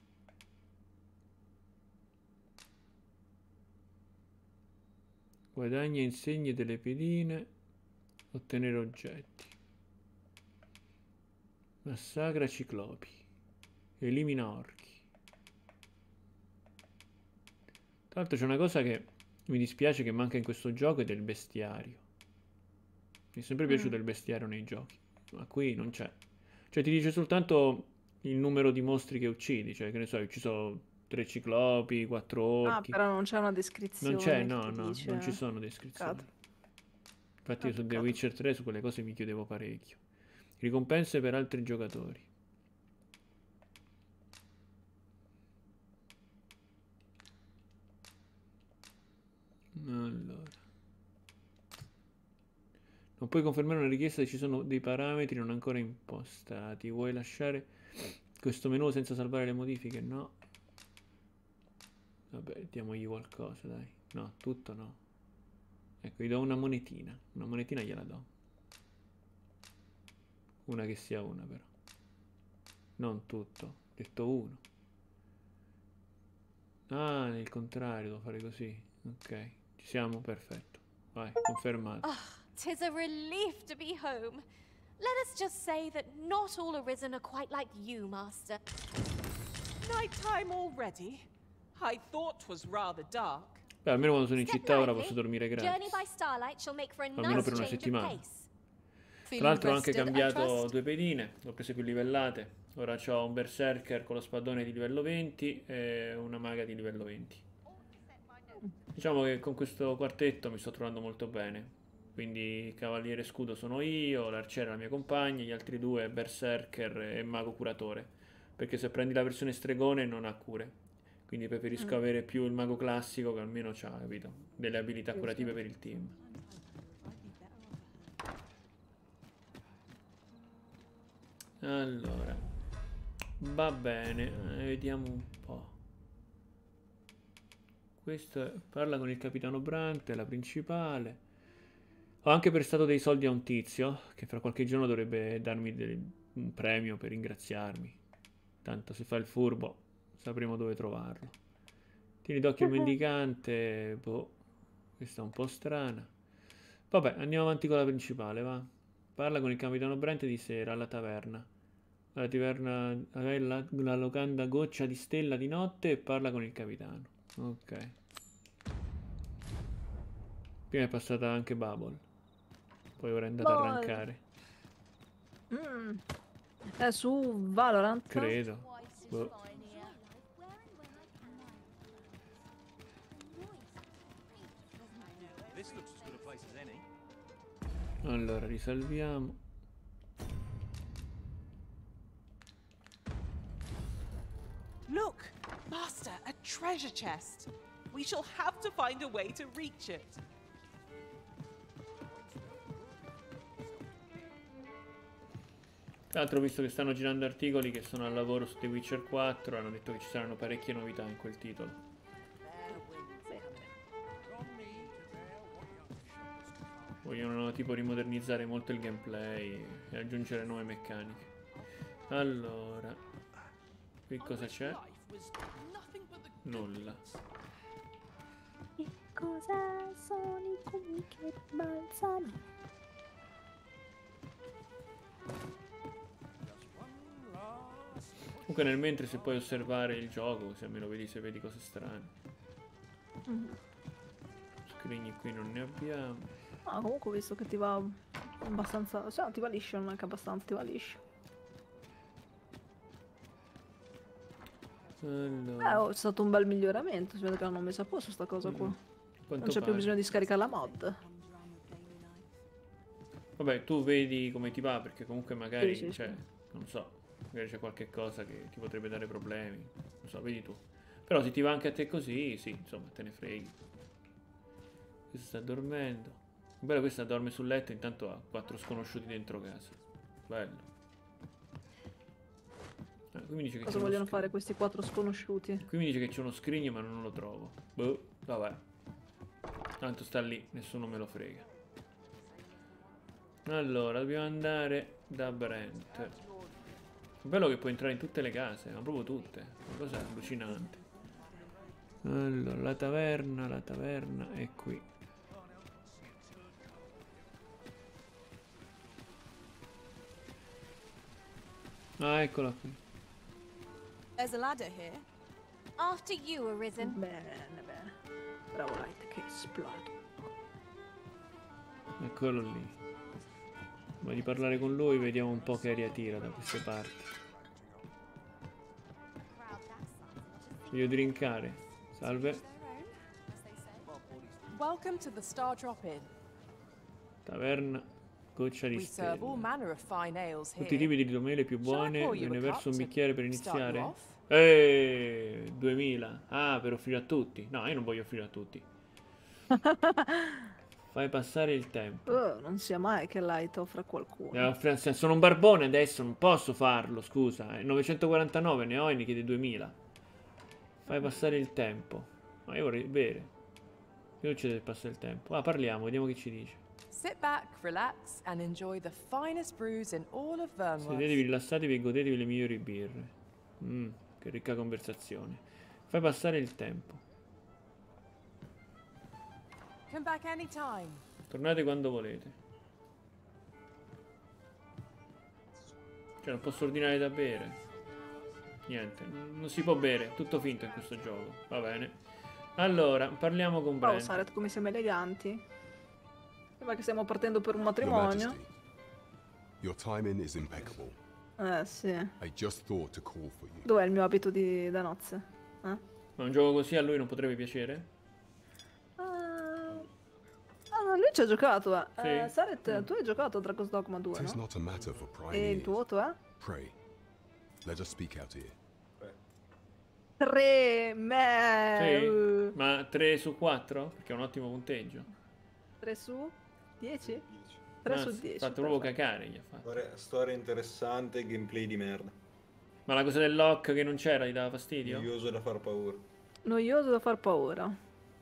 Guadagna insegne delle pedine. Ottenere oggetti. Massacra ciclopi. Elimina orchi. Tra l'altro c'è una cosa che mi dispiace che manca in questo gioco, è del bestiario. Mi è sempre piaciuto il bestiario nei giochi, ma qui non c'è. Cioè ti dice soltanto il numero di mostri che uccidi, cioè che ne so, hai ucciso 3 ciclopi, 4 orchi. Ah, però non c'è una descrizione. Non c'è, che no, ti no, dice... non ci sono descrizioni. Peccato. Infatti io su The Witcher 3 su quelle cose mi chiedevo parecchio. Ricompense per altri giocatori. Allora. Non puoi confermare una richiesta se ci sono dei parametri non ancora impostati. Vuoi lasciare questo menu senza salvare le modifiche? No. Vabbè, diamogli qualcosa, dai. No, tutto no. Ecco, gli do una monetina. Una monetina gliela do. Una che sia una, però. Non tutto. Ho detto uno. Ah, nel contrario, devo fare così. Ok, ci siamo? Perfetto. Vai, confermato. Oh, 'tis a relief to be home. Let us just say that not all Arisen are quite like you, Master. Nighttime already? I thought 'twas rather dark. Beh, almeno quando sono in città ora posso dormire Journey gratis. by starlight shall make for a Almeno nice per una change of settimana. pace. Tra l'altro ho anche cambiato 2 pedine, le ho prese più livellate. Ora ho un berserker con lo spadone di livello 20 e una maga di livello 20. Diciamo che con questo quartetto mi sto trovando molto bene. Quindi cavaliere scudo sono io, l'arciere la mia compagna, gli altri 2 berserker e mago curatore. Perché se prendi la versione stregone non ha cure. Quindi preferisco avere più il mago classico che almeno ha, capito? Delle abilità curative per il team. Allora, va bene, vediamo un po'. Questo parla con il capitano Brant, la principale. Ho anche prestato dei soldi a un tizio che fra qualche giorno dovrebbe darmi un premio per ringraziarmi. Tanto se fa il furbo sapremo dove trovarlo. Tieni d'occhio il mendicante. Boh, questa è un po' strana. Vabbè, andiamo avanti con la principale, va. Parla con il capitano Brent di sera alla taverna. Alla taverna la locanda Goccia di Stella di notte e parla con il capitano. Ok. Prima è passata anche Bubble. Poi ora è andata a arrancare. È su Valorant? Credo. Boh. Allora, risalviamo. Look, Master, a treasure chest. We shall have to find a way to reach it. Tra l'altro ho visto che stanno girando articoli che sono al lavoro su The Witcher 4, hanno detto che ci saranno parecchie novità in quel titolo. Vogliono tipo rimodernizzare molto il gameplay e aggiungere nuove meccaniche. Allora, qui cosa c'è? Nulla. Che cosa sono i cumi che balzano? Comunque nel mentre se puoi osservare il gioco, così almeno vedi se vedi cose strane. Scrigni qui non ne abbiamo. Ah, comunque ho visto che ti va abbastanza... Cioè, ti va liscio, non è che abbastanza, ti va liscio. Allora. È stato un bel miglioramento, si vede che l'hanno messa a posto sta cosa qua. Non c'è più bisogno di scaricare la mod. Vabbè, tu vedi come ti va, perché comunque magari, Sì. non so, magari c'è qualche cosa che ti potrebbe dare problemi. Non so, vedi tu. Però se ti va anche a te così, sì, insomma, te ne freghi. Questo sta dormendo. Bello, questa dorme sul letto, intanto ha 4 sconosciuti dentro casa. Bello. Qui mi dice che Cosa vogliono fare questi 4 sconosciuti? Qui mi dice che c'è uno scrigno ma non lo trovo. Boh, vabbè. Tanto sta lì, nessuno me lo frega. Allora, dobbiamo andare da Brent. Bello che puoi entrare in tutte le case, ma proprio tutte. Una cosa allucinante. Allora, la taverna è qui. Ah, eccola qui. There's a ladder here. After you, Arisen. Bene. Bravo Light, che esplode. Eccolo lì. Voglio parlare con lui, vediamo un po' che aria tira da queste parti. Voglio drinkare. Salve. Welcome to the Star Drop Inn. Taverna Goccia di We serve all Stella. manner of fine ales here. Tutti i tipi di domele più buone. pour you Ve ne a verso cup un to bicchiere per start you iniziare. off? 2000. Ah, per offrire a tutti. No, io non voglio offrire a tutti. Fai passare il tempo. Non sia mai che Light offre a qualcuno. Sono un barbone adesso, non posso farlo, scusa. 949 ne ho e ne chiede 2000. Fai passare il tempo. Ma io vorrei bere. Che succede se passa il tempo? Ah, parliamo, vediamo che ci dice. Sit back, relax and enjoy the finest brews in all of Vernworth. Sedetevi, rilassatevi e godetevi le migliori birre. Che ricca conversazione. Fai passare il tempo. Come back anytime. Tornate quando volete. Cioè, non posso ordinare da bere. Niente, non si può bere, tutto finto in questo gioco. Va bene. Allora, parliamo con Brent. Oh, Saret, come siamo eleganti. Sembra che stiamo partendo per un matrimonio. Your timing is impeccable. Sì. I just thought to call for you. Dov'è il mio abito da nozze? Ma un gioco così a lui non potrebbe piacere? Lui ci ha giocato, Sì. Saret, tu hai giocato a Dragon's Dogma 2, no? Not a matter for E il tuo voto è? Pray. Let us speak out here. 3, Sì? Ma 3 su 4? Perché è un ottimo punteggio. 3 su 10? 3 su 10. Ha fatto proprio cacare, gli ha fatto. Storia interessante, gameplay di merda. Ma la cosa del lock che non c'era gli dava fastidio? Noioso da far paura. Noioso da far paura.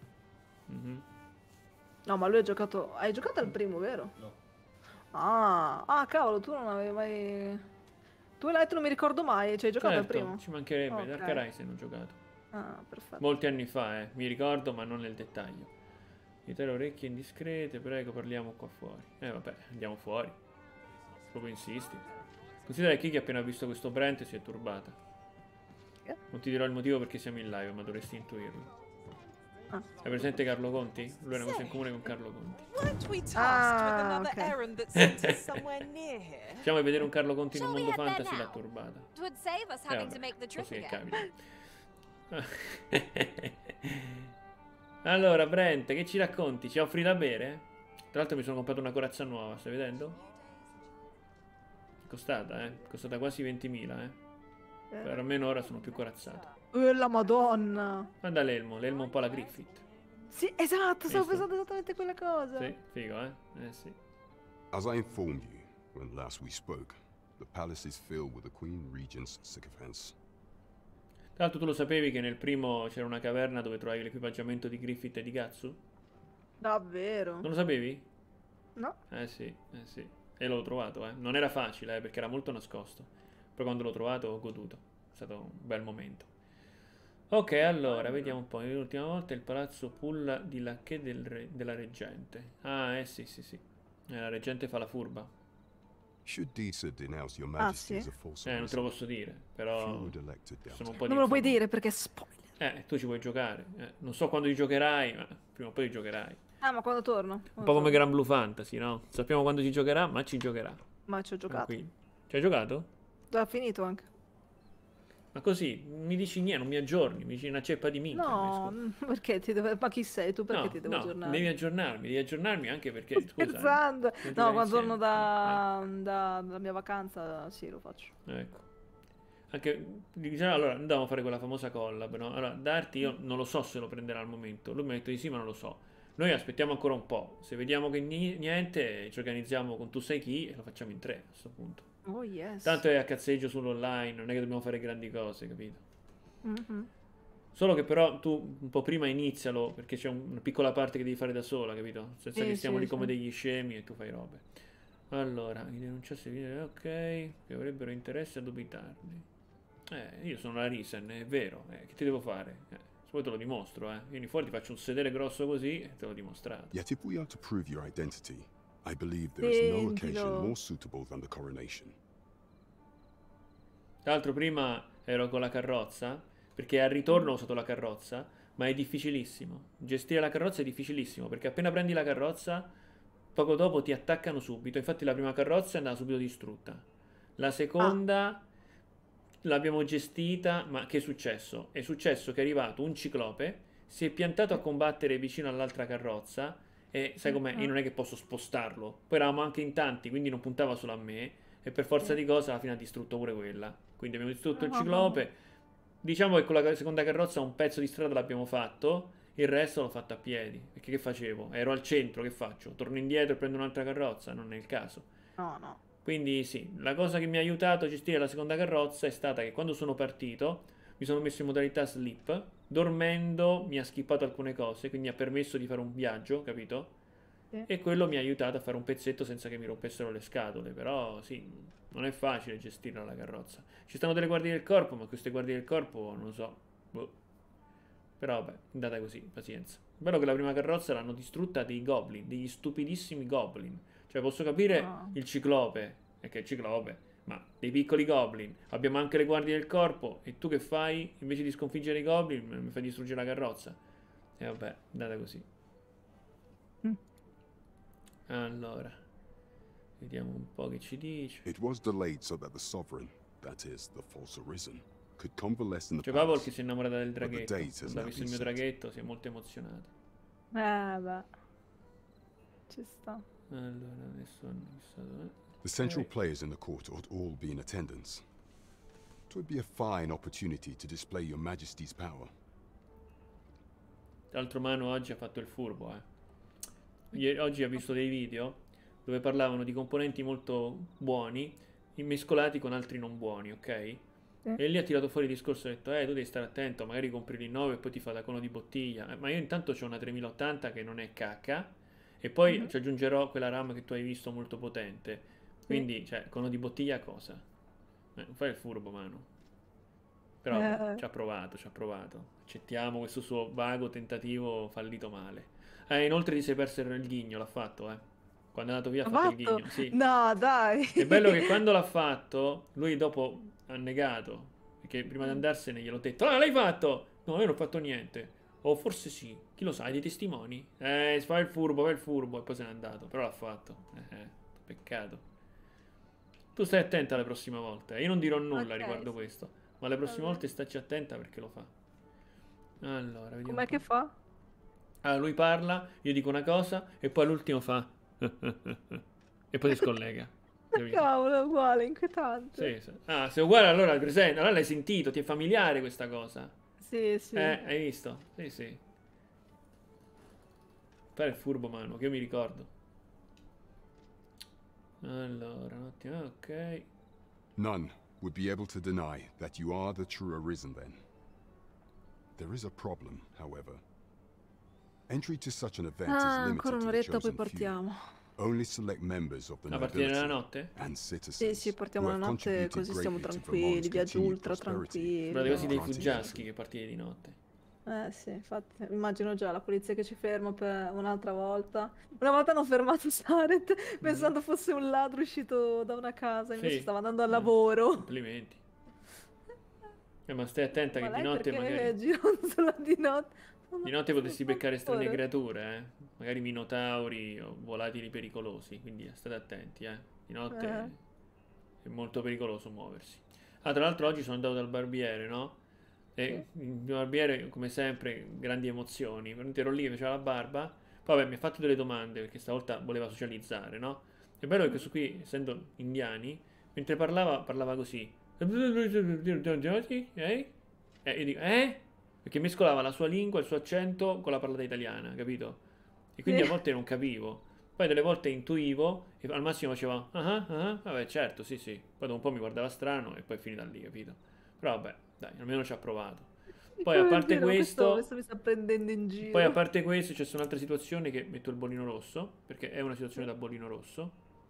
No, ma lui ha giocato... Hai giocato al primo, vero? No. Ah, cavolo, tu non avevi mai... Tu l'hai detto, non mi ricordo mai, ci hai giocato al primo? Ci mancherebbe, Ok. Dark Horizon ho giocato. Ah, perfetto. Molti anni fa, mi ricordo, ma non nel dettaglio. Evitare orecchie indiscrete, prego, parliamo qua fuori. Vabbè, andiamo fuori. Proprio insisti. Considera che Kiki appena visto questo Brent si è turbata. Non ti dirò il motivo perché siamo in live, ma dovresti intuirlo. Hai presente Carlo Conti? Lui ha una cosa in comune con Carlo Conti. Weren't we tasked with another errand that sent us somewhere near here? Diciamo che vedere un Carlo Conti in un mondo fantasy l'ha turbata. It would save us having to make the trip Così again. capita. Allora, Brent, che ci racconti? Ci offri da bere? Tra l'altro mi sono comprato una corazza nuova, stai vedendo? È costata, È costata quasi 20.000, Per almeno ora sono più corazzato. La madonna! Guarda l'elmo un po' la Griffith. Sì, esatto, stavo pensando esattamente quella cosa. Sì, figo, sì. As I informed you when last we spoke, the palace is filled with the Queen Regent's sycophants. Tra l'altro tu lo sapevi che nel primo c'era una caverna dove trovavi l'equipaggiamento di Griffith e di Gatsu? Davvero? Non lo sapevi? No. Sì. E l'ho trovato, Non era facile, perché era molto nascosto. Poi quando l'ho trovato ho goduto. È stato un bel momento. Ok, allora, vediamo un po'. L'ultima volta il palazzo Pulla di Lacché della Reggente. Sì. La Reggente fa la furba. Should Disa denounce your majesty as a false Non te lo posso dire, però sono un po' Non me lo puoi dire perché è spoiler. Tu ci puoi giocare. Non so quando ci giocherai, ma prima o poi ci giocherai. Ma quando torno? Un po' come Gran Blue Fantasy, no? Sappiamo quando ci giocherà, ma ci giocherà. Ma ci ho giocato. Tranquillo. Ci hai giocato? Ha finito anche. Ma così, mi dici niente, non mi aggiorni, mi dici una ceppa di minchia. No, perché ma chi sei tu? Perché ti devo aggiornare? Devi aggiornarmi anche perché, scusa. Scherzando. No, quando torno dalla mia vacanza, sì, lo faccio. Ecco. Anche, diciamo, allora, andavamo a fare quella famosa collab, no? Allora, Darty io non lo so se lo prenderà al momento. Lui mi ha detto di sì, ma non lo so. Noi aspettiamo ancora un po'. Se vediamo che niente, ci organizziamo con tu sai chi e lo facciamo in 3 a questo punto. Oh yes. Tanto è a cazzeggio sull'online, non è che dobbiamo fare grandi cose, capito? Mm-hmm. Solo che però tu un po' prima inizialo, perché c'è una piccola parte che devi fare da sola, capito? Senza che stiamo lì come degli scemi e tu fai robe. Allora, i denunciassi, ok, che avrebbero interesse a dubitarli. Io sono la Risen, è vero, che ti devo fare? Poi te lo dimostro, Vieni fuori, ti faccio un sedere grosso così e te l'ho dimostrato. Yet if we are to prove your identity, I believe there is no occasion more suitable than the coronation. Tra l'altro prima ero con la carrozza, perché al ritorno ho usato la carrozza, ma è difficilissimo. Gestire la carrozza è difficilissimo, perché appena prendi la carrozza, poco dopo ti attaccano subito. Infatti la prima carrozza è andata subito distrutta. La seconda l'abbiamo gestita, ma che è successo? È successo che è arrivato un ciclope, si è piantato a combattere vicino all'altra carrozza, e sai com'è? Io non è che posso spostarlo. Poi eravamo anche in tanti, quindi non puntava solo a me. E per forza di cosa alla fine ha distrutto pure quella. Quindi abbiamo distrutto il ciclope. Diciamo che con la seconda carrozza un pezzo di strada l'abbiamo fatto. Il resto l'ho fatto a piedi. Perché che facevo? Ero al centro, che faccio? Torno indietro e prendo un'altra carrozza? Non è il caso. No. Quindi sì, la cosa che mi ha aiutato a gestire la seconda carrozza è stata che quando sono partito mi sono messo in modalità sleep, dormendo mi ha skippato alcune cose, quindi ha permesso di fare un viaggio, capito? Sì. E quello mi ha aiutato a fare un pezzetto senza che mi rompessero le scatole, però sì, non è facile gestirla la carrozza. Ci stanno delle guardie del corpo, ma queste guardie del corpo non lo so. Boh. Però vabbè, è andata così, pazienza. Bello che la prima carrozza l'hanno distrutta dei goblin, degli stupidissimi goblin. Cioè posso capire il ciclope, che è ciclope, ma dei piccoli goblin. Abbiamo anche le guardie del corpo, e tu che fai? Invece di sconfiggere i goblin mi fai distruggere la carrozza. E vabbè, è andata così. Allora, vediamo un po' che ci dice. It was delayed so that the sovereign, that is, the false arisen, could convalesce in the C'è Pavel che si è innamorata del draghetto. Quando ha visto il mio draghetto si è molto emozionato. Beh, ci sta. Allora, adesso hanno fissato, The central players in the court ought all be in attendance. It would be a fine opportunity to display your majesty's power. Tra l'altro Manu oggi ha fatto il furbo, Oggi ha visto dei video dove parlavano di componenti molto buoni mescolati con altri non buoni, ok? E lì ha tirato fuori il discorso e ha detto tu devi stare attento, magari compri il 9 e poi ti fa da cono di bottiglia. Ma io intanto ho una 3080 che non è cacca, e poi ci aggiungerò quella RAM che tu hai visto molto potente. Quindi, cioè, cono di bottiglia cosa? Non fai il furbo, Manu. Però ci ha provato, Accettiamo questo suo vago tentativo fallito male. Inoltre ti sei perso il ghigno, l'ha fatto, Quando è andato via ha fatto il ghigno, sì. No, dai. È bello che quando l'ha fatto, lui dopo ha negato, perché prima di andarsene gliel'ho detto, l'hai fatto? No, io non ho fatto niente. O forse sì, chi lo sa, hai dei testimoni? Fai il furbo, e poi se n'è andato, però l'ha fatto. Peccato. Tu stai attenta la prossima volta, io non dirò nulla riguardo questo, ma le prossime volte stacci attenta perché lo fa. Allora, vediamo. Com'è che fa? Allora, lui parla, io dico una cosa e poi all'ultimo fa e poi si scollega. Cavolo, è uguale, inquietante. Sì. Ah, se è uguale allora presente, allora l'hai sentito, ti è familiare questa cosa? Sì. Hai visto? Sì. Fare il furbo, Manu, che io mi ricordo. Allora, un attimo, ok. None would be able to deny that you are the true Arisen then. There is a problem, however. Entry to such an event is limited ancora un'oretta poi partiamo. Only select members of the a partire dalla notte? And citizens. Sì, partiamo la notte così stiamo tranquilli, viaggio ultra tranquilli. Guardate quasi dei fuggiaschi che partire di notte. Sì, infatti, immagino già la polizia che ci ferma per un'altra volta. Una volta hanno fermato Saret pensando fosse un ladro uscito da una casa, invece stava andando al lavoro. Complimenti. Ma stai attenta che di notte magari... gironzola di notte. Di notte potresti beccare strane creature, magari minotauri o volatili pericolosi, quindi state attenti, Di notte è molto pericoloso muoversi. Tra l'altro oggi sono andato dal barbiere, no? E il mio barbiere, come sempre, grandi emozioni. Ero lì che faceva la barba, poi vabbè, mi ha fatto delle domande perché stavolta voleva socializzare, no? È bello che questo qui, essendo indiani, mentre parlava così. E io dico, Perché mescolava la sua lingua, il suo accento con la parlata italiana, capito? E quindi a volte non capivo. Poi delle volte intuivo e al massimo faceva vabbè, certo, sì. Poi dopo un po' mi guardava strano e poi è finita lì, capito? Però vabbè, dai, almeno ci ha provato. Poi a parte questo mi sta prendendo in giro. Poi a parte questo c'è un'altra situazione che metto il bollino rosso, perché è una situazione da bollino rosso.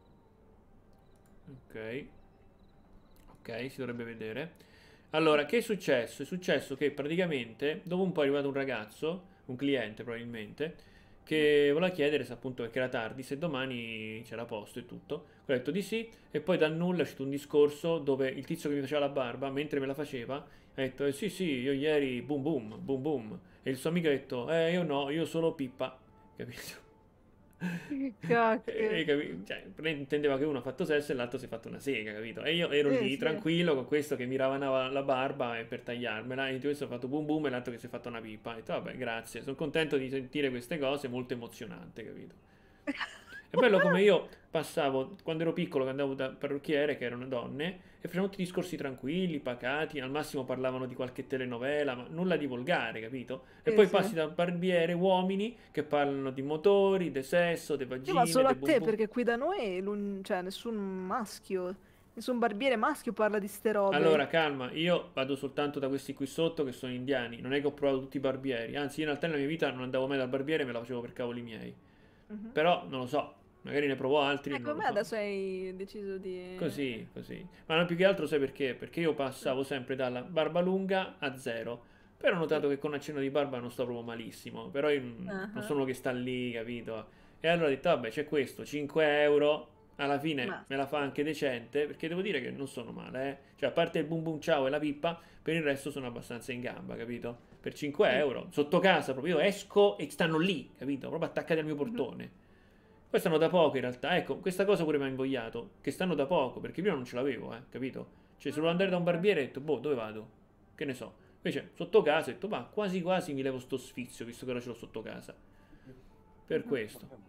Ok, si dovrebbe vedere. Allora, che è successo? È successo che praticamente dopo un po' è arrivato un ragazzo, un cliente probabilmente, che voleva chiedere se appunto, perché era tardi, se domani c'era posto e tutto. Ho detto di sì, e poi dal nulla è uscito un discorso dove il tizio che mi faceva la barba, mentre me la faceva, ha detto sì, io ieri boom boom, e il suo amico ha detto io no, io solo pippa, capito? Che cacchio. Cioè, intendeva che uno ha fatto sesso e l'altro si è fatto una sega, capito? E io ero lì tranquillo con questo che mi ravanava la barba per tagliarmela, e questo ha fatto boom boom e l'altro che si è fatto una pipa. Ho detto vabbè, grazie, sono contento di sentire queste cose, molto emozionante, capito? È bello come io passavo, quando ero piccolo, che andavo da parrucchiere, che erano donne, e facevano tutti discorsi tranquilli, pacati, al massimo parlavano di qualche telenovela, ma nulla di volgare, capito? E poi passi da barbiere, uomini, che parlano di motori, di sesso, di vagine, ma solo a te, perché qui da noi, cioè, nessun maschio Nessun barbiere maschio parla di ste robe. Allora, calma, io vado soltanto da questi qui sotto che sono indiani. Non è che ho provato tutti i barbieri. Anzi, io in realtà nella mia vita non andavo mai dal barbiere, me la facevo per cavoli miei. Però, non lo so, magari ne provo altri. Ecco, me adesso hai deciso di... Così. Ma non più che altro sai perché? Perché io passavo sempre dalla barba lunga a 0. Però ho notato che con accenno di barba non sto proprio malissimo. Però io non sono uno che sta lì, capito? E allora ho detto, vabbè, c'è questo, 5 euro. Alla fine me la fa anche decente, perché devo dire che non sono male, eh. Cioè, a parte il boom boom ciao e la pippa, per il resto sono abbastanza in gamba, capito? Per 5 euro, sotto casa proprio, io esco e stanno lì, capito? Proprio attaccati al mio portone. Poi stanno da poco in realtà, ecco, questa cosa pure mi ha invogliato, che stanno da poco, perché prima non ce l'avevo, capito? Cioè, se volevo andare da un barbiere, ho detto, boh, dove vado? Che ne so. Invece, sotto casa, ho detto, ma quasi quasi mi levo sto sfizio, visto che ora ce l'ho sotto casa. Per questo.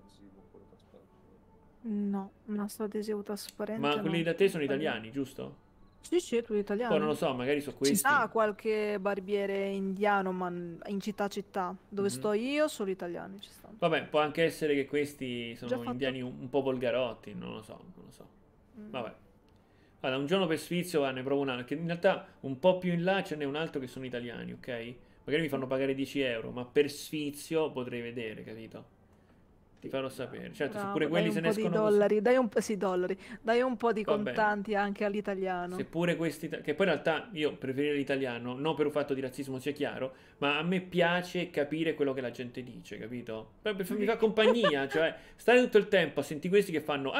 No, un nastro adesivo trasparente. Ma quelli da te sono italiani, giusto? Sì, tu italiano. Poi non lo so, magari sono questi. Ci sta qualche barbiere indiano, ma in città. Dove sto io, solo italiani ci stanno. Vabbè, può anche essere che questi sono indiani un po' volgarotti, non lo so. Vabbè. Allora, un giorno per sfizio ne provo un altro, che in realtà un po' più in là ce n'è un altro che sono italiani, ok? Magari mi fanno pagare 10 euro, ma per sfizio potrei vedere, capito? Ti farò sapere. Certo, se pure quelli se ne escono dollari, dai un po' di contanti anche all'italiano. Seppure questi, che poi in realtà io preferirei l'italiano, non per un fatto di razzismo sia chiaro, ma a me piace capire quello che la gente dice, capito? Mi fa compagnia, cioè stare tutto il tempo a sentire questi che fanno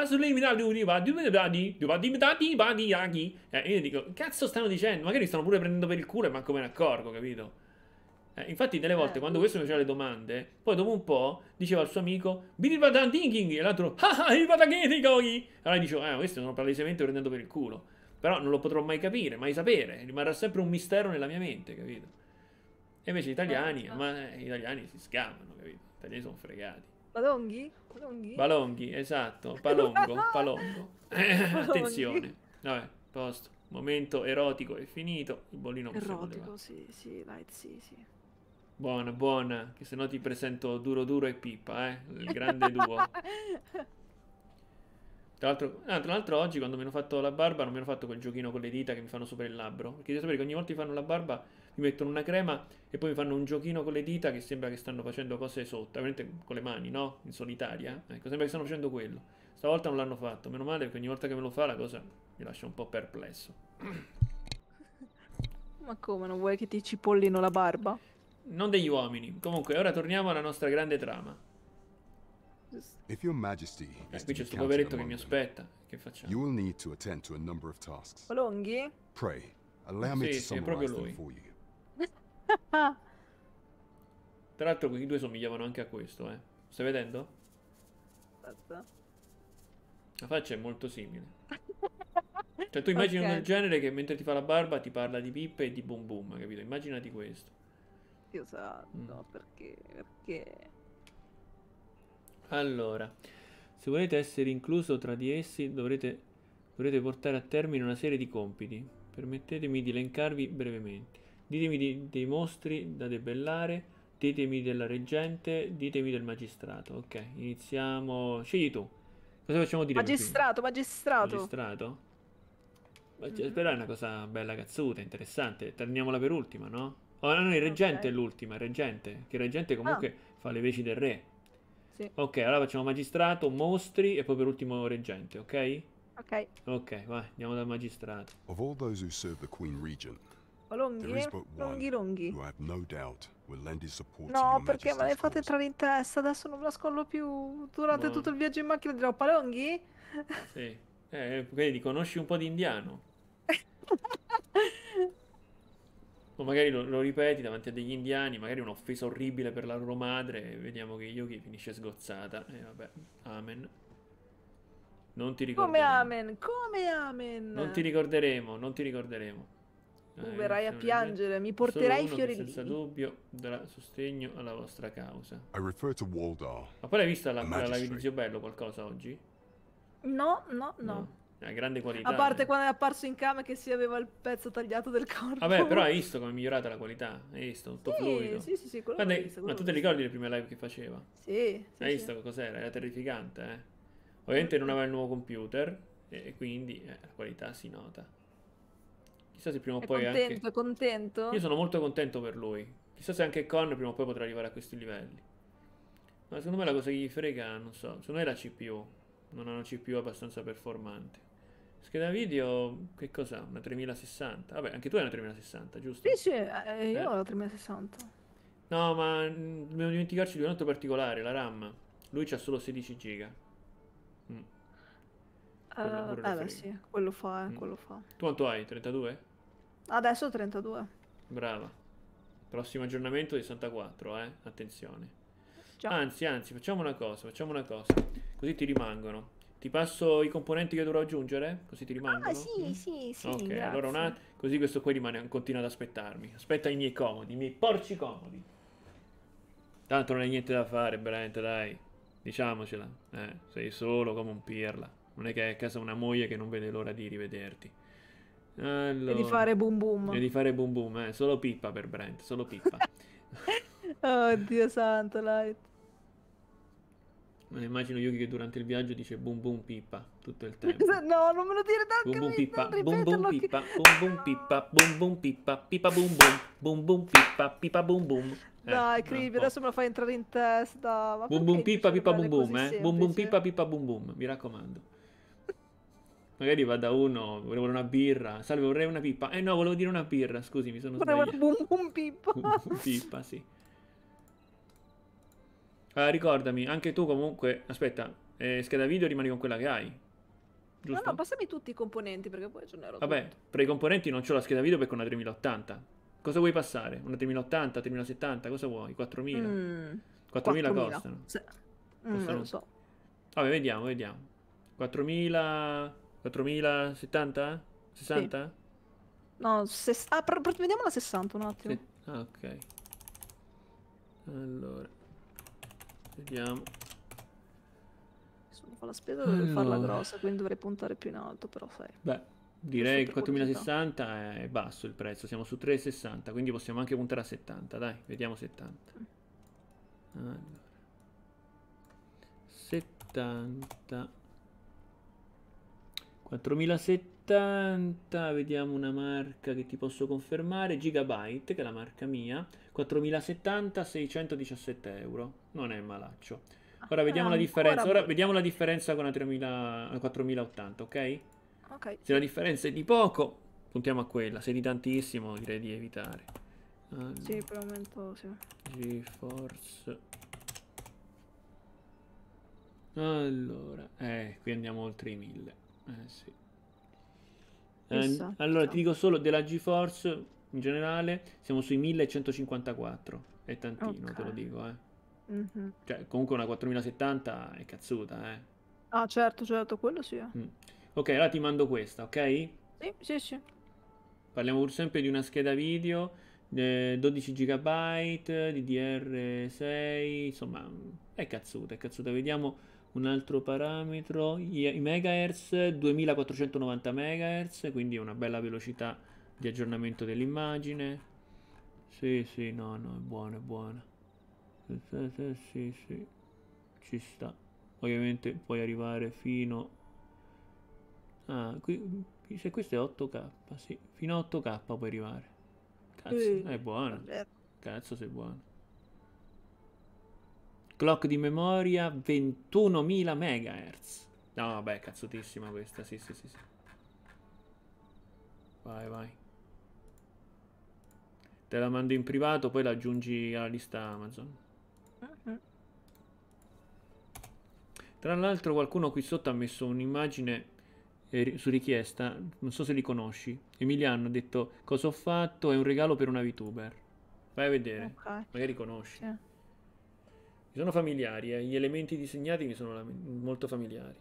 io dico, cazzo stanno dicendo? Magari stanno pure prendendo per il culo e manco me ne accorgo, capito? Infatti delle volte quando questo mi faceva le domande, poi dopo un po' diceva al suo amico e l'altro allora dicevo, questi sono palesemente prendendo per il culo. Però non lo potrò mai capire, mai sapere, rimarrà sempre un mistero nella mia mente, capito? E invece gli italiani, gli italiani si scamano, capito? Gli italiani sono fregati. Balonghi, esatto, palongo. Attenzione. Vabbè, posto. Momento erotico è finito, il bollino erotico, sì, right, sì. Buona, che se no ti presento Duro e Pippa, il grande duo. Tra l'altro oggi quando mi hanno fatto la barba non mi hanno fatto quel giochino con le dita che mi fanno sopra il labbro, perché devi sapere che ogni volta che fanno la barba mi mettono una crema e poi mi fanno un giochino con le dita che sembra che stanno facendo cose sotto, ovviamente con le mani, no? In solitaria, ecco, sembra che stanno facendo quello. Stavolta non l'hanno fatto, meno male, perché ogni volta che me lo fa la cosa mi lascia un po' perplesso. Ma come, non vuoi che ti cipollino la barba? Non degli uomini. Comunque, ora torniamo alla nostra grande trama. If your majesty is qui to c'è sto be poveretto counted che mi among them, aspetta. Che facciamo? you will need to attend to a number of tasks. Balonghi? Pray, allow me to Sì, è proprio summarize them lui. for you. Tra l'altro quei due somigliavano anche a questo, Stai vedendo? Aspetta. La faccia è molto simile. Cioè tu immagini uno del genere che mentre ti fa la barba ti parla di pippe e di boom boom, capito? Immaginati questo. Dio santo, perché? Allora, se volete essere incluso tra di essi dovrete portare a termine una serie di compiti. Permettetemi di elencarvi brevemente. Ditemi dei mostri da debellare, ditemi della reggente, ditemi del magistrato. Ok, iniziamo. Scegli tu. Cosa facciamo dire? Magistrato. Però è una cosa bella cazzuta, interessante. Terminiamola per ultima, no? Oh, no, il reggente è l'ultima, il reggente. Che il reggente comunque fa le veci del re. Sì. Ok, allora facciamo magistrato, mostri e poi per ultimo reggente, ok? Ok, vai, andiamo dal magistrato. Of all those who serve the Queen Regent, Longhi, there is but one lunghi. who I have no doubt will lend his support to No, your perché me l'hai majesty's fatta entrare in testa, adesso non me la scollo più. Durante tutto il viaggio in macchina dirò Palonghi? Sì, vedi, conosci un po' di indiano. O magari lo ripeti davanti a degli indiani, magari un'offesa orribile per la loro madre, e vediamo che Yuki finisce sgozzata. E vabbè, amen. Non ti ricorderemo. Come amen? Non ti ricorderemo. Tu verrai a piangere, mi porterai i fiorellini. Senza dubbio darà sostegno alla vostra causa. I refer to Waldar. Ma poi l'hai vista la live di Zio Bello qualcosa oggi? No. Grande qualità. A parte quando è apparso in camera che si aveva il pezzo tagliato del corpo. Vabbè, però hai visto come è migliorata la qualità? Hai visto? Tutto fluido. Sì, Ma tu ti ricordi le prime live che faceva? Sì. Hai visto cos'era? Era terrificante, Ovviamente non aveva il nuovo computer. e quindi la qualità si nota. Chissà se prima o È poi contento, anche... è contento? Io sono molto contento per lui. Chissà se anche Con prima o poi potrà arrivare a questi livelli. Ma secondo me la cosa che gli frega, non so, secondo me è la CPU. Non ha una CPU abbastanza performante. Scheda video, che cos'ha? Una 3060? Vabbè, anche tu hai una 3060, giusto? Sì, io ho la 3060. No, ma dobbiamo dimenticarci di un altro particolare, la RAM. Lui c'ha solo 16 giga. Beh sì, quello fa, quello fa. Tu quanto hai? 32? Adesso 32. Brava. Prossimo aggiornamento 64, attenzione. Già. Anzi, facciamo una cosa. Così ti rimangono. Ti passo i componenti che dovrò aggiungere? Così ti rimangono? Ah, sì, Ok, grazie. allora così questo qui continua ad aspettarmi. Aspetta i miei comodi, i miei porci comodi. Tanto non hai niente da fare, Brent, dai. Diciamocela. Sei solo come un pirla. Non è che hai a casa una moglie che non vede l'ora di rivederti. Allora, E di fare boom boom. E di fare boom boom, solo pippa per Brent, solo pippa. Oddio santo, Light. Me immagino Yuki che durante il viaggio dice boom boom pippa tutto il tempo. No, non me lo dire tanto. Boom boom pippa, non boom boom ripeterlo pippa, boom boom pippa, boom boom pippa, pippa boom boom, boom boom pippa, pippa boom boom. Dai, Cribi, adesso me lo fai entrare in testa. Ma boom boom perché pippa, dici pippa belle boom boom, così boom boom semplici? pippa, pippa boom boom, mi raccomando. Magari va da uno, volevo una birra, salve vorrei una pippa. No, volevo dire una birra, scusi, mi sono sbagliato. Boom boom pippa. Boom boom pippa, sì. Ricordami, anche tu comunque, aspetta, scheda video rimani con quella che hai, giusto? No, passami tutti i componenti perché poi ce n'ero. Vabbè, per i componenti non c'ho la scheda video perché ho una 3080. Cosa vuoi passare? Una 3080, 3070, cosa vuoi? 4000? 4000 costano. Sì. Costano... Non lo so. Vabbè, vediamo. 4000... 4070? 60? Sì. No, vediamo la 60 un attimo. Ok. Allora, vediamo. Se uno fa la spesa deve farla grossa, quindi dovrei puntare più in alto, però sai. Beh, direi che 4060 è basso il prezzo, siamo su 360, quindi possiamo anche puntare a 70, dai, vediamo 70. Allora. 70. 4070, vediamo una marca che ti posso confermare, Gigabyte, che è la marca mia, 4070, 617 euro, non è malaccio. Ora vediamo la differenza, vediamo la differenza con la 4080, ok? Ok. Se la differenza è di poco, puntiamo a quella, se è di tantissimo direi di evitare. Allora, sì, per il momento sì. GeForce. Allora, qui andiamo oltre i 1000. Sì. Allora ti dico solo della GeForce in generale siamo sui 1154. È tantino, te lo dico, Cioè, comunque una 4070 è cazzuta, Ah, certo, quello sì. Ok, allora ti mando questa, ok? Sì. Parliamo pur sempre di una scheda video 12 GB, DDR6, insomma, è cazzuta. Vediamo un altro parametro, i megahertz, 2490 MHz, quindi una bella velocità di aggiornamento dell'immagine. Sì, no, è buona. Sì, ci sta. Ovviamente puoi arrivare fino se questo è 8K, sì, fino a 8K puoi arrivare. Cazzo, è buono. Cazzo, sei buono. Clock di memoria 21.000 MHz. No, vabbè, cazzutissima questa, sì. Vai. Te la mando in privato, poi la aggiungi alla lista Amazon. Tra l'altro qualcuno qui sotto ha messo un'immagine su richiesta, non so se li conosci. Emiliano ha detto cosa ho fatto, è un regalo per una VTuber. Vai a vedere, magari conosci. Mi sono familiari, gli elementi disegnati mi sono molto familiari.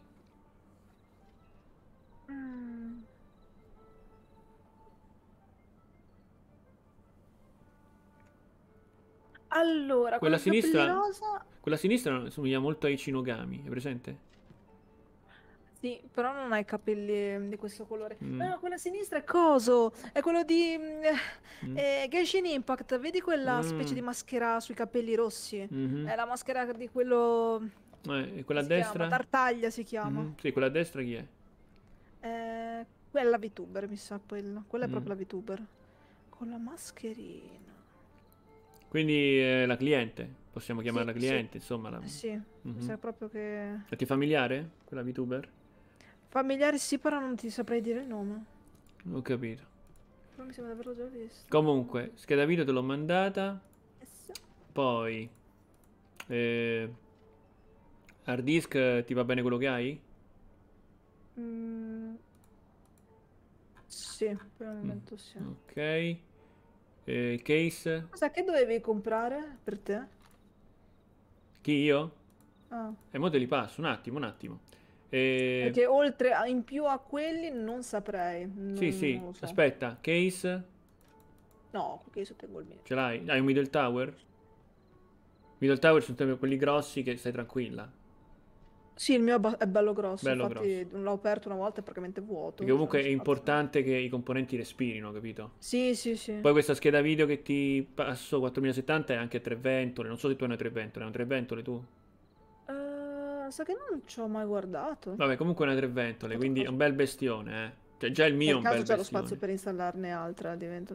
Allora, quella sinistra somiglia molto ai Shinogami, è presente? Sì, però non ha i capelli di questo colore. No, quella a sinistra è coso? È quello di Genshin Impact. Vedi quella specie di maschera sui capelli rossi? È la maschera di quello... E quella a destra? Tartaglia si chiama. Sì, quella a destra chi è? Quella VTuber, mi sa quella. Quella è proprio la VTuber. Con la mascherina. Quindi la cliente, possiamo chiamarla cliente, insomma. Sì, mi sa proprio che... È ti familiare, quella VTuber? Familiare sì, però non ti saprei dire il nome. Ho capito. Però mi sembra di averlo già visto. Comunque, scheda video te l'ho mandata. Poi... hard disk, ti va bene quello che hai? Sì, per il momento sì. Ok. Case? Cosa che dovevi comprare per te? Chi, io? Ah. Mo te li passo, un attimo. Perché oltre in più a quelli non saprei. Sì, non lo so. aspetta, case? No, case tengo il mio. Ce l'hai? Hai un middle tower? Middle tower sono sempre quelli grossi che stai tranquilla. Sì, il mio è bello grosso, Bello infatti l'ho aperto una volta, è praticamente vuoto. Perché comunque è importante che i componenti respirino, capito? Sì. Poi questa scheda video che ti passo 4070 è anche 3 ventole, non so se tu hai una 3 ventole, hai una 3 ventole tu? Sa che non ci ho mai guardato. Vabbè, comunque è una 3 ventole, quindi è un bel bestione, eh. Cioè, già il mio è un bel bestione. C'è lo bestione. spazio per installarne altre, diventa...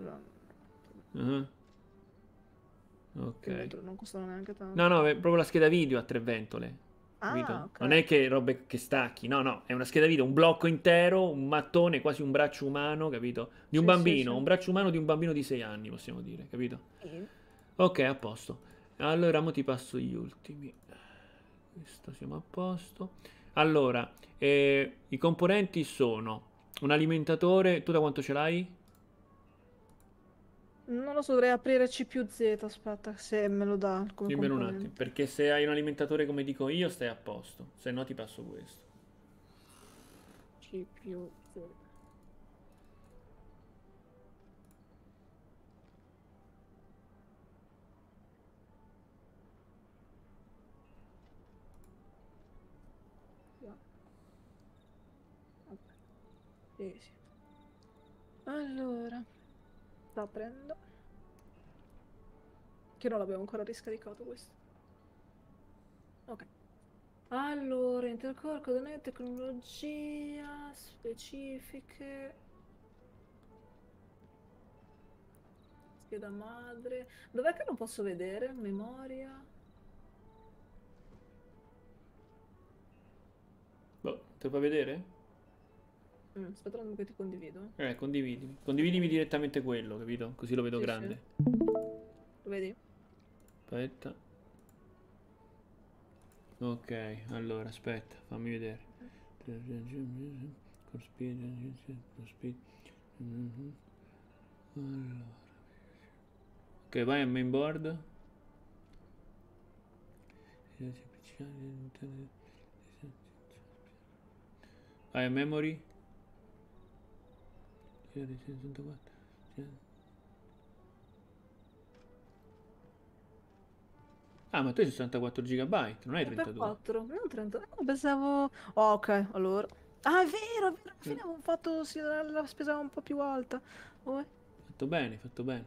Ok. Non costano neanche tanto. No, è proprio la scheda video a 3 ventole. Capito? Ok. Non è che robe che stacchi, no, è una scheda video, un blocco intero, un mattone, quasi un braccio umano, capito? Di un bambino, sì. un braccio umano di un bambino di 6 anni, possiamo dire, capito? Ok, a posto. Allora, mo ti passo gli ultimi. Questo siamo a posto. Allora, i componenti sono un alimentatore, tu da quanto ce l'hai? Non lo so, dovrei aprire CPU-Z, aspetta, se me lo dà come Dimmelo un componente. attimo, perché se hai un alimentatore come dico io stai a posto, se no ti passo questo. CPU-Z. Sì. Allora, sta aprendo. Che non l'abbiamo ancora riscaricato questo. Ok. Allora, intercore, coordinate, tecnologia, specifiche. Scheda madre. Dov'è che non posso vedere? Memoria. Boh, te lo fai vedere? Aspetta un attimo che ti condivido. Condividimi. Condividimi direttamente quello, capito? Così lo vedo grande. Lo vedi? Aspetta. Ok, allora, aspetta, fammi vedere. Allora. Ok, vai a mainboard. Vai a memory. Ah, ma tu hai 64 GB, non hai 32. 4, non 30. Pensavo... Oh, ok, allora. Ah, è vero, alla fine avevo fatto sì, la spesa un po' più alta. Oh. Fatto bene, fatto bene.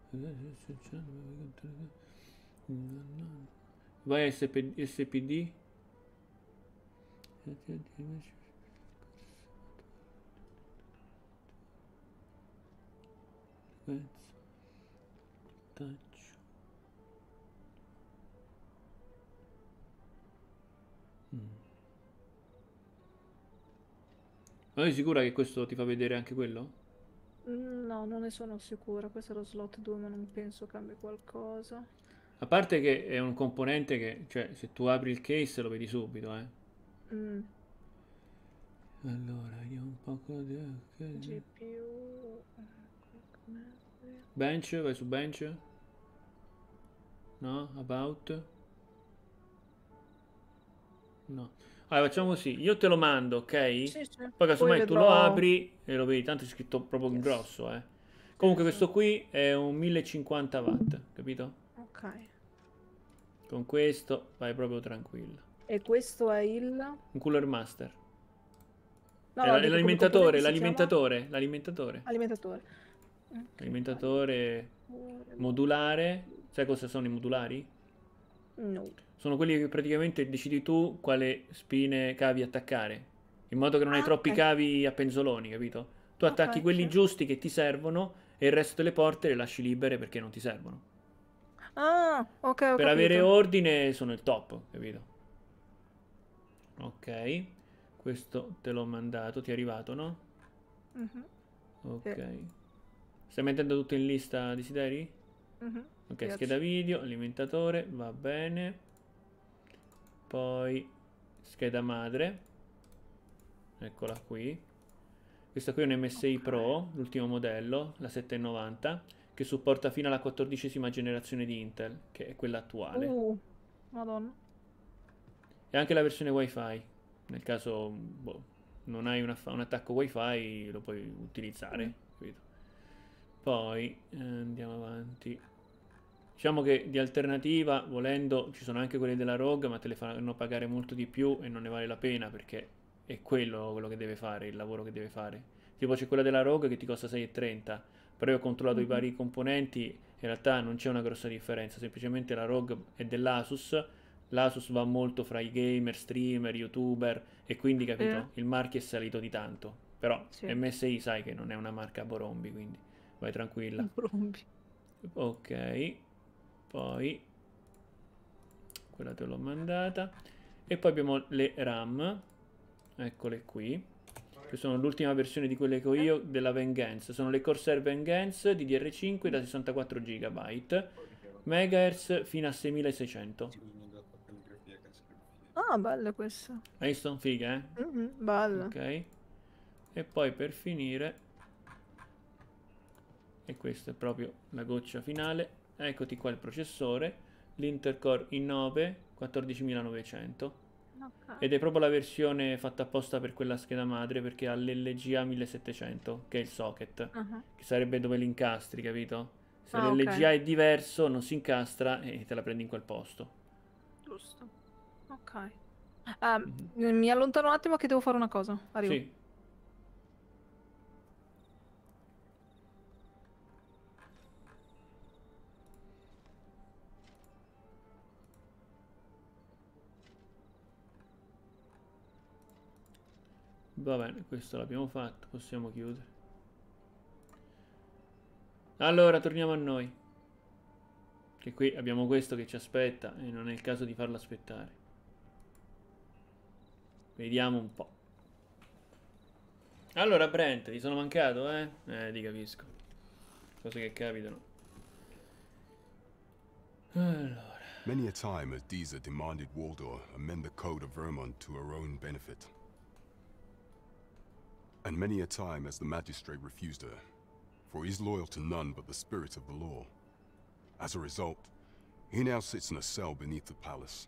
Vai a SPD. Touch. Ma sei sicura che questo ti fa vedere anche quello? No, non ne sono sicura. Questo è lo slot 2, ma non penso cambi qualcosa. A parte che è un componente che, cioè, se tu apri il case lo vedi subito, eh. Allora, vediamo un po' cosa... GPU... Bench, vai su bench. No, about. No. Allora, facciamo così. Io te lo mando, ok? Sì. Poi casomai tu lo apri e lo vedi. Tanto è scritto proprio in grosso, eh. Comunque questo qui è un 1050 watt, capito? Ok. Con questo vai proprio tranquillo. E questo è il... Un Cooler Master. No, è l'alimentatore, l'alimentatore. Alimentatore modulare. Sai cosa sono i modulari? No. Sono quelli che praticamente decidi tu quale spine cavi attaccare. in modo che non hai troppi cavi a penzoloni, capito? Tu attacchi quelli giusti che ti servono e il resto delle porte le lasci libere perché non ti servono. Ah, ok, ho Per avere ordine sono il top, capito? Ok, questo te l'ho mandato, ti è arrivato, no? Ok. Sì. Stai mettendo tutto in lista desideri? Ok, scheda video, alimentatore, va bene. Poi scheda madre. Eccola qui. Questa qui è un MSI Pro, l'ultimo modello, la 790, che supporta fino alla 14ª generazione di Intel, che è quella attuale. Madonna. E anche la versione Wi-Fi. Nel caso non hai un attacco Wi-Fi, lo puoi utilizzare. Capito? Poi andiamo avanti. Diciamo che di alternativa, volendo, ci sono anche quelle della Rogue, ma te le fanno pagare molto di più e non ne vale la pena perché è quello che deve fare, il lavoro che deve fare. Tipo c'è quella della Rogue che ti costa 6,30, però io ho controllato i vari componenti, in realtà non c'è una grossa differenza, semplicemente la Rogue è dell'Asus, l'Asus va molto fra i gamer, streamer, youtuber e quindi, capito, il marchio è salito di tanto. Però MSI sai che non è una marca Borombi, quindi vai tranquilla. Borombi. Ok, poi quella te l'ho mandata. E poi abbiamo le RAM, eccole qui, che sono l'ultima versione di quelle che ho io della Vengeance. Sono le Corsair Vengeance DDR5 da 64 GB, MHz fino a 6600. Ah, belle queste. Hai visto? Figa, eh? Belle. Ok. E poi per finire, e questa è proprio la goccia finale, eccoti qua il processore, l'Intel Core i9 14900. Ed è proprio la versione fatta apposta per quella scheda madre, perché ha l'LGA 1700, che è il socket, che sarebbe dove l'incastri, capito? Se l'LGA è diverso, non si incastra e te la prendi in quel posto. Giusto. Ok. Mi allontano un attimo che devo fare una cosa. Arrivo. Sì. Va bene, questo l'abbiamo fatto, possiamo chiudere. Allora, torniamo a noi. Che qui abbiamo questo che ci aspetta e non è il caso di farlo aspettare. Vediamo un po'. Allora, Brent, ti sono mancato, eh? Ti capisco. Cose che capitano. Allora. Many a time has Deezer demanded Waldor amend the code of Vermont to her own benefit. And many a time has the magistrate refused her, for he is loyal to none but the spirit of the law. As a result, he now sits in a cell beneath the palace.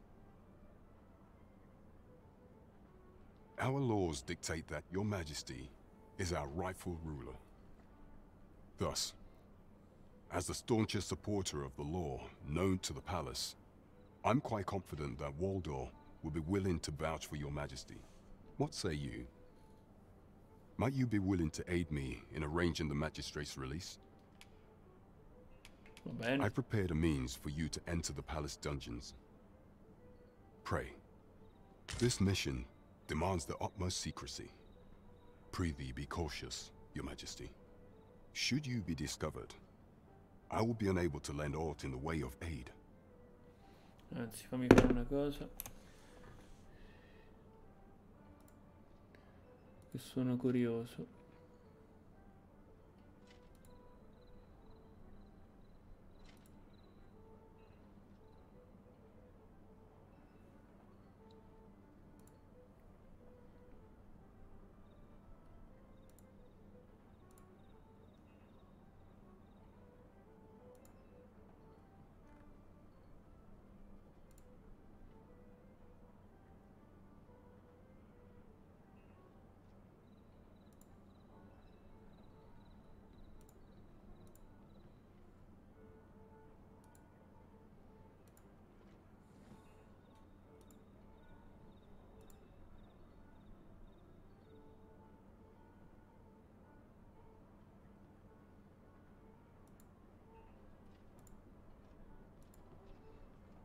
Our laws dictate that your majesty is our rightful ruler. Thus, as the staunchest supporter of the law known to the palace, I'm quite confident that Waldor will be willing to vouch for your majesty. What say you? Might you be willing to aid me in arranging the magistrate's release? I've prepared a means for you to enter the palace dungeons. Pray. This mission demands the utmost secrecy. Prithee be cautious, your majesty. Should you be discovered, I will be unable to lend aught in the way of aid. Anzi, fammi fare una cosa. Che sono curioso.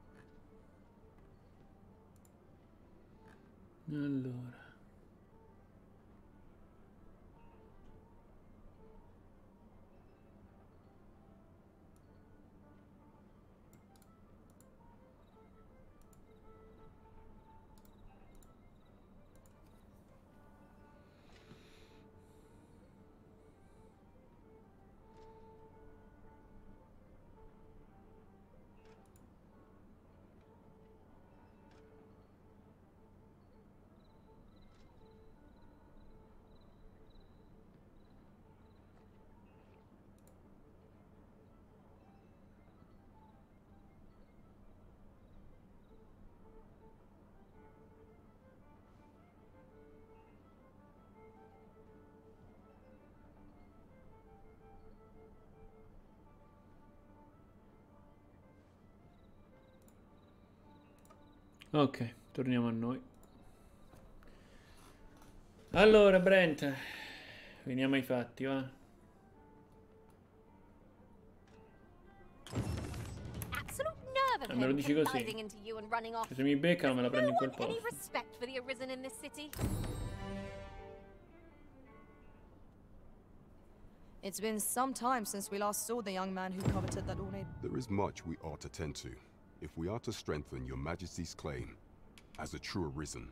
Allora, Ok, torniamo a noi. Allora, Brent, veniamo ai fatti, va? Me lo dici così. Cioè, se mi beccano me la prendo in quel posto. It's been some time since we last saw the young man who coveted that ornate. There is much we ought to tend to, if we are to strengthen your Majesty's claim as a true Arisen.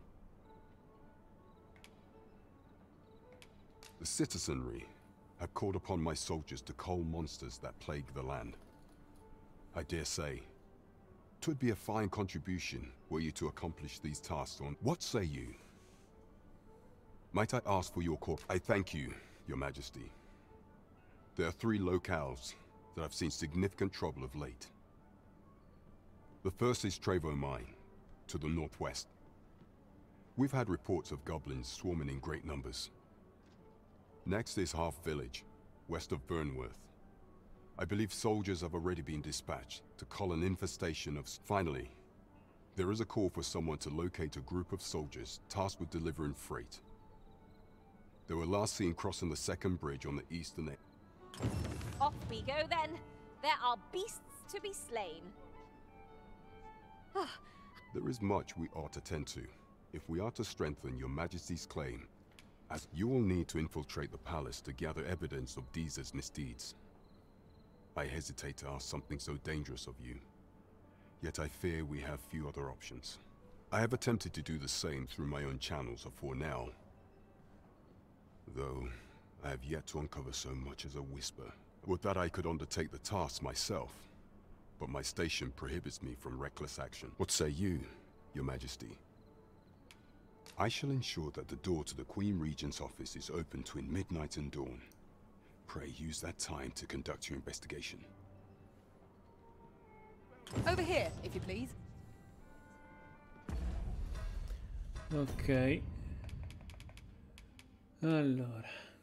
The citizenry have called upon my soldiers to cull monsters that plague the land. I dare say, 'twould be a fine contribution were you to accomplish these tasks on... What say you? Might I ask for your corp... I thank you, your Majesty. There are 3 locales that have seen significant trouble of late. The first is Trevo Mine, to the northwest. We've had reports of goblins swarming in great numbers. Next is Half Village, west of Burnworth. I believe soldiers have already been dispatched to cull an infestation of... Finally, there is a call for someone to locate a group of soldiers tasked with delivering freight. They were last seen crossing the second bridge on the eastern edge. Off we go then. There are beasts to be slain. There is much we ought to tend to, if we are to strengthen your Majesty's claim, as you will need to infiltrate the palace to gather evidence of Deez's misdeeds. I hesitate to ask something so dangerous of you, yet I fear we have few other options. I have attempted to do the same through my own channels afore now, though I have yet to uncover so much as a whisper. Would that I could undertake the task myself, but my station prohibits me from reckless action. What say you, your Majesty? I shall ensure that the door to the Queen Regent's office is open between midnight and dawn. Pray use that time to conduct your investigation. Over here, if you please. Ok. Allora.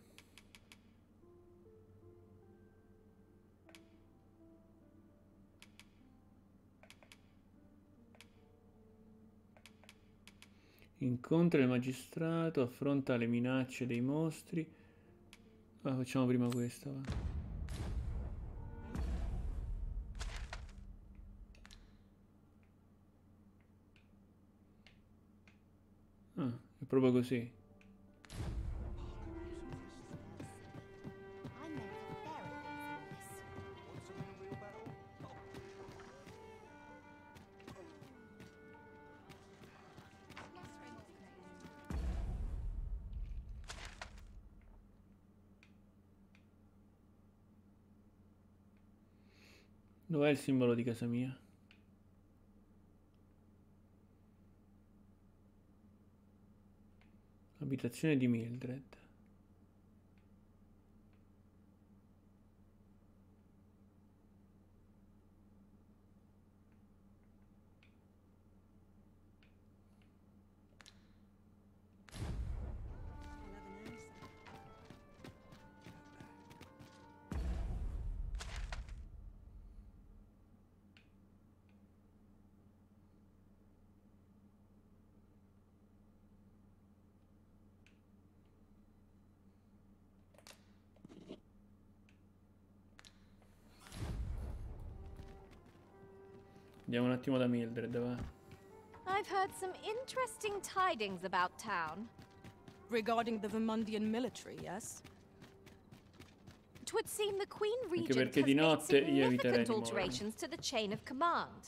Incontra il magistrato, affronta le minacce dei mostri. Facciamo prima questo. È proprio così. Dov'è il simbolo di casa mia? Abitazione di Mildred. Andiamo un attimo da Mildred, va. I've heard some interesting tidings about town. Regarding the Vermundian military, yes? It would seem the Queen Regent Anche perché has di made notte io eviterei significant di muovermi. alterations to the chain of command.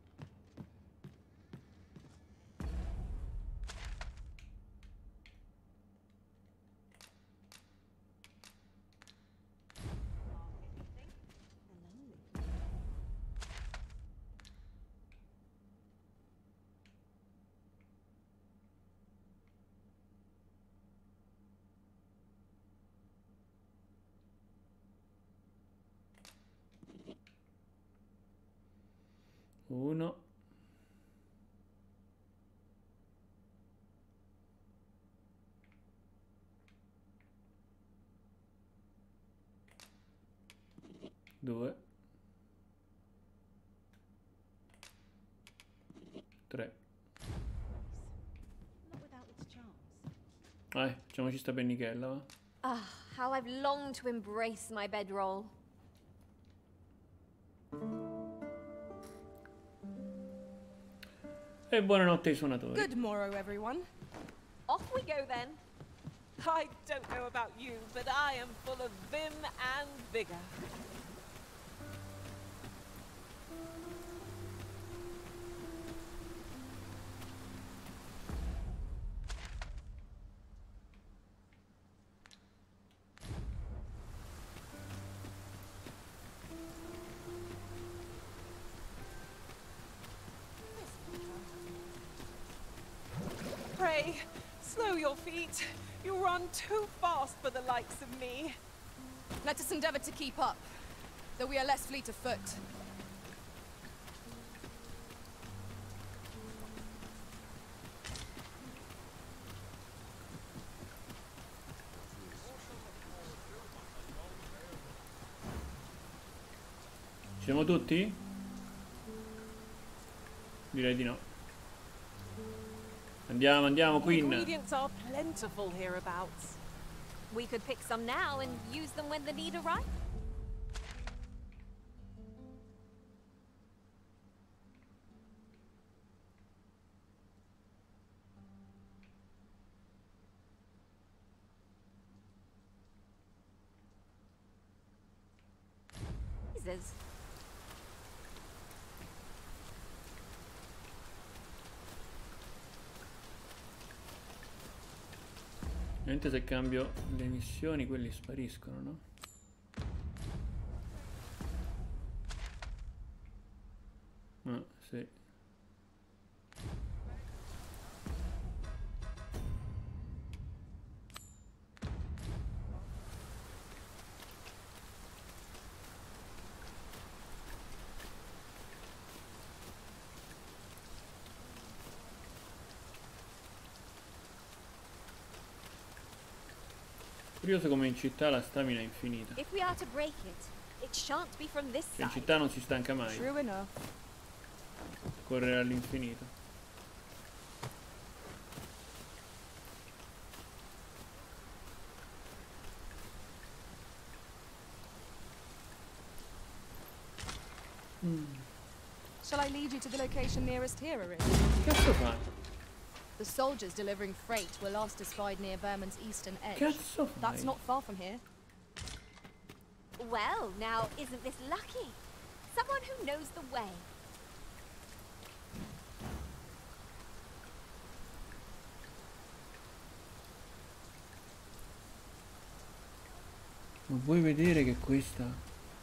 Uno. Due. Tre. Vai, facciamoci sta pennichella, va. Ah, how I've longed to embrace my bedroll. E buonanotte ai suonatori. Good morrow, everyone. Off we go then. I don't know about you, but I am full of vim and vigor. Pray, slow your feet. You run too fast for the likes of me. Let us endeavor to keep up, though we are less fleet of foot. Ci siamo tutti? Direi di no. Andiamo, andiamo, Queen. Ingredients are plentiful hereabouts. We could pick some now and use them when the need arises. Ovviamente se cambio le missioni quelli spariscono, no? Ah, sì. Curioso come in città la stamina è infinita. If we are to break it, it shan't be from this Che in side. città non si stanca mai. True enough. Correre all'infinito. Shall I lead you to the location nearest here, Arin? Cazzo fa? The soldiers delivering freight were last espied near Vermin's eastern edge. Cazzo fai? That's not far from here. Well, now, isn't this lucky? Someone who knows the way. Ma vuoi vedere che questa...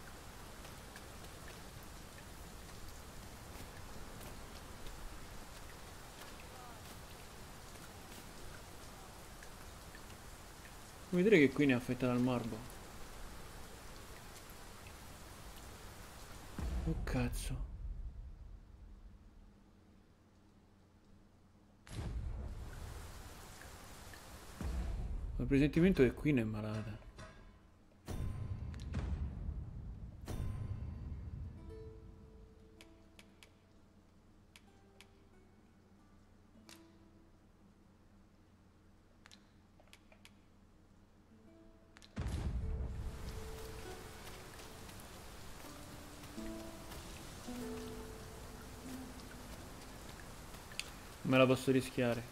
Vuoi vedere che qui ne è affettata al morbo? Oh cazzo. Ho il presentimento che qui ne è malata. Me la posso rischiare.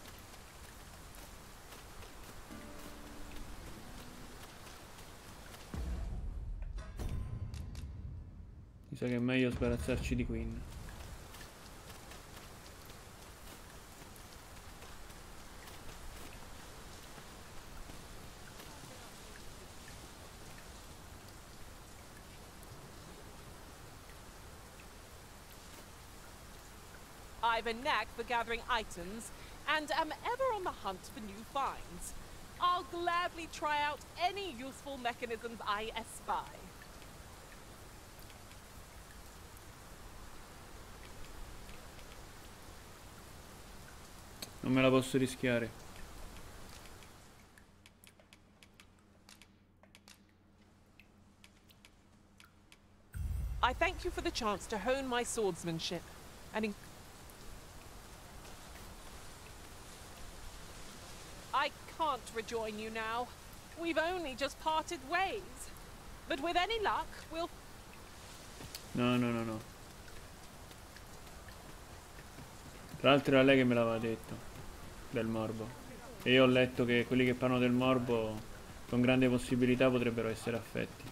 Mi sa che è meglio sbarazzarci di Queen. I've a knack for gathering items and am ever on the hunt for new finds. I'll gladly try out any useful mechanisms I espy. Non me la posso rischiare. I thank you for the chance to hone my swordsmanship and I can't rejoin you now. We've only just parted ways. But with any luck, we'll... No. Tra l'altro era lei che me l'aveva detto. Del morbo. E io ho letto che quelli che parlano del morbo con grande possibilità potrebbero essere affetti.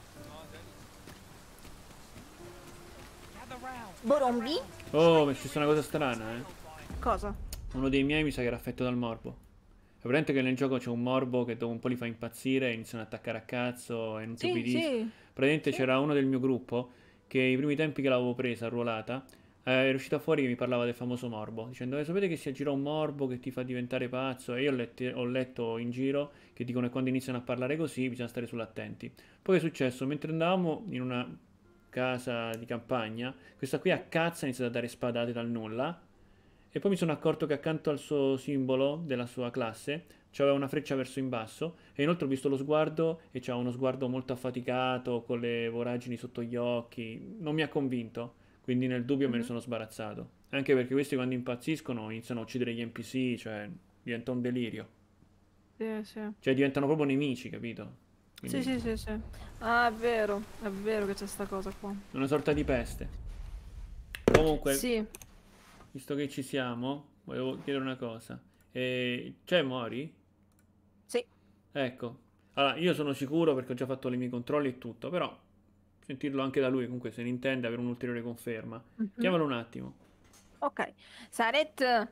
Borombi? Oh, mi è successa una cosa strana, eh. Cosa? Uno dei miei mi sa che era affetto dal morbo. È presente che nel gioco c'è un morbo che dopo un po' li fa impazzire, iniziano a attaccare a cazzo e non ti obbediscono. Sì. Praticamente c'era uno del mio gruppo che i primi tempi che l'avevo presa, arruolata, è uscita fuori che mi parlava del famoso morbo, dicendo sapete che si aggira un morbo che ti fa diventare pazzo? E io ho letto in giro che dicono che quando iniziano a parlare così bisogna stare sull'attenti. Poi che è successo? Mentre andavamo in una casa di campagna, questa qui a cazzo ha iniziato a dare spadate dal nulla e poi mi sono accorto che accanto al suo simbolo della sua classe c'aveva una freccia verso in basso e inoltre ho visto lo sguardo e c'ha uno sguardo molto affaticato con le voragini sotto gli occhi. Non mi ha convinto, quindi nel dubbio me ne sono sbarazzato, anche perché questi quando impazziscono iniziano a uccidere gli NPC, cioè diventa un delirio, Sì. cioè diventano proprio nemici, capito? Quindi Sì. Ah, è vero che c'è sta cosa qua. una sorta di peste. Comunque, Sì. visto che ci siamo, volevo chiedere una cosa. C'è Mori? Sì. Ecco. Allora, io sono sicuro perché ho già fatto i miei controlli e tutto, però sentirlo anche da lui, comunque se ne intende, avere un'ulteriore conferma. Chiamalo un attimo. Ok. Saret.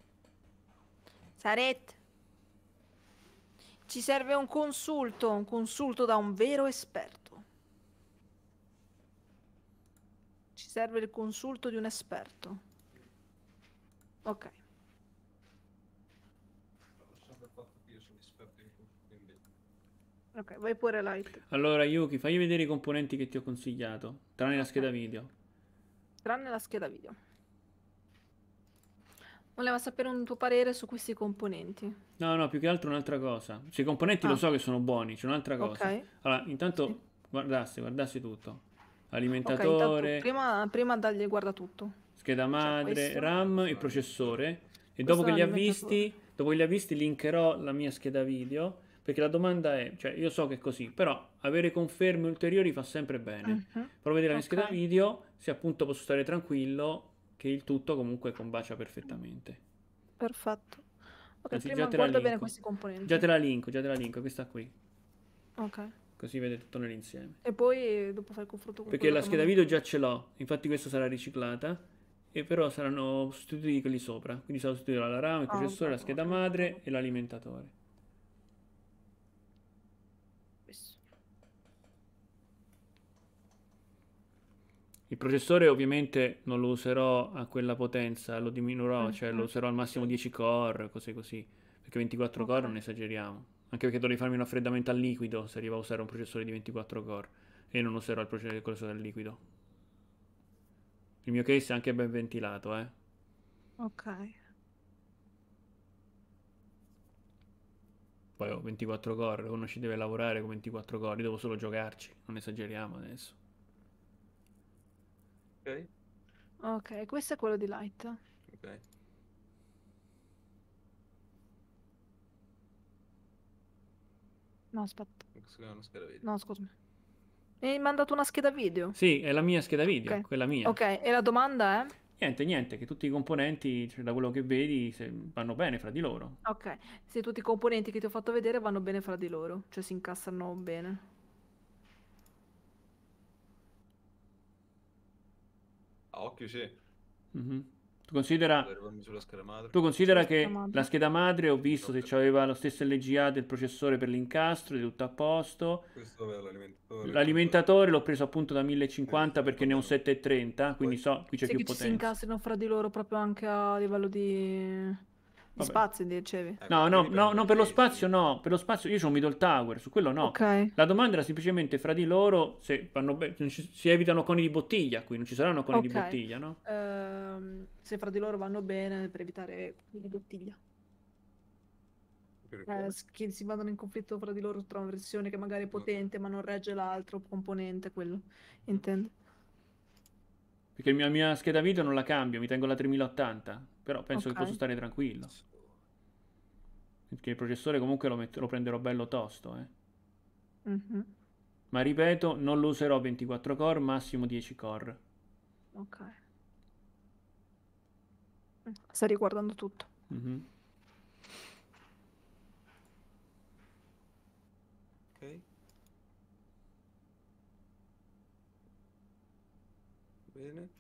Ci serve un consulto da un vero esperto. Ci serve il consulto di un esperto. Ok. Ok, vai pure Light. Allora, Yuki, fagli vedere i componenti che ti ho consigliato, tranne la scheda video. Tranne la scheda video. Voleva sapere un tuo parere su questi componenti. No, più che altro un'altra cosa. Sui componenti lo so che sono buoni, c'è un'altra cosa. Ok. Allora, intanto guardassi tutto. Ok, Alimentatore, intanto prima dagli guarda tutto. scheda madre, questo. RAM e processore. E Questo dopo che è li l'alimentatore. ha visti, linkerò la mia scheda video. Perché la domanda è, cioè io so che è così, però avere conferme ulteriori fa sempre bene. Provo a vedere la mia scheda video, se appunto posso stare tranquillo che il tutto comunque combacia perfettamente. Perfetto. Ok, Anzi, prima guarda bene questi componenti. Già te la linko, questa qui. Ok. Così vedete tutto nell'insieme. E poi dopo fai il confronto con Perché quello la che scheda abbiamo- video già ce l'ho, infatti questa sarà riciclata, e però saranno sostituiti quelli sopra. Quindi sarà sostituita la RAM, il processore, la scheda madre e l'alimentatore. Il processore ovviamente non lo userò a quella potenza, lo diminuirò, cioè lo userò al massimo 10 core, cose così, perché 24 core non esageriamo, anche perché dovrei farmi un raffreddamento al liquido se arrivo a usare un processore di 24 core e non userò il processore del liquido. Il mio case è anche ben ventilato, Ok. Poi ho 24 core, uno ci deve lavorare con 24 core, io devo solo giocarci, non esageriamo adesso. Ok, questo è quello di Light. Ok. No, aspetta. Una scheda video. No, scusami. Mi hai mandato una scheda video? Sì, è la mia scheda video, Ok. quella mia. Ok, e la domanda è? Niente, che tutti i componenti, cioè, da quello che vedi, vanno bene fra di loro. Ok, se tutti i componenti che ti ho fatto vedere vanno bene fra di loro, cioè si incastrano bene. A occhio sì. Tu considera, Arriviamo sulla scheda madre. tu considera Sulla scheda che madre. la scheda madre ho visto se c'aveva lo stesso LGA del processore per l'incastro, è tutto a posto. Questo è l'alimentatore. L'alimentatore l'ho preso appunto da 1050 perché ne ho un 730, quindi so, qui c'è Sì, più che ci si potenza. incastrino fra di loro proprio anche a livello di Vabbè. spazio, dicevi. No, per lo spazio no, per lo spazio io ho un middle tower, su quello no. Ok. La domanda era semplicemente fra di loro se vanno non si evitano coni di bottiglia qui, non ci saranno coni di Ok. bottiglia, no? Se fra di loro vanno bene per evitare quelli di bottiglia. Che si vadano in conflitto fra di loro tra una versione che magari è potente ma non regge l'altro componente, quello intendo. Perché la mia scheda video non la cambio, mi tengo la 3080, però penso che Ok. posso stare tranquillo. Perché il processore comunque lo prenderò bello tosto, Mhm. Ma ripeto, non lo userò 24 core, massimo 10 core. Ok. Stai riguardando tutto. Mhm. Ok. Bene.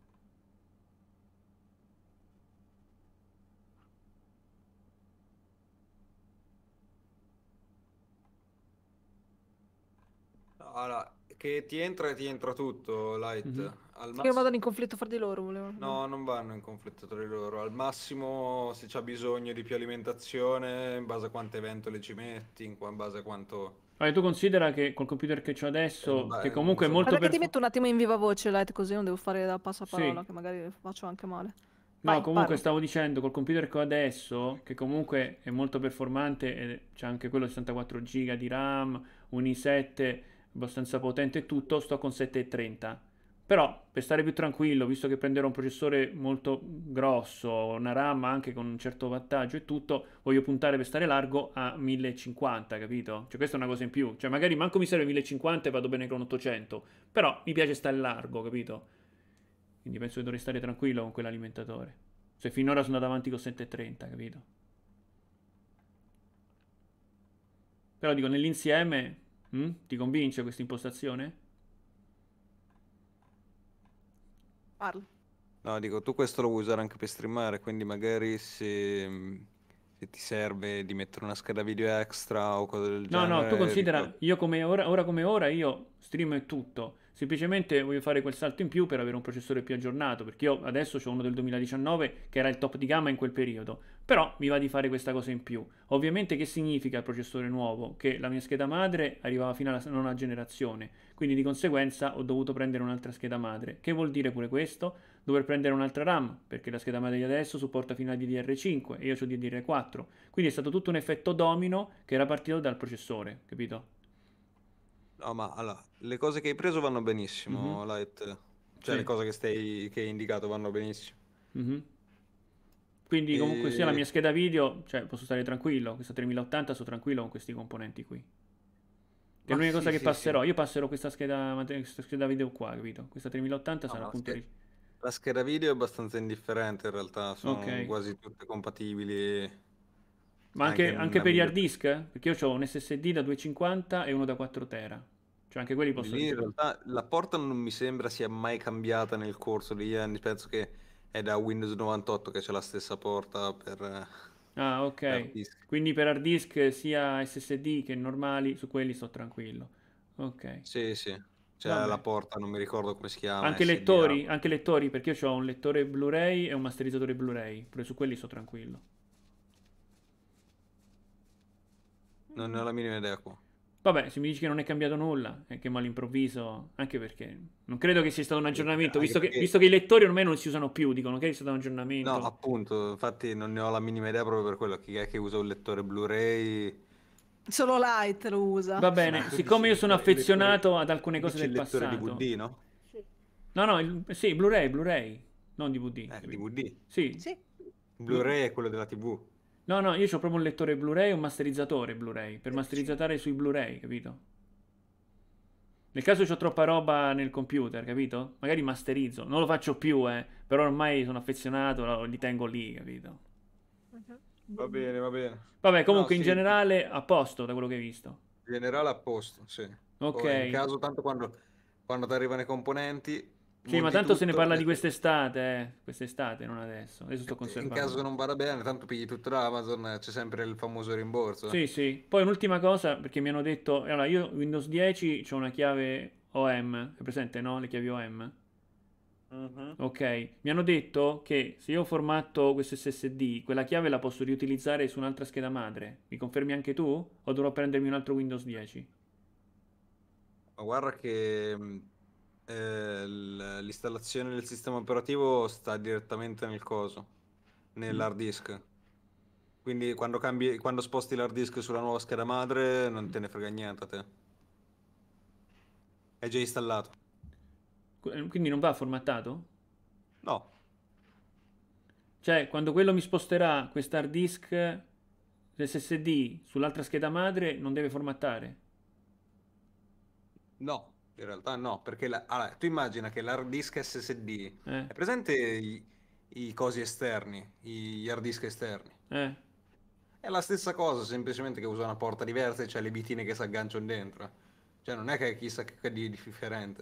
Allora, che ti entra tutto, Light. Al Che vadano in conflitto fra di loro, volevo. No, non vanno in conflitto tra di loro. Al massimo, se c'ha bisogno di più alimentazione, in base a quante ventole ci metti, in base a quanto... Allora, tu considera che col computer che ho adesso, che comunque è molto Guarda che ti metto un attimo in viva voce, Light, così non devo fare da passaparola, Sì. che magari faccio anche male. No, Vai, comunque parla. stavo dicendo, col computer che ho adesso, che comunque è molto performante, e c'è anche quello 64 giga di RAM, un i7 abbastanza potente e tutto, sto con 730. Però, per stare più tranquillo, visto che prenderò un processore molto grosso, una RAM anche con un certo wattaggio e tutto, voglio puntare per stare largo a 1050, capito? Cioè questa è una cosa in più. Cioè magari manco mi serve 1050 e vado bene con 800, però mi piace stare largo, capito? Quindi penso che dovrei stare tranquillo con quell'alimentatore. Se finora sono andato avanti con 730, capito? Però dico, nell'insieme, ti convince questa impostazione? Parla. No, dico, tu questo lo vuoi usare anche per streamare, quindi magari se ti serve di mettere una scheda video extra o cose del No, genere... no, tu considera, io come ora come ora, io stream e tutto. Semplicemente voglio fare quel salto in più per avere un processore più aggiornato, perché io adesso ho uno del 2019 che era il top di gamma in quel periodo. Però mi va di fare questa cosa in più. Ovviamente che significa il processore nuovo? Che la mia scheda madre arrivava fino alla nona generazione, quindi di conseguenza ho dovuto prendere un'altra scheda madre. Che vuol dire pure questo? Dover prendere un'altra RAM, perché la scheda madre di adesso supporta fino a DDR5 e io ho DDR4. Quindi è stato tutto un effetto domino che era partito dal processore, capito? No, ma allora, le cose che hai preso vanno benissimo, Light. Cioè, Sì. le cose che hai indicato vanno benissimo. Quindi comunque sia la E- mia scheda video, cioè posso stare tranquillo, questa 3080 sto tranquillo con questi componenti qui. Che è Ma l'unica cosa sì, che sì, passerò, sì. io passerò questa scheda video qua, capito? Questa 3080 No, sarà ma appunto... la scheda video è abbastanza indifferente in realtà, sono Ok. quasi tutte compatibili. Ma anche per gli hard disk? Perché io ho un SSD da 250 e uno da 4 tera. Cioè anche quelli possono... Lì in realtà la porta non mi sembra sia mai cambiata nel corso degli anni, penso che è da Windows 98 che c'è la stessa porta per Ah, hard ok. disk. Quindi per hard disk sia SSD che normali, su quelli sto tranquillo. Ok. Sì, sì, c'è Vabbè. la porta, non mi ricordo come si chiama. Anche SDA. lettori, perché io ho un lettore Blu-ray e un masterizzatore Blu-ray. Pure su quelli sto tranquillo. Non ne ho la minima idea qua. Vabbè, se mi dici che non è cambiato nulla, è che mo all'improvviso, anche perché non credo che sia stato un aggiornamento, anche perché- visto che i lettori ormai non si usano più, dicono che è stato un aggiornamento. No, appunto, infatti non ne ho la minima idea proprio per quello. Chi è che usa un lettore Blu-ray? Solo Light lo usa. Va bene, siccome io sono affezionato ad alcune cose del il lettore passato. DVD, no? No, no, sì, Blu-ray, non DVD. DVD. Sì. Blu-ray è quello della TV. No, io ho proprio un lettore Blu-ray e un masterizzatore Blu-ray, per masterizzare sui Blu-ray, capito? Nel caso c'ho troppa roba nel computer, capito? Magari masterizzo, non lo faccio più, però ormai sono affezionato, li tengo lì, capito? Va bene, va bene. Vabbè, comunque No, in sì, generale a posto da quello che hai visto. in generale a posto, sì. Ok. Poi in caso, tanto quando ti arrivano i componenti... Sì, ma monti tanto se ne tutto, parla di metti- quest'estate, quest'estate, non adesso. Adesso sto In conservando. caso non vada bene, tanto pigli tutto da Amazon, c'è sempre il famoso rimborso. Sì, sì. Poi un'ultima cosa, perché mi hanno detto... Allora, io Windows 10 c'ho una chiave OM, è presente, no? Le chiavi OM? Ok, mi hanno detto che se io formatto questo SSD, quella chiave la posso riutilizzare su un'altra scheda madre. Mi confermi anche tu? O dovrò prendermi un altro Windows 10? Ma guarda che l'installazione del sistema operativo sta direttamente nel coso, nell'hard disk. Quindi quando sposti l'hard disk sulla nuova scheda madre non te ne frega niente a te. È già installato. Quindi non va formattato? No. Cioè, quando quello mi sposterà quest'hard disk l'SSD sull'altra scheda madre non deve formattare? No, in realtà no, perché allora, tu immagina che l'hard disk SSD è presente i cosi esterni, gli hard disk esterni. È la stessa cosa, semplicemente che usa una porta diversa e c'ha le bitine che si agganciano dentro. Cioè non è che chissà che di differente.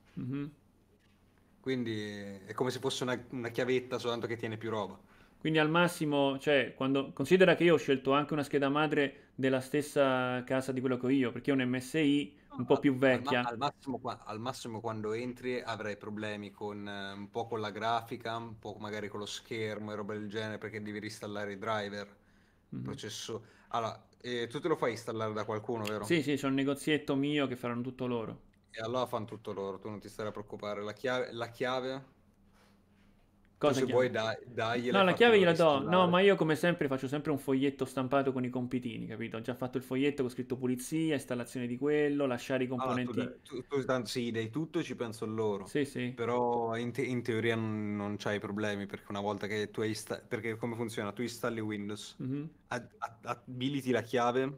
Quindi è come se fosse una chiavetta, soltanto che tiene più roba. Quindi al massimo, cioè, quando considera che io ho scelto anche una scheda madre della stessa casa di quello che ho io, perché è un MSI un po' più vecchia. Al massimo quando entri avrai problemi con un po' con la grafica, un po' magari con lo schermo e roba del genere, perché devi installare i driver, processo. Allora, tu te lo fai installare da qualcuno, vero? Sì, c'è un negozietto mio che faranno tutto loro. E allora fanno tutto loro, tu non ti stai a preoccupare. La chiave? Cosa se vuoi dagliela. No, la chiave gliela do. No, ma io come sempre faccio sempre un foglietto stampato con i compitini, capito? Ho già fatto il foglietto con scritto pulizia, installazione di quello, lasciare i componenti. Tu tanto sì, dai tutto e ci penso loro. Sì. Però in teoria non c'hai problemi, perché una volta che tu hai perché come funziona? Tu installi Windows, abiliti la chiave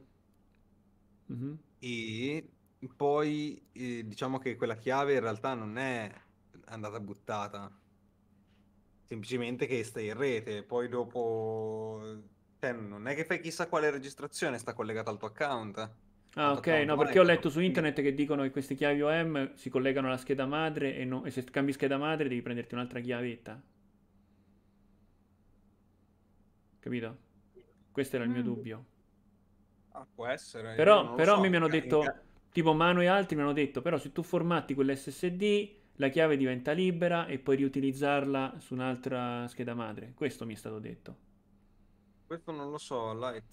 e poi diciamo che quella chiave in realtà non è andata buttata. Semplicemente che stai in rete, poi dopo non è che fai chissà quale registrazione, sta collegata al tuo account. Ah, ok, no, perché ho letto su internet che dicono che queste chiavi OM si collegano alla scheda madre e se cambi scheda madre devi prenderti un'altra chiavetta. Capito? Questo era il mio dubbio. Può essere. Però a me mi hanno detto, tipo Mano e altri mi hanno detto, però se tu formatti quell'SSD la chiave diventa libera e puoi riutilizzarla su un'altra scheda madre. Questo mi è stato detto. Questo non lo so, Light.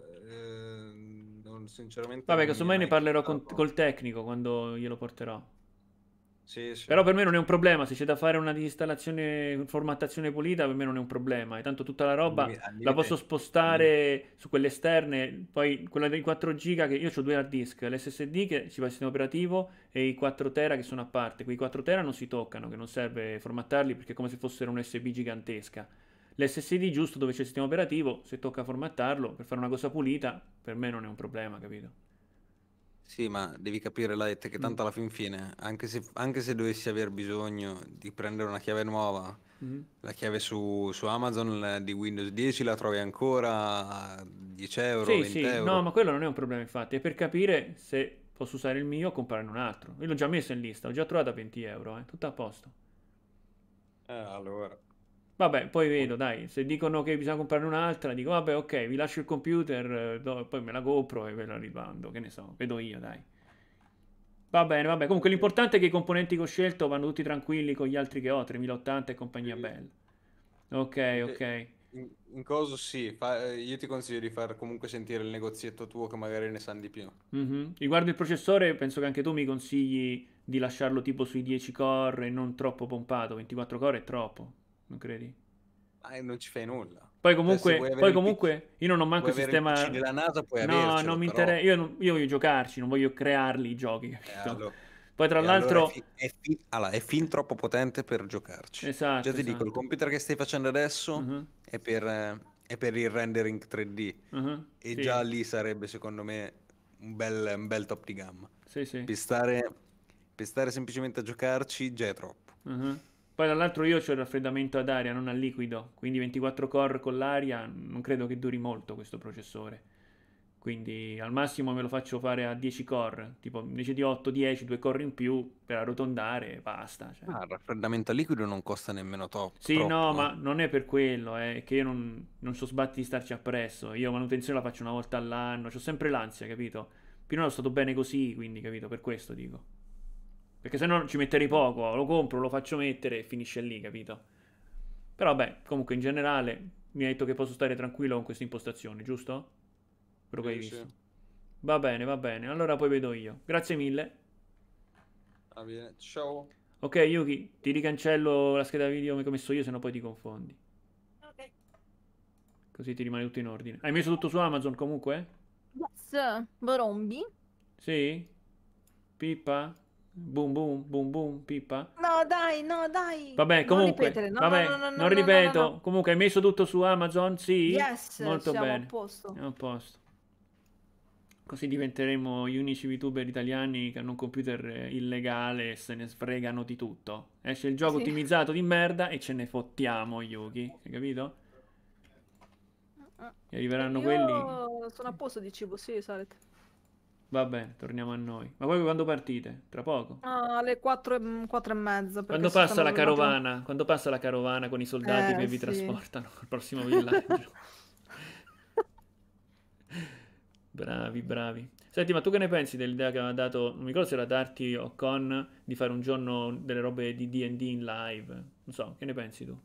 Sinceramente. Vabbè, casomai ne parlerò col tecnico quando glielo porterò. Sì. Però per me non è un problema. Se c'è da fare una disinstallazione, formattazione pulita, per me non è un problema. E tanto tutta la roba la posso spostare su quelle esterne. Poi quella dei 4 giga, che io ho 2 hard disk, l'SSD che ci va il sistema operativo e i 4 tera che sono a parte. Quei 4 tera non si toccano, che non serve formattarli perché è come se fossero un USB gigantesca. L'SSD giusto dove c'è il sistema operativo, se tocca formattarlo per fare una cosa pulita, per me non è un problema, capito? Sì, ma devi capire, Light, che tanto alla fin fine, anche se dovessi aver bisogno di prendere una chiave nuova, la chiave su Amazon di Windows 10 la trovi ancora a 10 euro, 20 euro. No, ma quello non è un problema, infatti. È per capire se posso usare il mio o comprarne un altro. Io l'ho già messo in lista, l'ho già trovato a 20 euro, tutto a posto. Allora. Vabbè, poi vedo, dai, se dicono che bisogna comprarne un'altra, dico, vabbè, ok, vi lascio il computer, poi me la compro e ve la ribando, che ne so, vedo io, dai. Va bene, vabbè, comunque l'importante è che i componenti che ho scelto vanno tutti tranquilli con gli altri che ho, 3080 e compagnia bella. Ok. In coso sì, io ti consiglio di far comunque sentire il negozietto tuo che magari ne sanno di più. Riguardo il processore, penso che anche tu mi consigli di lasciarlo tipo sui 10 core e non troppo pompato, 24 core è troppo. Non credi? Non ci fai nulla. Poi comunque io non ho manco il sistema della NASA, puoi no, non mi interessa. Io voglio giocarci, non voglio crearli i giochi, capito? Allora, poi tra l'altro è fin troppo potente per giocarci. Esatto. Già ti dico, il computer che stai facendo adesso è per il rendering 3D e già lì sarebbe secondo me un bel top di gamma. Sì. Per stare semplicemente a giocarci già è troppo. Poi dall'altro io ho il raffreddamento ad aria, non a liquido, quindi 24 core con l'aria non credo che duri molto questo processore. Quindi al massimo me lo faccio fare a 10 core, tipo invece di 8, 10, 2 core in più per arrotondare e basta. Cioè. Il raffreddamento a liquido non costa nemmeno troppo. No, ma non è per quello, è che io non so sbatti di starci appresso. Io manutenzione la faccio una volta all'anno, ho sempre l'ansia, capito? Finora è stato bene così, quindi, capito? Per questo dico. Perché se no ci metterei poco, lo compro, lo faccio mettere e finisce lì, capito? Però vabbè, comunque in generale mi hai detto che posso stare tranquillo con queste impostazioni, giusto? Quello che hai visto. Sì. Va bene, allora poi vedo io. Grazie mille. Va bene, ciao. Ok, Yuki, ti ricancello la scheda video che ho messo io, se no poi ti confondi. Ok. Così ti rimane tutto in ordine. Hai messo tutto su Amazon comunque? Yes, Borombi. Sì? Pippa? Boom boom, boom boom, Pippa? No, dai, no, dai. Vabbè, comunque, non ripeto. Comunque hai messo tutto su Amazon? Sì? Yes, molto siamo bene. a posto. Siamo a posto. Così diventeremo gli unici VTuber italiani che hanno un computer illegale e se ne sfregano di tutto. Esce il gioco ottimizzato di merda e ce ne fottiamo, Yuki. Hai capito? E arriveranno quelli... sono a posto di cibo, sì, Saret. Va bene, torniamo a noi. Ma voi quando partite? Tra poco? Alle 4:30. Quando passa la carovana? Quando passa la carovana con i soldati che vi trasportano al prossimo villaggio? Bravi, bravi. Senti, ma tu che ne pensi dell'idea che aveva dato, non mi ricordo se era Darty o Con, di fare un giorno delle robe di D&D in live? Non so, che ne pensi tu?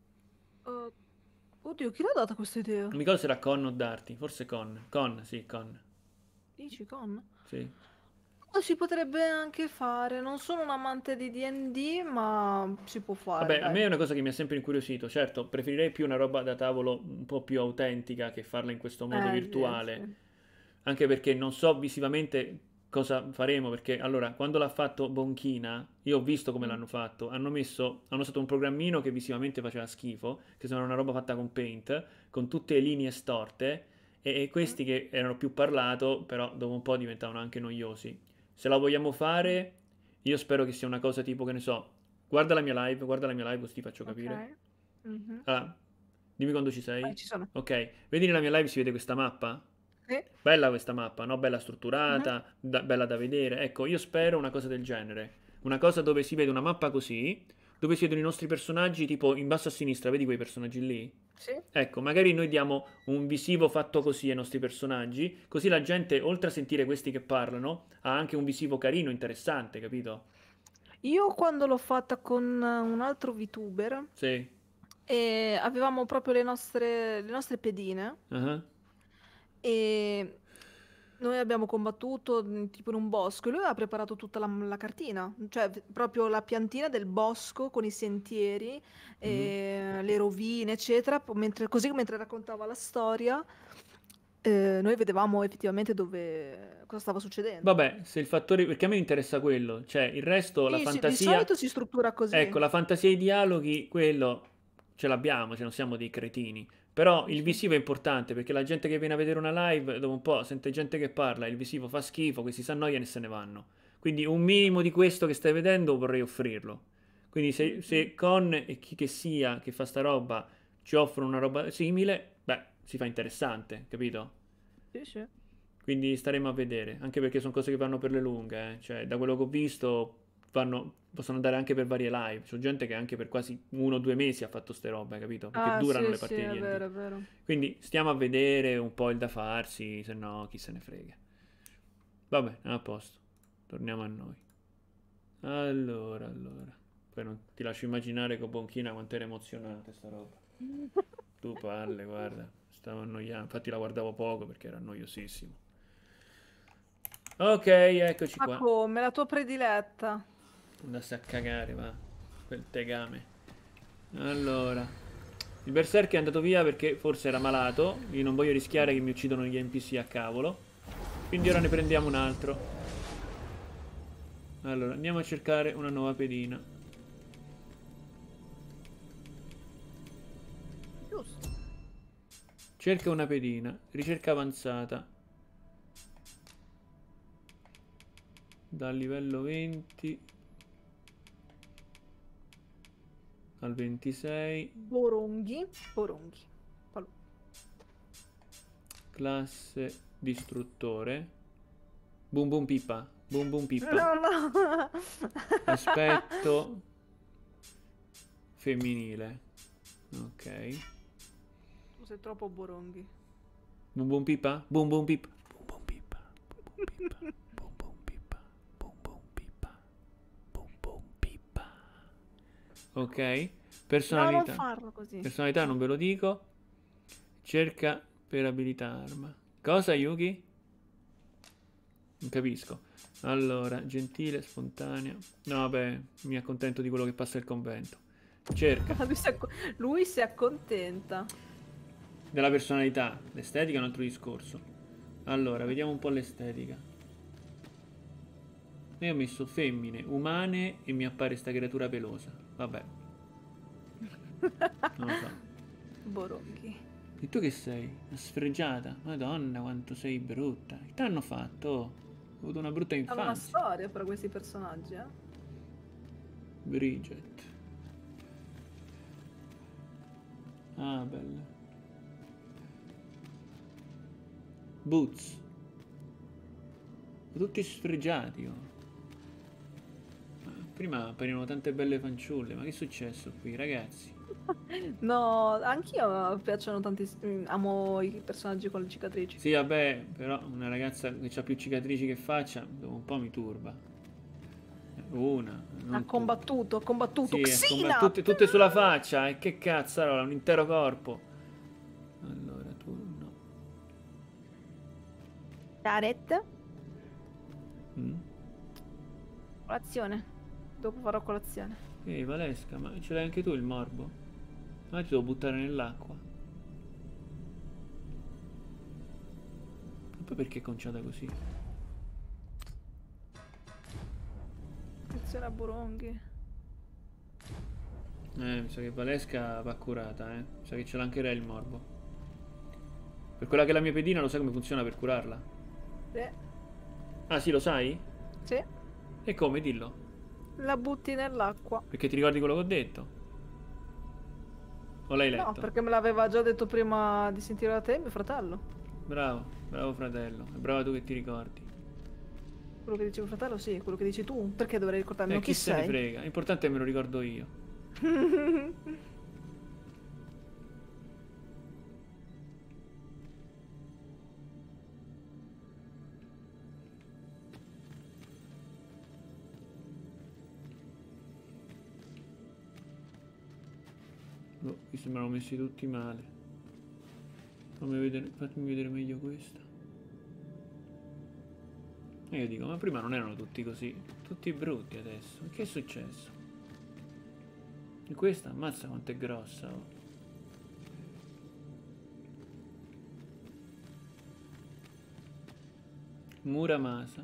Oddio, chi l'ha data questa idea? Non mi ricordo se era Con o Darty, forse Con. Con, sì, Con. Dici Con? Sì. Si potrebbe anche fare, non sono un amante di D&D, ma si può fare. Vabbè, a me è una cosa che mi ha sempre incuriosito. Certo, preferirei più una roba da tavolo un po' più autentica che farla in questo modo virtuale. Sì. Anche perché non so visivamente cosa faremo, perché allora, quando l'ha fatto Bonchina, io ho visto come l'hanno fatto. Hanno usato un programmino che visivamente faceva schifo, che sembrava una roba fatta con Paint, con tutte le linee storte, e questi che erano più parlato, però dopo un po' diventavano anche noiosi. Se la vogliamo fare, io spero che sia una cosa tipo, che ne so, guarda la mia live, così ti faccio capire. Allora, dimmi quando ci sei. Ci sono. Ok, vedi nella mia live si vede questa mappa? Bella questa mappa, no? Bella strutturata, bella da vedere. Ecco, io spero una cosa del genere. Una cosa dove si vede una mappa così, dove si vedono i nostri personaggi, tipo in basso a sinistra, vedi quei personaggi lì? Sì. Ecco, magari noi diamo un visivo fatto così ai nostri personaggi, così la gente, oltre a sentire questi che parlano, ha anche un visivo carino, interessante, capito? Io quando l'ho fatta con un altro VTuber, avevamo proprio le nostre pedine, e noi abbiamo combattuto tipo in un bosco e lui aveva preparato tutta la cartina, cioè proprio la piantina del bosco con i sentieri, le rovine, eccetera, così mentre raccontava la storia, noi vedevamo effettivamente cosa stava succedendo. Vabbè, se il fattore... perché a me interessa quello, cioè il resto, la fantasia... Di solito si struttura così. Ecco, la fantasia e i dialoghi, quello ce l'abbiamo, cioè non siamo dei cretini. Però il visivo è importante, perché la gente che viene a vedere una live, dopo un po' sente gente che parla, il visivo fa schifo, questi si annoiano e se ne vanno. Quindi un minimo di questo che stai vedendo vorrei offrirlo. Quindi se Con e chi che sia che fa sta roba ci offrono una roba simile, beh, si fa interessante, capito? Sì. Quindi staremo a vedere, anche perché sono cose che vanno per le lunghe, Cioè, da quello che ho visto, possono andare anche per varie live. C'è gente che anche per quasi 1 o 2 mesi ha fatto ste robe, capito? Perché durano le partite di D&D. È vero. Quindi stiamo a vedere un po' il da farsi, se no chi se ne frega. Vabbè, a posto. Torniamo a noi. Allora. Poi non ti lascio immaginare con Bonchina quanto era emozionante sta roba. Tu parli, guarda. Stavo annoiando. Infatti la guardavo poco perché era noiosissimo. Ok, eccoci qua. Ma come? La tua prediletta? Andasse a cagare, va. Quel tegame. Allora, il berserk è andato via perché forse era malato. Io non voglio rischiare che mi uccidono gli NPC a cavolo. Quindi ora ne prendiamo un altro. Allora, andiamo a cercare una nuova pedina. Giusto. Cerca una pedina. Ricerca avanzata. Dal livello 20 al 26. Boronghi. Classe distruttore. Boom boom pippa. No. Aspetto femminile. Ok. Tu sei troppo Boronghi. Boom boom pippa. Boom boom pippa. Ok, personalità. No, non farlo così. Personalità non ve lo dico. Cerca per abilità arma. Cosa, Yuki? Non capisco. Allora, gentile, spontanea. No, vabbè, mi accontento di quello che passa il convento. Cerca. Lui si accontenta. Della personalità. L'estetica è un altro discorso. Allora, vediamo un po' l'estetica. E ho messo femmine, umane e mi appare sta creatura pelosa. Vabbè. Non lo so. Boronghi. E tu che sei? Una sfregiata? Madonna, quanto sei brutta. Che t'hanno fatto? Ho avuto una brutta Hanno una infanzia. storia per questi personaggi, eh? Bridget. Ah, bella. Boots. Tutti sfregiati, oh. Prima apparivano tante belle fanciulle, ma che è successo qui, ragazzi? No, anch'io piacciono tantissimo. Amo i personaggi con le cicatrici. Sì, vabbè, però una ragazza che ha più cicatrici che faccia, dopo un po' mi turba. Una. Ha combattuto, Sì, Xina! tutte sulla faccia, e che cazzo, allora, un intero corpo. Allora, tu no. Tareth. Mm? Colazione. Dopo farò colazione. Ehi, Valesca, ma ce l'hai anche tu il morbo? Ma ti devo buttare nell'acqua. E poi perché è conciata così? Colazione a Boronghi. Mi sa che Valesca va curata, Mi sa che ce l'ha anche lei il morbo. Per quella che è la mia pedina, lo sai come funziona per curarla? Sì. Ah, sì, lo sai? Sì. E come? Dillo. La butti nell'acqua. Perché ti ricordi quello che ho detto? O l'hai letto? No, perché me l'aveva già detto prima di sentire da te mio fratello. Bravo, bravo fratello. È brava tu che ti ricordi. Quello che dice mio fratello, sì. Quello che dici tu, perché dovrei ricordarmi? Non Chi se ne frega? L'importante è che me lo ricordo io. Oh, qui sembrano messi tutti male. Fatemi vedere meglio questa. E io dico, ma prima non erano tutti così. Tutti brutti adesso. Che è successo? E questa, ammazza quanto è grossa, oh. Muramasa.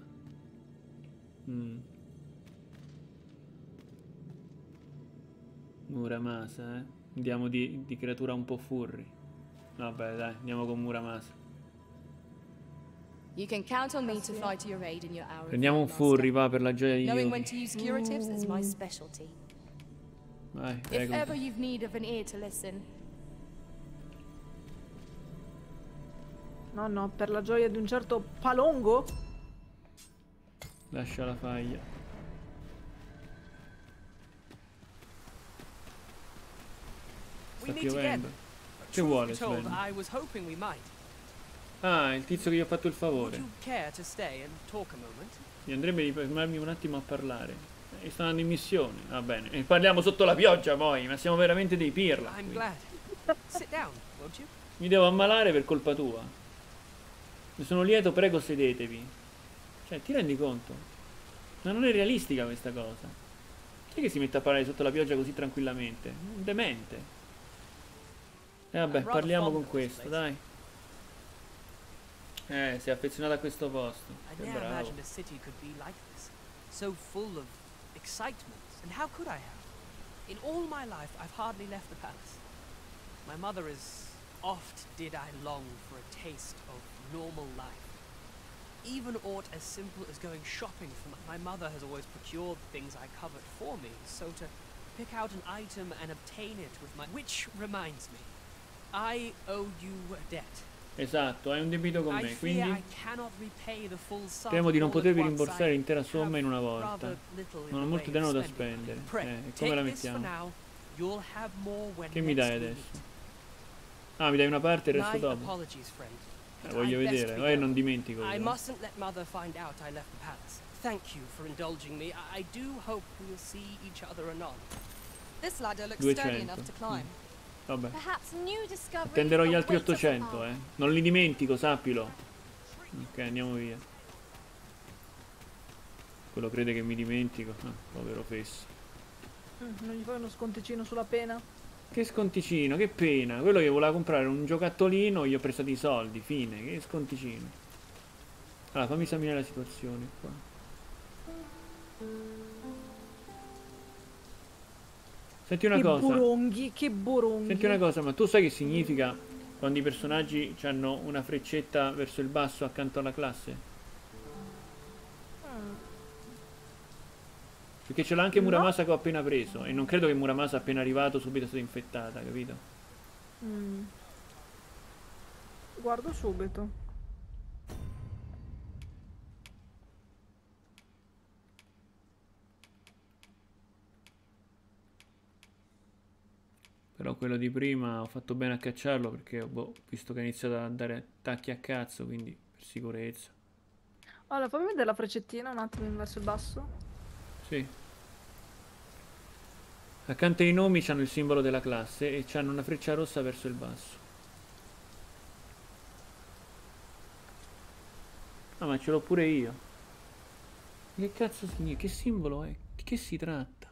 Muramasa, Andiamo di creatura un po' furry. Vabbè, dai, andiamo con Muramasa. You can count on me to fly to your aid in your hour. Prendiamo un furry, va, per la gioia di Knowing Yuki. when to use curatives is my specialty. Vai, If prego. ever you've need of an ear to listen. No, per la gioia di un certo palongo. Lascia la faglia. Sta piovendo. Che vuole, Sven? Ah, il tizio che gli ho fatto il favore. Mi andrebbe di fermarmi un attimo a parlare. E sto andando in missione. Va bene. E parliamo sotto la pioggia poi. Ma siamo veramente dei pirla. Mi devo ammalare per colpa tua. Ne sono lieto, prego sedetevi. Cioè, ti rendi conto? Ma non è realistica questa cosa. Chi è che si mette a parlare sotto la pioggia così tranquillamente? Un demente. E vabbè, parliamo con questo, dai. Si è affezionato a questo posto. Che bravo. So full of excitement. And how could I have? In all my life, I've hardly left the palace. My mother is... Oft did I long for a taste of normal life. Even aught as simple as going shopping for my mother has always procured things I covet for me, so to pick out an item and obtain it with my... Which reminds me, I owe you a debt. Esatto, hai un debito con me, quindi temo di non potervi rimborsare l'intera somma in una volta. Non ho molto denaro da spendere. E come la mettiamo? Che mi dai adesso? Ah, mi dai una parte e il resto dopo? Voglio vedere, vai, non dimentico. I mustn't let mother find out I left the palace. Thank you for indulging me. I do hope we'll see each other anon. This ladder looks sturdy enough to climb. Vabbè. Attenderò Attenderò gli altri 800, Non li dimentico, sappilo. Ok, andiamo via. Quello crede che mi dimentico. Povero fesso. Non gli fai uno sconticino sulla pena? Che sconticino, che pena. Quello che voleva comprare un giocattolino, gli ho prestato i soldi, fine. Che sconticino. Allora, fammi esaminare la situazione qua. Senti una cosa. Che boronghi. Senti una cosa, ma tu sai che significa quando i personaggi hanno una freccetta verso il basso accanto alla classe? Perché ce l'ha anche Muramasa che ho appena preso. E non credo che Muramasa appena arrivato subito sia infettata, capito? Guardo subito. Però quello di prima ho fatto bene a cacciarlo perché boh, visto che ha iniziato a dare attacchi a cazzo, quindi per sicurezza. Allora, fammi vedere la freccettina un attimo verso il basso. Sì. Accanto ai nomi c'hanno il simbolo della classe e c'hanno una freccia rossa verso il basso. Ah, ma ce l'ho pure io. Che cazzo significa? Che simbolo è? Di che si tratta?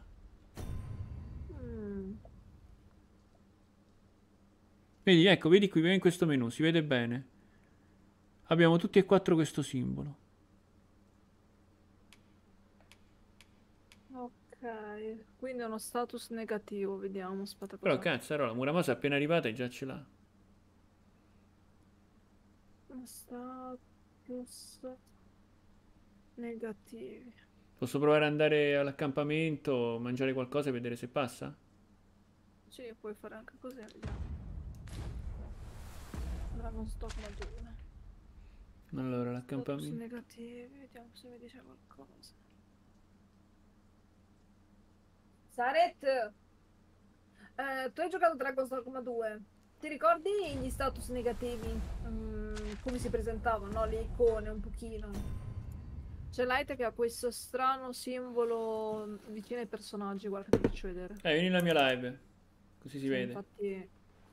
Vedi, ecco, vedi qui, in questo menu, si vede bene. Abbiamo tutti e quattro questo simbolo. Ok, quindi è uno status negativo, vediamo, aspetta. Però cazzarola, Muramasa appena arrivata e già ce l'ha. Status negativi. Posso provare ad andare all'accampamento, mangiare qualcosa e vedere se passa? Sì, puoi fare anche così, vediamo. Dragon Stock Madonna. Allora, l'accampamento. Negativi, vediamo se mi dice qualcosa. Saret! Tu hai giocato Dragon's Dogma 2. Ti ricordi gli status negativi? Come si presentavano, no? Le icone un pochino. C'è Light che ha questo strano simbolo vicino ai personaggi, guarda che ti faccio vedere. Vieni nella mia live, così si vede. Infatti...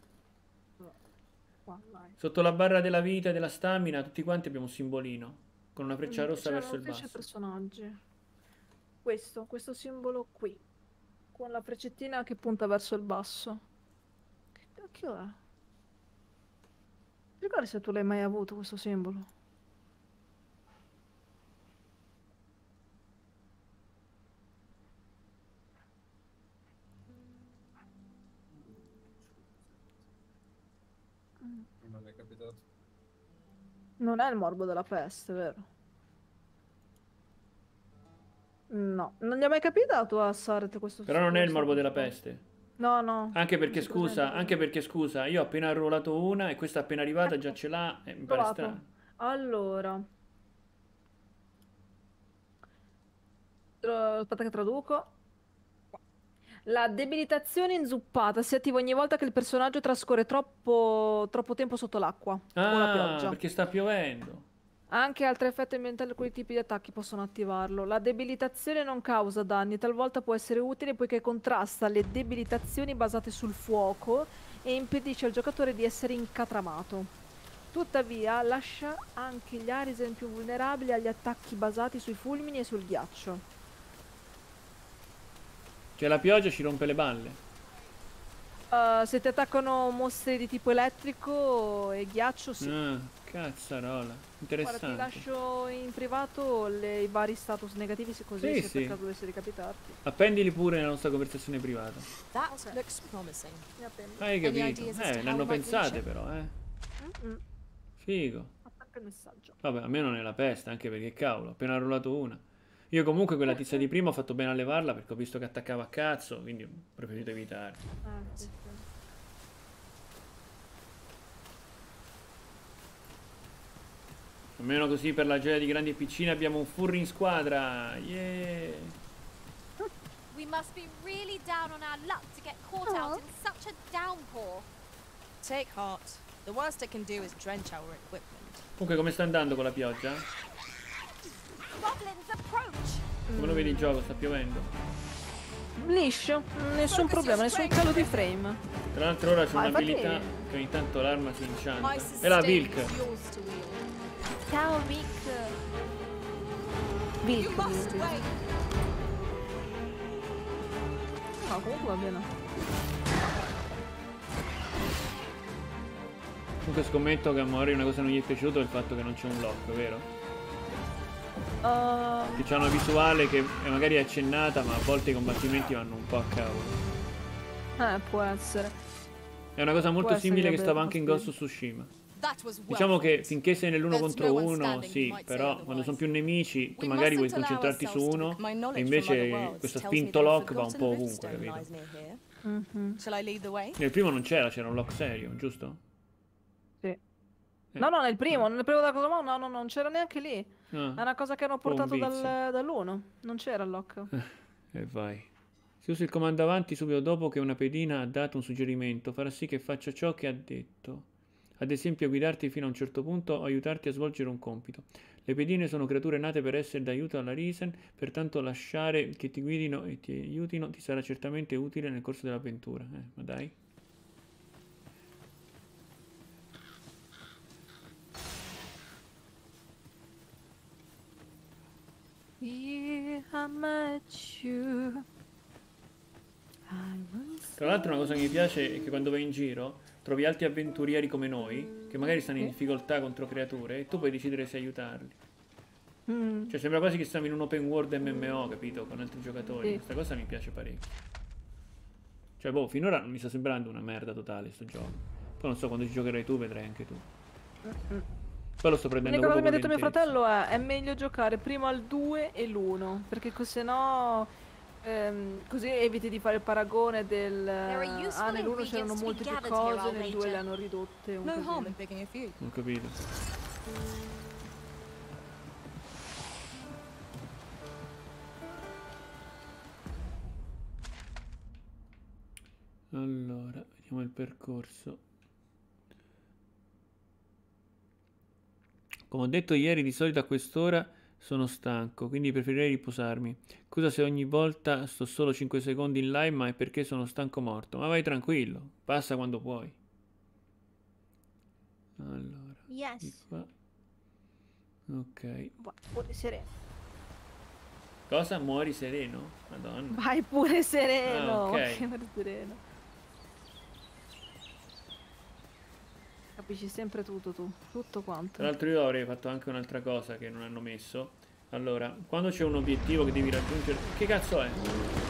Sotto la barra della vita e della stamina tutti quanti abbiamo un simbolino con una freccia rossa verso il basso. Personaggi. Questo simbolo qui con la freccettina che punta verso il basso. Che cacchio è? Ricordi se tu l'hai mai avuto questo simbolo? Non è capitato. Non è il morbo della peste, vero? No, non gli è mai capitato a Saret questo. Però non è il morbo della peste. No, no. Anche perché scusa, io ho appena arruolato una e questa appena arrivata già ce l'ha e mi pare strano. Allora. Aspetta che traduco. La debilitazione inzuppata si attiva ogni volta che il personaggio trascorre troppo tempo sotto l'acqua o la pioggia. Perché sta piovendo. Anche altri effetti ambientali e alcuni tipi di attacchi possono attivarlo. La debilitazione non causa danni e talvolta può essere utile poiché contrasta le debilitazioni basate sul fuoco e impedisce al giocatore di essere incatramato. Tuttavia lascia anche gli Arisen più vulnerabili agli attacchi basati sui fulmini e sul ghiaccio. Cioè la pioggia ci rompe le balle. Se ti attaccano mostri di tipo elettrico e ghiaccio, sì. Cazzarola, interessante. Guarda, ti lascio in privato i vari status negativi, così se per caso dovesse ricapitarti. Appendili pure nella nostra conversazione privata. That looks promising. Hai capito? L'hanno pensate però, Figo. Attacca il messaggio. Vabbè, a me non è la peste, anche perché cavolo, ho appena arruolato una. Io comunque quella tizia di prima ho fatto bene a levarla perché ho visto che attaccava a cazzo, quindi ho preferito evitare. Sì. Almeno così per la gioia di grandi e piccini abbiamo un furry in squadra. Yeah! We must be really down on our luck to get caught out in such a downpour. Take heart. The worst it can do is drench our equipment. Comunque come sta andando con la pioggia? Goblins approach. Come lo vedi il gioco? Sta piovendo? Liscio, nessun problema, nessun calo di frame. Tra l'altro ora c'è un'abilità che ogni tanto l'arma si incianta. È la Vilk. Ciao Vilk. No, comunque va bene. Comunque scommetto che a Mori una cosa non gli è piaciuto è il fatto che non c'è un lock, vero? Che c'ha una visuale che è magari accennata, ma a volte i combattimenti vanno un po' a cavolo. Può essere. È una cosa molto simile che stava anche in Ghost of Tsushima. Diciamo che finché sei nell'1 contro 1, sì, però quando sono più nemici, tu magari vuoi concentrarti su uno, e invece questo spinto lock va un po' ovunque, capito? Nel primo non c'era un lock serio, giusto? Sì. No, nel primo da cosa, no, non c'era neanche lì. È una cosa che hanno portato dall'1, non c'era il lock. E vai. Se usi il comando avanti subito dopo che una pedina ha dato un suggerimento, farà sì che faccia ciò che ha detto. Ad esempio, guidarti fino a un certo punto o aiutarti a svolgere un compito. Le pedine sono creature nate per essere d'aiuto alla Risen, pertanto lasciare che ti guidino e ti aiutino ti sarà certamente utile nel corso dell'avventura. Ma dai. Tra l'altro una cosa che mi piace è che quando vai in giro trovi altri avventurieri come noi, che magari stanno in difficoltà contro creature, e tu puoi decidere se aiutarli. Cioè sembra quasi che stiamo in un open world MMO, capito? Con altri giocatori. Questa cosa mi piace parecchio. Cioè, boh, finora non mi sta sembrando una merda totale sto gioco. Poi non so, quando ci giocherai tu, vedrai anche tu. Poi lo sto prendendo L'unica cosa che mi ha proprio detto mio fratello è meglio giocare prima al 2 e l'1, perché se no così eviti di fare il paragone del nell'1 c'erano molte più cose, nel 2 le hanno ridotte un po'. Ho capito. Allora, vediamo il percorso. Come ho detto ieri, di solito a quest'ora sono stanco, quindi preferirei riposarmi. Scusa se ogni volta sto solo 5 secondi in live, ma è perché sono stanco morto. Ma vai tranquillo, passa quando puoi. Allora, di qua. Ok. Pure sereno. Cosa? Muori sereno? Madonna. Vai pure sereno. Ok. Pure sereno. Capisci sempre tutto tu, tutto quanto. Tra l'altro io avrei fatto anche un'altra cosa che non hanno messo. Allora, quando c'è un obiettivo che devi raggiungere... Che cazzo è?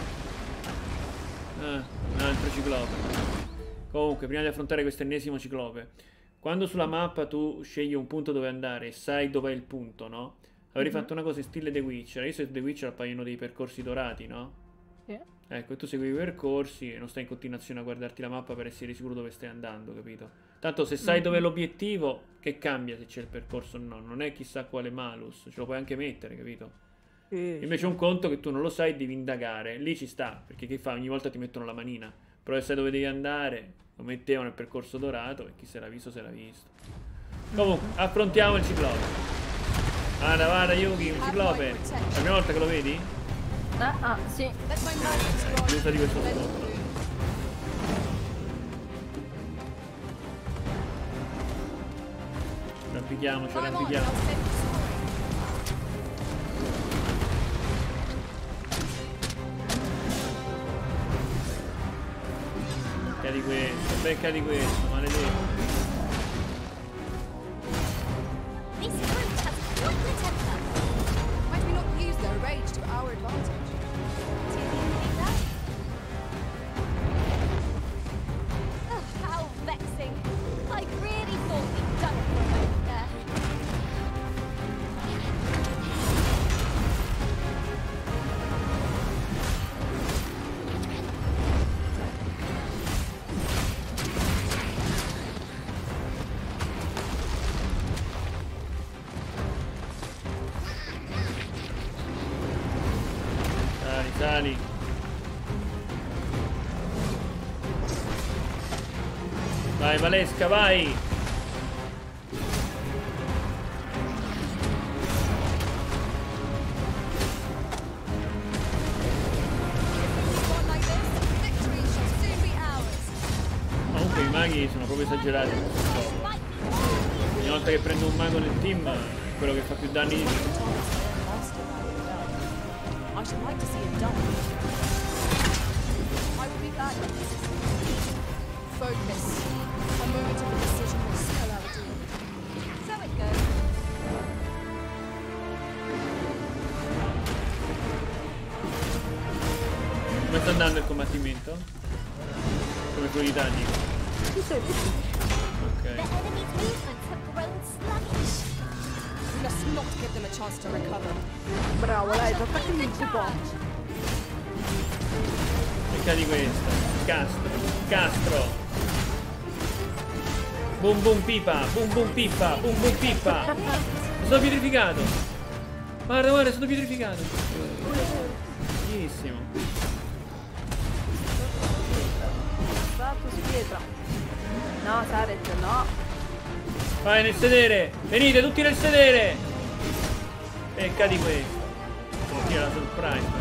Un altro ciclope. Comunque, prima di affrontare questo ennesimo ciclope, quando sulla mappa tu scegli un punto dove andare e sai dov'è il punto, no? Avrei fatto una cosa in stile The Witcher. Io su The Witcher appaiono dei percorsi dorati, no? Sì. Ecco, e tu segui i percorsi e non stai in continuazione a guardarti la mappa per essere sicuro dove stai andando, capito? Tanto se sai dov'è l'obiettivo, che cambia se c'è il percorso o no? Non è chissà quale malus, ce lo puoi anche mettere, capito? Invece un conto che tu non lo sai, devi indagare. Lì ci sta, perché che fa? Ogni volta ti mettono la manina. Però se sai dove devi andare, lo mettevano nel percorso dorato e chi se l'ha visto se l'ha visto. Comunque, affrontiamo il ciclope. Vada Yugi, un ciclope. La prima volta che lo vedi? Sì. Usa di questo scontro. Arrampichiamoci. Becca di questo, maledetto. Might we not use their rage to our advantage? How vexing. I really thought we'd done it for a moment there. Sali. Vai Valesca, vai. Comunque i maghi sono proprio esagerati in questo gioco. Ogni volta che prendo un mago nel team è quello che fa più danni di tutti. I should like to see it done. I will be back. Focus. A moment of indecision will spell out doom. So it goes. andando il combattimento? Come fluidità, dico. Ci sei visto? Ok. Bravo, dai, attacchi il po'. E cadi questa. Castro. Boom boom pipa, boom boom pipa, boom boom pipa. Sono pietrificato. Guarda, sono pietrificato. Benissimo. Status pietra. No, Saret, no. Vai nel sedere. Venite tutti nel sedere. E cadi questo. Tira la surprise.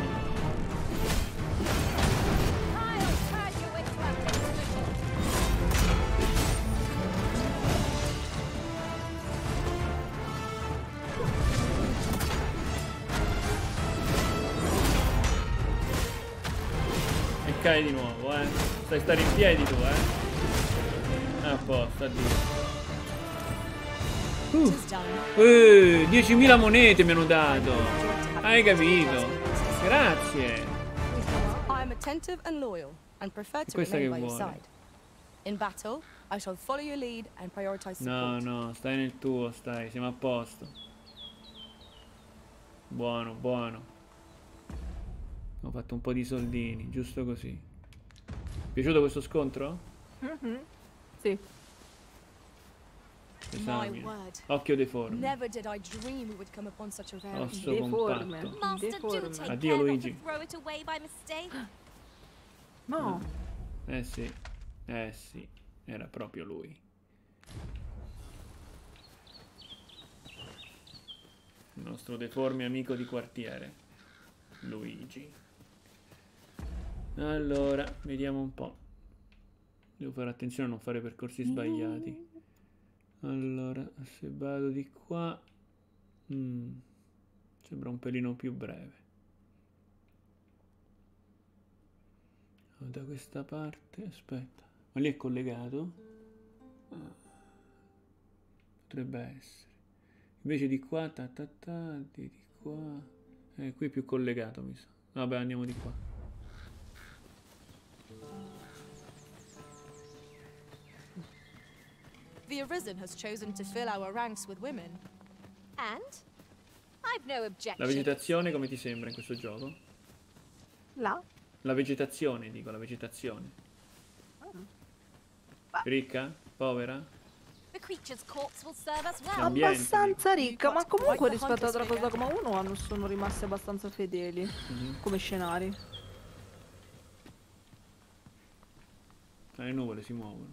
Cai di nuovo, Stai stare in piedi tu, A posto, addio. 10.000 monete mi hanno dato. Hai capito? Grazie. I'm attentive and loyal and prefer to remain by your side. In battle, I shall follow your lead and prioritize support. No, stai nel tuo, siamo a posto. Buono, buono. Ho fatto un po' di soldini, giusto così. Piaciuto questo scontro? Sì. Occhio deforme. Osso compatto. Addio Luigi. No. Sì. Sì. Era proprio lui. Il nostro deforme amico di quartiere. Luigi. Allora, vediamo un po'. Devo fare attenzione a non fare percorsi sbagliati. Allora, se vado di qua... sembra un pelino più breve. Da questa parte... Aspetta. Ma lì è collegato? Potrebbe essere. Invece di qua... di qua... qui è più collegato, mi sa. Vabbè, andiamo di qua. The Arisen has chosen to fill our ranks with women. And I've no objection. La vegetazione come ti sembra in questo gioco? La vegetazione, dico, la vegetazione. Ricca? Povera? The creature's corpse will serve us well. Abbastanza ricca, ma comunque rispetto a Dracosdogma 1 sono rimasti abbastanza fedeli come scenari. Le nuvole si muovono.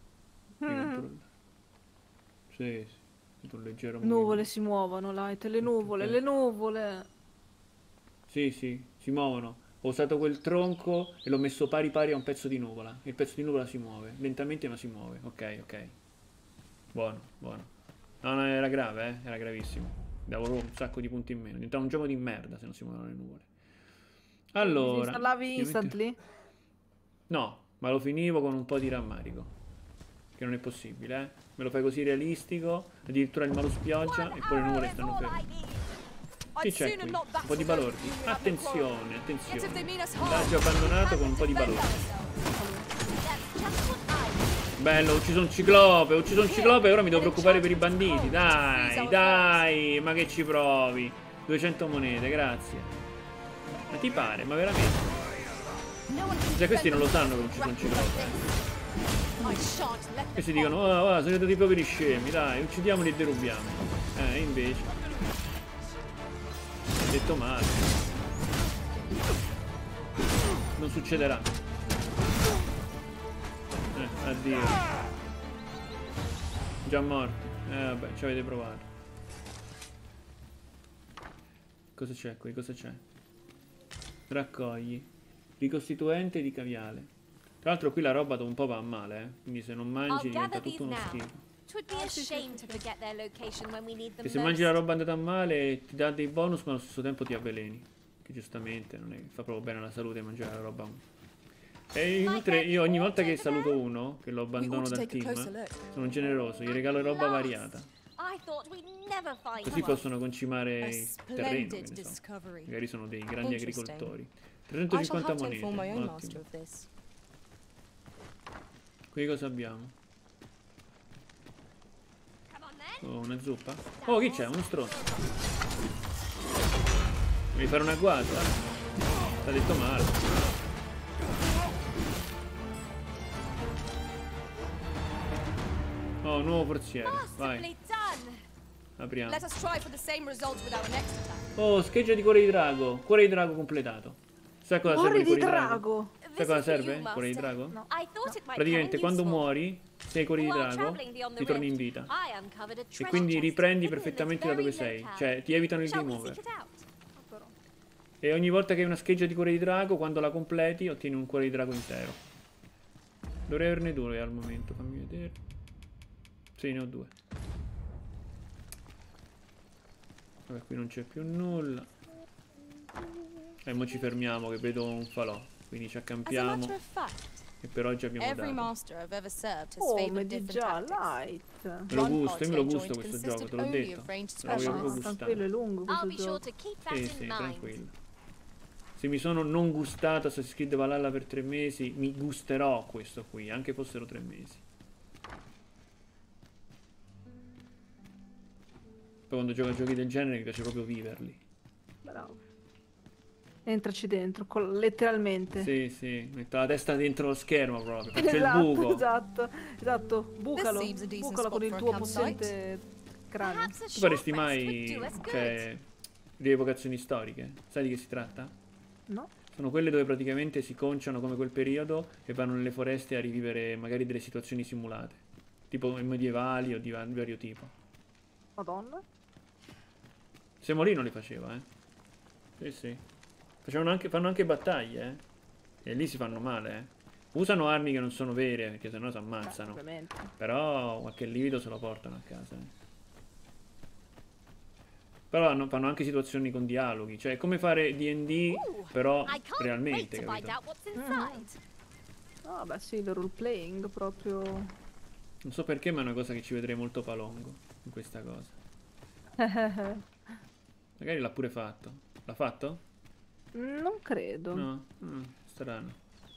Sì, un leggero nuvole si muovono, Light, le nuvole. Sì, si muovono. Ho usato quel tronco e l'ho messo pari a un pezzo di nuvola. Il pezzo di nuvola si muove, lentamente ma si muove. Ok. Buono. No, era grave, era gravissimo. Davo un sacco di punti in meno. Diventava un gioco di merda se non si muovono le nuvole. Allora... Installavi instantly? No, ma lo finivo con un po' di rammarico. Che non è possibile, Me lo fai così realistico, addirittura il malus pioggia e poi le nuvole stanno ferme. Che c'è qui? Un po' di balordi. Attenzione. Villaggio abbandonato con un po' di balordi. Bello, ho ucciso un ciclope, e ora mi devo preoccupare per i banditi. Dai, ma che ci provi? 200 monete, grazie. Ma ti pare, ma veramente? Cioè, questi non lo sanno che ho ucciso un ciclope. Questi dicono, siete dei poveri scemi, dai, uccidiamoli e derubiamo. Invece. Detto male. Non succederà. Addio. Già morti. Vabbè, ci avete provato. Cosa c'è qui? Cosa c'è? Raccogli. Ricostituente di caviale. Tra l'altro qui la roba dopo un po' va a male, quindi se non mangi diventa tutto uno schifo. E se mangi la roba andata a male ti dà dei bonus ma allo stesso tempo ti avveleni. Che giustamente non è che fa proprio bene alla salute mangiare la roba. E inoltre io ogni volta che saluto uno, che lo abbandono dal team, sono generoso, gli regalo roba variata. Così possono concimare il terreno, che ne so. Magari sono dei grandi agricoltori. 350 monete. Ottimo. Qui cosa abbiamo? Oh, una zuppa. Oh, chi c'è? Uno stronzo. Devi fare una guarda. T'ha detto male. Oh, nuovo forziere. Vai. Apriamo. Oh, scheggia di cuore di drago. Cuore di drago completato. Sai cosa serve il cuore di drago? Sai cosa serve? Cuore di drago? No. Praticamente quando muori, se hai cuore di drago, ti torni in vita. E quindi riprendi perfettamente da dove sei. Cioè, ti evitano il game over. E ogni volta che hai una scheggia di cuore di drago, quando la completi, ottieni un cuore di drago intero. Dovrei averne 2 al momento, fammi vedere. Sì, ne ho 2. Vabbè, qui non c'è più nulla. E mo ci fermiamo che vedo un falò. Quindi ci accampiamo. E per oggi abbiamo dato. Oh, vedi già, light. Me lo gusto, io me lo gusto questo gioco, te l'ho detto. Tranquillo, è lungo questo gioco. Sì, tranquillo. Se mi sono non gustato Assassin's Creed Valhalla per 3 mesi, mi gusterò questo qui, anche fossero 3 mesi. Poi quando gioco a giochi del genere mi piace proprio viverli. Bravo. Entraci dentro, letteralmente. Sì, metto la testa dentro lo schermo proprio, faccio il buco. Esatto, bucalo con il tuo possente cranio. Tu faresti mai, cioè, rievocazioni storiche? Sai di che si tratta? No. Sono quelle dove praticamente si conciano come quel periodo e vanno nelle foreste a rivivere magari delle situazioni simulate, tipo medievali o di vario tipo. Madonna. Semolino li faceva, Sì. Fanno anche battaglie, E lì si fanno male, Usano armi che non sono vere, perché sennò si ammazzano. Però qualche livido se lo portano a casa, Però fanno anche situazioni con dialoghi. Cioè, è come fare D&D, però realmente, capito? Ah, beh sì, il role playing proprio. Non so perché, ma è una cosa che ci vedrei molto palongo in questa cosa. Magari l'ha pure fatto. L'ha fatto? Non credo. No? Strano.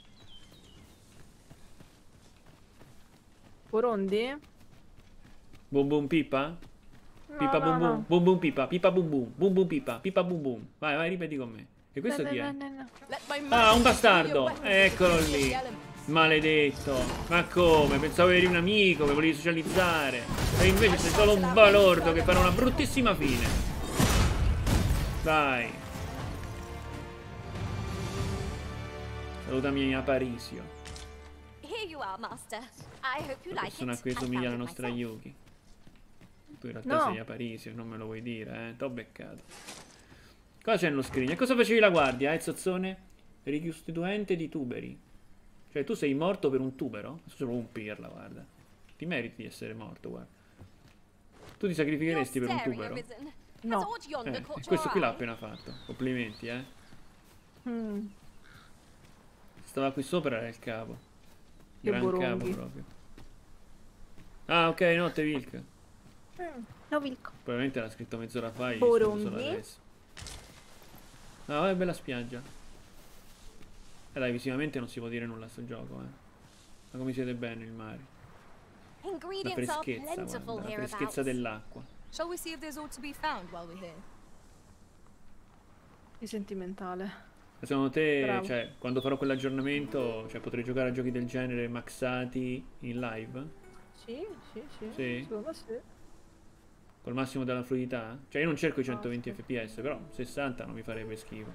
Burundi? Boom boom pipa? Pipa No, boom boom. no. Boom boom pipa. Pipa boom boom. Boom boom pipa. Pipa boom boom. Vai, ripeti con me. E questo chi è? No. Ah, un bastardo. Eccolo lì. Maledetto. Ma come? Pensavo eri un amico che volevi socializzare. E invece sei solo un balordo che farà una bruttissima fine. Dai. Salutami a Parisio. Persona a cui somiglia la nostra Yuki. Tu in realtà sei a Parisio, non me lo vuoi dire, T'ho beccato. Cosa c'è nello screen? E cosa facevi la guardia, Zozzone? Ricostituente di tuberi. Cioè tu sei morto per un tubero? Sono un pirla, guarda. Ti meriti di essere morto, guarda. Tu ti sacrificheresti per un tubero? No. Questo qui l'ha appena fatto. Complimenti, Stava qui sopra, era il capo. Gran capo proprio. Ah, ok, notte Vilk. No, Vilk. Probabilmente l'ha scritto mezz'ora fa e solo adesso. Ah, è bella spiaggia. Dai, visivamente non si può dire nulla a sto gioco, Ma come siete bene il mare. La freschezza, guarda, la freschezza dell'acqua. Shall we see if there's aught to be found while we're here? È sentimentale. Secondo te, cioè, quando farò quell'aggiornamento, cioè, potrei giocare a giochi del genere maxati in live? Sì. Secondo me sì. Col massimo della fluidità? Cioè, io non cerco i 120 fps, però 60 non mi farebbe schifo.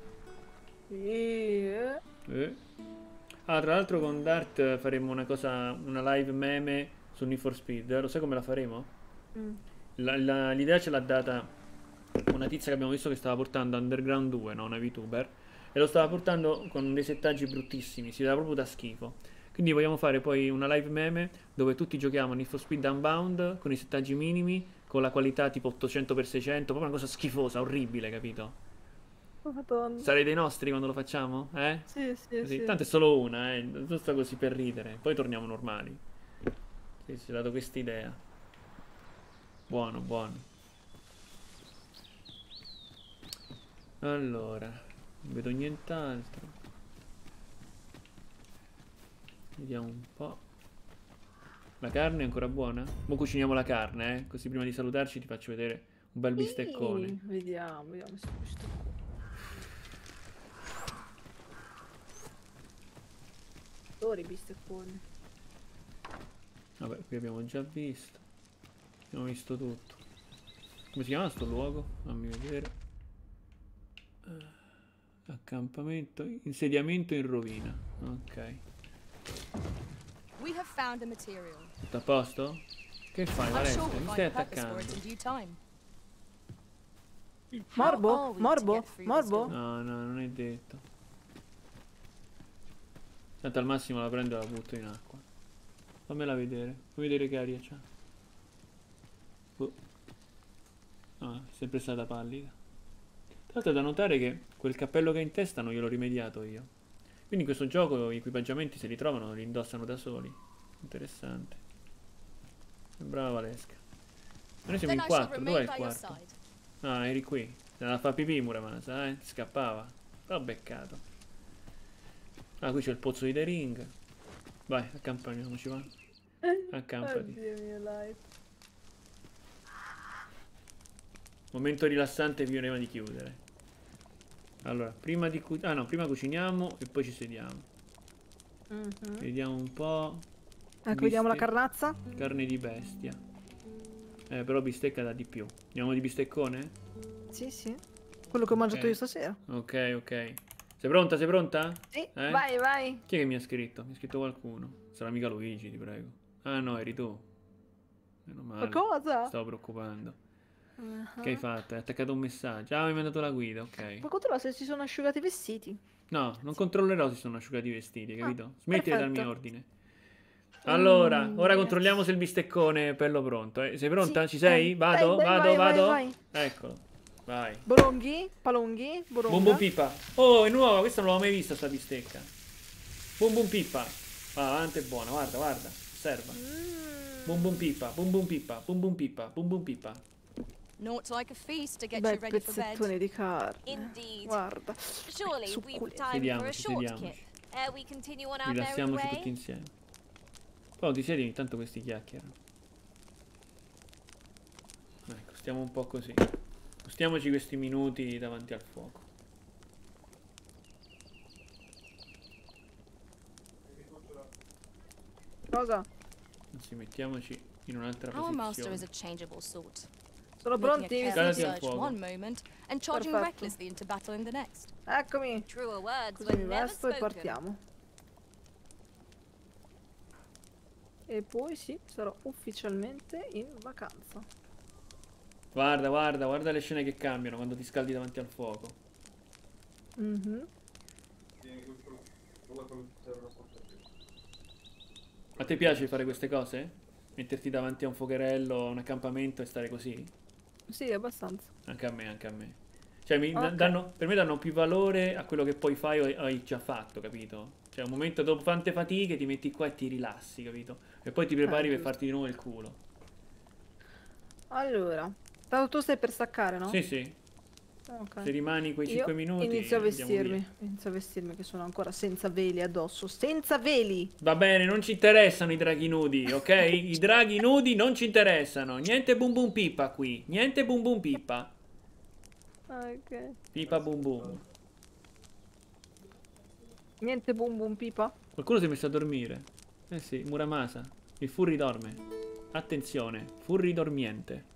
Sì. Ah, tra l'altro con Dart faremo una live meme su Need for Speed. Lo sai come la faremo? L'idea ce l'ha data una tizia che abbiamo visto che stava portando Underground 2, no? Una VTuber. E lo stava portando con dei settaggi bruttissimi, si vedeva proprio da schifo. Quindi vogliamo fare poi una live meme dove tutti giochiamo Need for Speed Unbound con i settaggi minimi, con la qualità tipo 800x600, proprio una cosa schifosa, orribile, capito? Madonna. Sarei dei nostri quando lo facciamo? Sì. Tanto è solo una, giusto così per ridere. Poi torniamo normali. Sì, ci ha dato quest'idea. Buono. Allora, Non vedo nient'altro. Vediamo un po'. La carne è ancora buona? Mo cuciniamo la carne, eh? Così prima di salutarci ti faccio vedere un bel bisteccone. Vediamo se bisteccone. Adoro i bistecconi. Vabbè, qui abbiamo già visto. Abbiamo visto tutto. Come si chiama sto luogo? Fammi vedere. Accampamento, insediamento in rovina. Ok. We have found a material. Tutto a posto? Che fai, Valesca? Mi stai attaccando? Morbo? Morbo? Morbo? No, no, non è detto. Tanto al massimo la prendo e la butto in acqua. Fammela vedere. Fammi vedere che aria c'ha. Ah, è sempre stata pallida. Tra l'altro è da notare che quel cappello che ha in testa non gliel'ho rimediato io. Quindi in questo gioco gli equipaggiamenti se li trovano li indossano da soli. Interessante. Brava Valesca. Ma noi siamo in 4, dov'è il quarto? Ah, eri qui. Se la fa pipì Muramasa, Ti scappava. L'ho beccato. Ah, qui c'è il pozzo di The Ring. Vai, accampaniamoci, va. Accampati. Oddio mio, live. Momento rilassante prima di chiudere. Allora, prima cuciniamo e poi ci sediamo. Vediamo un po'. Ecco, vediamo la carnazza. Carne di bestia. Però bistecca da di più. Andiamo di bisteccone? Sì, sì. Quello che ho mangiato io stasera. Ok, ok. Sei pronta? Sei pronta? Sì, vai, vai. Chi è che mi ha scritto? Mi ha scritto qualcuno. Sarà mica Luigi, ti prego. Ah no, eri tu. Meno male. Cosa? Stavo preoccupando. Che hai fatto? Hai attaccato un messaggio. Ah, mi hai mandato la guida, ok. Ma controlla se si sono asciugati i vestiti. No, non controllerò se sono asciugati i vestiti, capito? Smetti di darmi ordine. Allora, ora controlliamo se il bisteccone è bello pronto. Sei pronta? Sì. Ci sei? Vado, vado. Vai. Eccolo. Vai. Bolonghi, palonghi, boronga. Bum bum pipa. Oh, è nuova, questa non l'avevo mai vista sta bistecca. Bum bum pipa. Va avanti, è buona, guarda, guarda. Osserva. Bum bum pipa, bum bum pipa, bum bum pipa, bum bum pipa. Not like a feast to get you ready for bed. Pezzettoni di carne. Indeed. Guarda. Surely we've time for a short kip. We continue on our merry Rilassiamoci way. tutti insieme. Poi ti siedi, intanto questi chiacchierano. Ecco, stiamo un po' così. Stiamoci questi minuti davanti al fuoco. Cosa? Anzi, mettiamoci in un'altra Our master is posizione. a changeable sort. Sono pronti? Scaldati al fuoco. One moment and charging Perfetto. recklessly into battle in the next. Eccomi. Truer words Così were mi never vesto e spoken. partiamo. E poi sì, sarò ufficialmente in vacanza. Guarda, guarda, guarda le scene che cambiano quando ti scaldi davanti al fuoco. A te piace fare queste cose? Metterti davanti a un fuocherello, a un accampamento e stare così? Sì, abbastanza. Anche a me, anche a me. Cioè, per me danno più valore a quello che poi fai o hai già fatto, capito? Cioè, un momento dopo tante fatiche ti metti qua e ti rilassi, capito? E poi ti prepari per farti di nuovo il culo. Allora, tanto tu stai per staccare, no? Sì, sì. Okay. Se rimani quei 5 minuti inizio a andiamo vestirmi. Inizio a vestirmi che sono ancora senza veli addosso. Senza veli! Va bene, non ci interessano i draghi nudi, ok? I draghi nudi non ci interessano. Niente bum bum pipa qui. Niente bum bum pipa. Ok. Pipa bum bum. Niente bum bum pipa? Qualcuno si è messo a dormire. Eh sì, Muramasa. Il furry dorme. Attenzione, furry dormiente.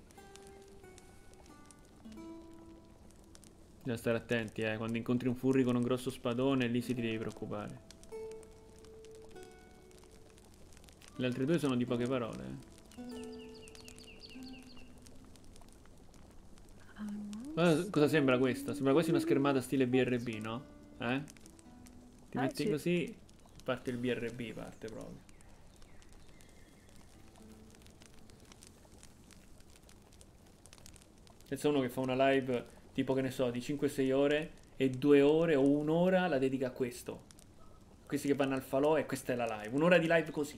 Bisogna stare attenti, quando incontri un furry con un grosso spadone, lì si ti devi preoccupare. Le altre due sono di poche parole. Guarda cosa sembra questa? Sembra quasi una schermata stile BRB, no? Ti metti sì. così, parte il BRB, parte proprio. Pensa uno che fa una live tipo, che ne so, di 5-6 ore e 2 ore o un'ora la dedica a questo. Questi che vanno al falò e questa è la live. Un'ora di live così.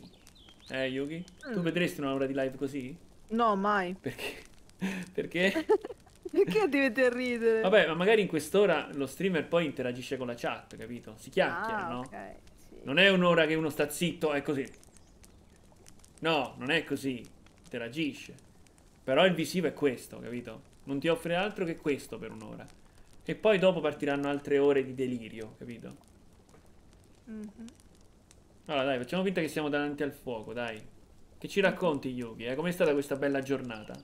Yuki? Tu vedresti un'ora di live così? No, mai. Perché? Perché? Perché ti metti a ridere? Vabbè, ma magari in quest'ora lo streamer poi interagisce con la chat, capito? Si chiacchiera, no? Ok, sì. Non è un'ora che uno sta zitto, è così. No, non è così. Interagisce. Però il visivo è questo, capito? Non ti offre altro che questo per un'ora. E poi dopo partiranno altre ore di delirio, capito? Allora dai, facciamo finta che siamo davanti al fuoco, dai. Che ci racconti, Yuki? Com'è stata questa bella giornata?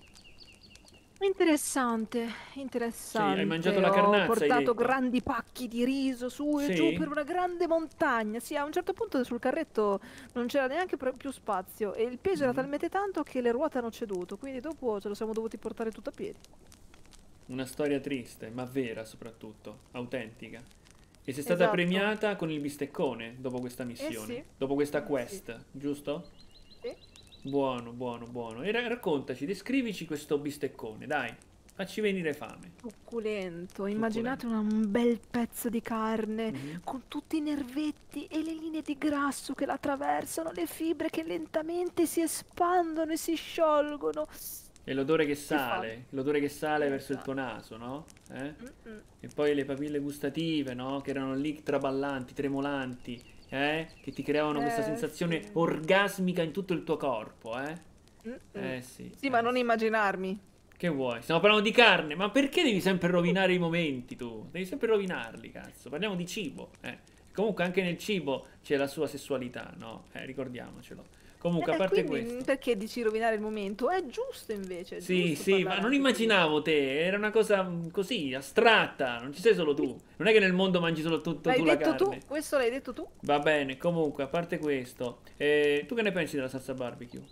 Interessante, interessante. Sì, hai mangiato la carnazza, Ho portato hai detto. grandi pacchi di riso su e Sì? giù per una grande montagna. Sì, a un certo punto sul carretto non c'era neanche più spazio e il peso era talmente tanto che le ruote hanno ceduto, quindi dopo ce lo siamo dovuti portare tutto a piedi. Una storia triste, ma vera soprattutto, autentica. E sei stata Esatto. premiata con il bisteccone dopo questa missione, sì. dopo questa quest, giusto? Sì. Buono, buono, buono. E raccontaci, descrivici questo bisteccone, dai. Facci venire fame. Succulento, immaginate un bel pezzo di carne con tutti i nervetti e le linee di grasso che la attraversano, le fibre che lentamente si espandono e si sciolgono. E l'odore che sale, verso il tuo naso, no? E poi le papille gustative, no? Che erano lì traballanti, tremolanti, che ti creavano questa sensazione orgasmica in tutto il tuo corpo, sì. Sì, ma non immaginarmi. Che vuoi? Stiamo parlando di carne, ma perché devi sempre rovinare i momenti tu? Devi sempre rovinarli, cazzo. Parliamo di cibo, Comunque anche nel cibo c'è la sua sessualità, no? Ricordiamocelo. Comunque, a parte questo... Perché dici rovinare il momento? È giusto invece. È Sì, giusto sì, ma parlare non anche immaginavo te, era una cosa così, astratta, non ci sei solo tu. Non è che nel mondo mangi solo tu L'hai la detto carne. tu, questo l'hai detto tu. Va bene, comunque, a parte questo, tu che ne pensi della salsa barbecue?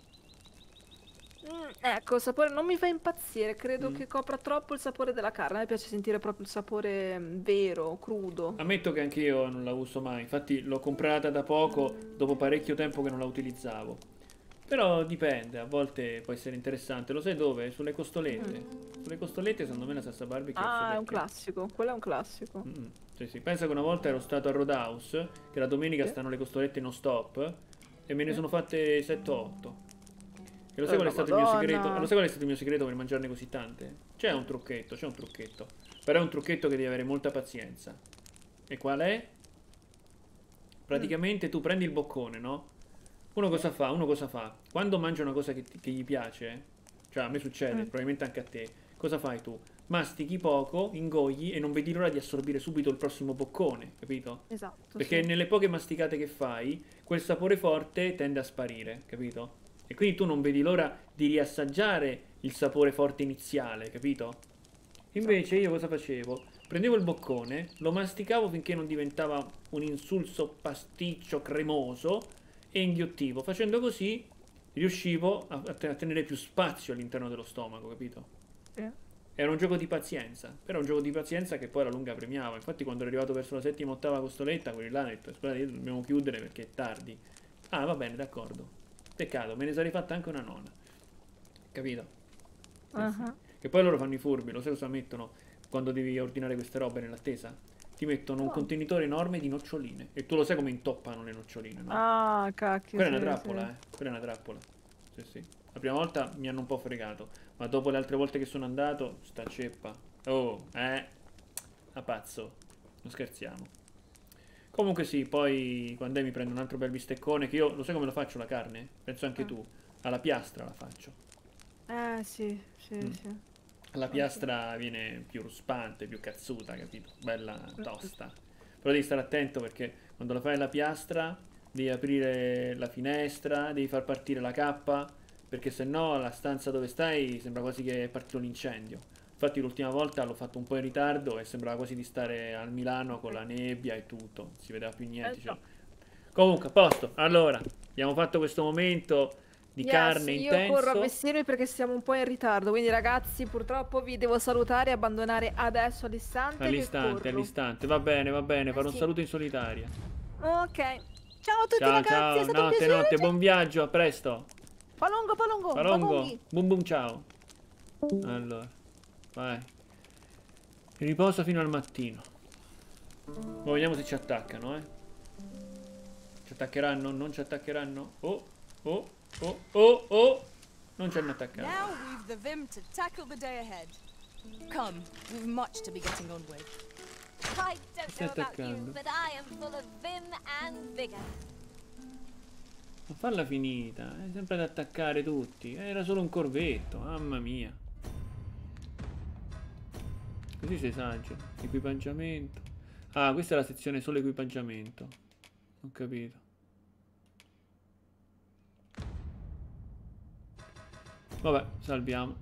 Ecco, il sapore non mi fa impazzire, credo che copra troppo il sapore della carne. A me piace sentire proprio il sapore vero, crudo. Ammetto che anch'io non la uso mai, infatti l'ho comprata da poco, dopo parecchio tempo che non la utilizzavo. Però dipende, a volte può essere interessante. Lo sai dove? Sulle costolette. Sulle costolette secondo me la salsa barbecue È un classico, quello è un classico. Sì, sì. Pensa che una volta ero stato a Roadhouse, che la domenica stanno le costolette non stop, e me ne sono fatte 7-8. E lo sai qual è stato il mio segreto? Lo sai qual è stato il mio segreto per mangiarne così tante? C'è un trucchetto. Però è un trucchetto che devi avere molta pazienza. E qual è? Praticamente tu prendi il boccone, no? Uno cosa fa? Quando mangia una cosa che gli piace, cioè a me succede, probabilmente anche a te, cosa fai tu? Mastichi poco, ingogli e non vedi l'ora di assorbire subito il prossimo boccone, capito? Esatto. Perché nelle poche masticate che fai, quel sapore forte tende a sparire, capito? E quindi tu non vedi l'ora di riassaggiare il sapore forte iniziale, capito? Invece io cosa facevo? Prendevo il boccone, lo masticavo finché non diventava un insulso pasticcio cremoso e inghiottivo. Facendo così riuscivo a tenere più spazio all'interno dello stomaco, capito? Era un gioco di pazienza, però un gioco di pazienza che poi alla lunga premiava. Infatti quando ero arrivato verso la 7ª, 8ª costoletta, quelli là hanno detto: scusate, dobbiamo chiudere perché è tardi. Ah, va bene, d'accordo. Peccato, me ne sarei fatta anche una nonna. Capito? Sì. Che poi loro fanno i furbi, lo sai cosa mettono quando devi ordinare queste robe nell'attesa? Ti mettono un contenitore enorme di noccioline. E tu lo sai come intoppano le noccioline, no? Ah, cacchio. Quella è una trappola, Quella è una trappola. Sì, sì. La prima volta mi hanno un po' fregato, ma dopo le altre volte che sono andato, sta ceppa. Oh, a pazzo. Non scherziamo. Comunque sì, poi quando mi prendo un altro bel bisteccone, che io, lo sai come lo faccio la carne? Penso anche tu. Alla piastra la faccio. Sì. La piastra viene più ruspante, più cazzuta, capito? Bella tosta. Però devi stare attento perché quando la fai alla piastra devi aprire la finestra, devi far partire la cappa, perché se no la stanza dove stai sembra quasi che è partito l'incendio. Infatti l'ultima volta l'ho fatto un po' in ritardo e sembrava quasi di stare al Milano con la nebbia e tutto, non si vedeva più niente. Comunque, a posto. Allora, abbiamo fatto questo momento di carne intenso. Io corro a vestirmi perché siamo un po' in ritardo, quindi ragazzi purtroppo vi devo salutare e abbandonare adesso all'istante. All'istante, va bene, farò un saluto in solitaria. Ok, ciao a tutti ragazzi, ciao, è stato un piacere. notte, buon viaggio, a presto. Palongo. Bum ciao. Allora, vai. Riposa fino al mattino. Ma vediamo se ci attaccano, Ci attaccheranno? Non ci attaccheranno? Oh. Non ci hanno attaccato. Now we've the vim to tackle the day ahead. Come, we've much to be getting on with. I don't know about you, but I am full of vim and vigor. Ma falla finita, è sempre ad attaccare tutti. Era solo un corvetto, mamma mia. Così si esagera. Equipaggiamento. Ah, questa è la sezione solo equipaggiamento. Ho capito. Vabbè, salviamo.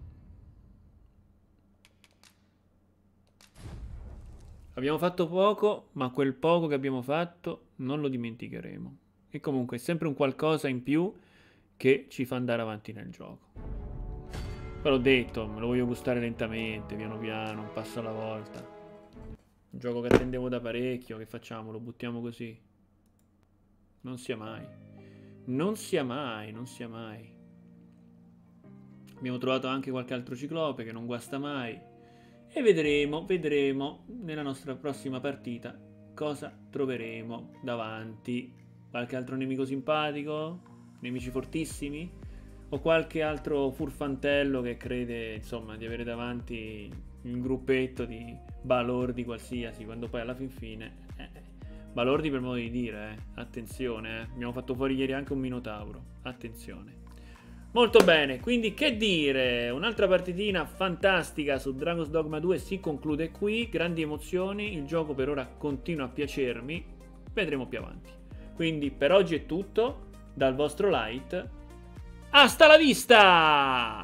Abbiamo fatto poco, ma quel poco che abbiamo fatto non lo dimenticheremo. E comunque è sempre un qualcosa in più che ci fa andare avanti nel gioco. Ve l'ho detto, me lo voglio gustare lentamente, piano piano, un passo alla volta. Un gioco che attendevo da parecchio, che facciamo? Lo buttiamo così? Non sia mai. Non sia mai, non sia mai. Abbiamo trovato anche qualche altro ciclope che non guasta mai. E vedremo nella nostra prossima partita cosa troveremo davanti. Qualche altro nemico simpatico? Nemici fortissimi? O qualche altro furfantello che crede, insomma, di avere davanti un gruppetto di balordi qualsiasi, quando poi alla fin fine... balordi per modo di dire, attenzione, abbiamo fatto fuori ieri anche un minotauro, attenzione. Molto bene, quindi che dire, un'altra partitina fantastica su Dragon's Dogma 2 si conclude qui, grandi emozioni, il gioco per ora continua a piacermi, vedremo più avanti. Quindi per oggi è tutto, dal vostro Light, hasta la vista!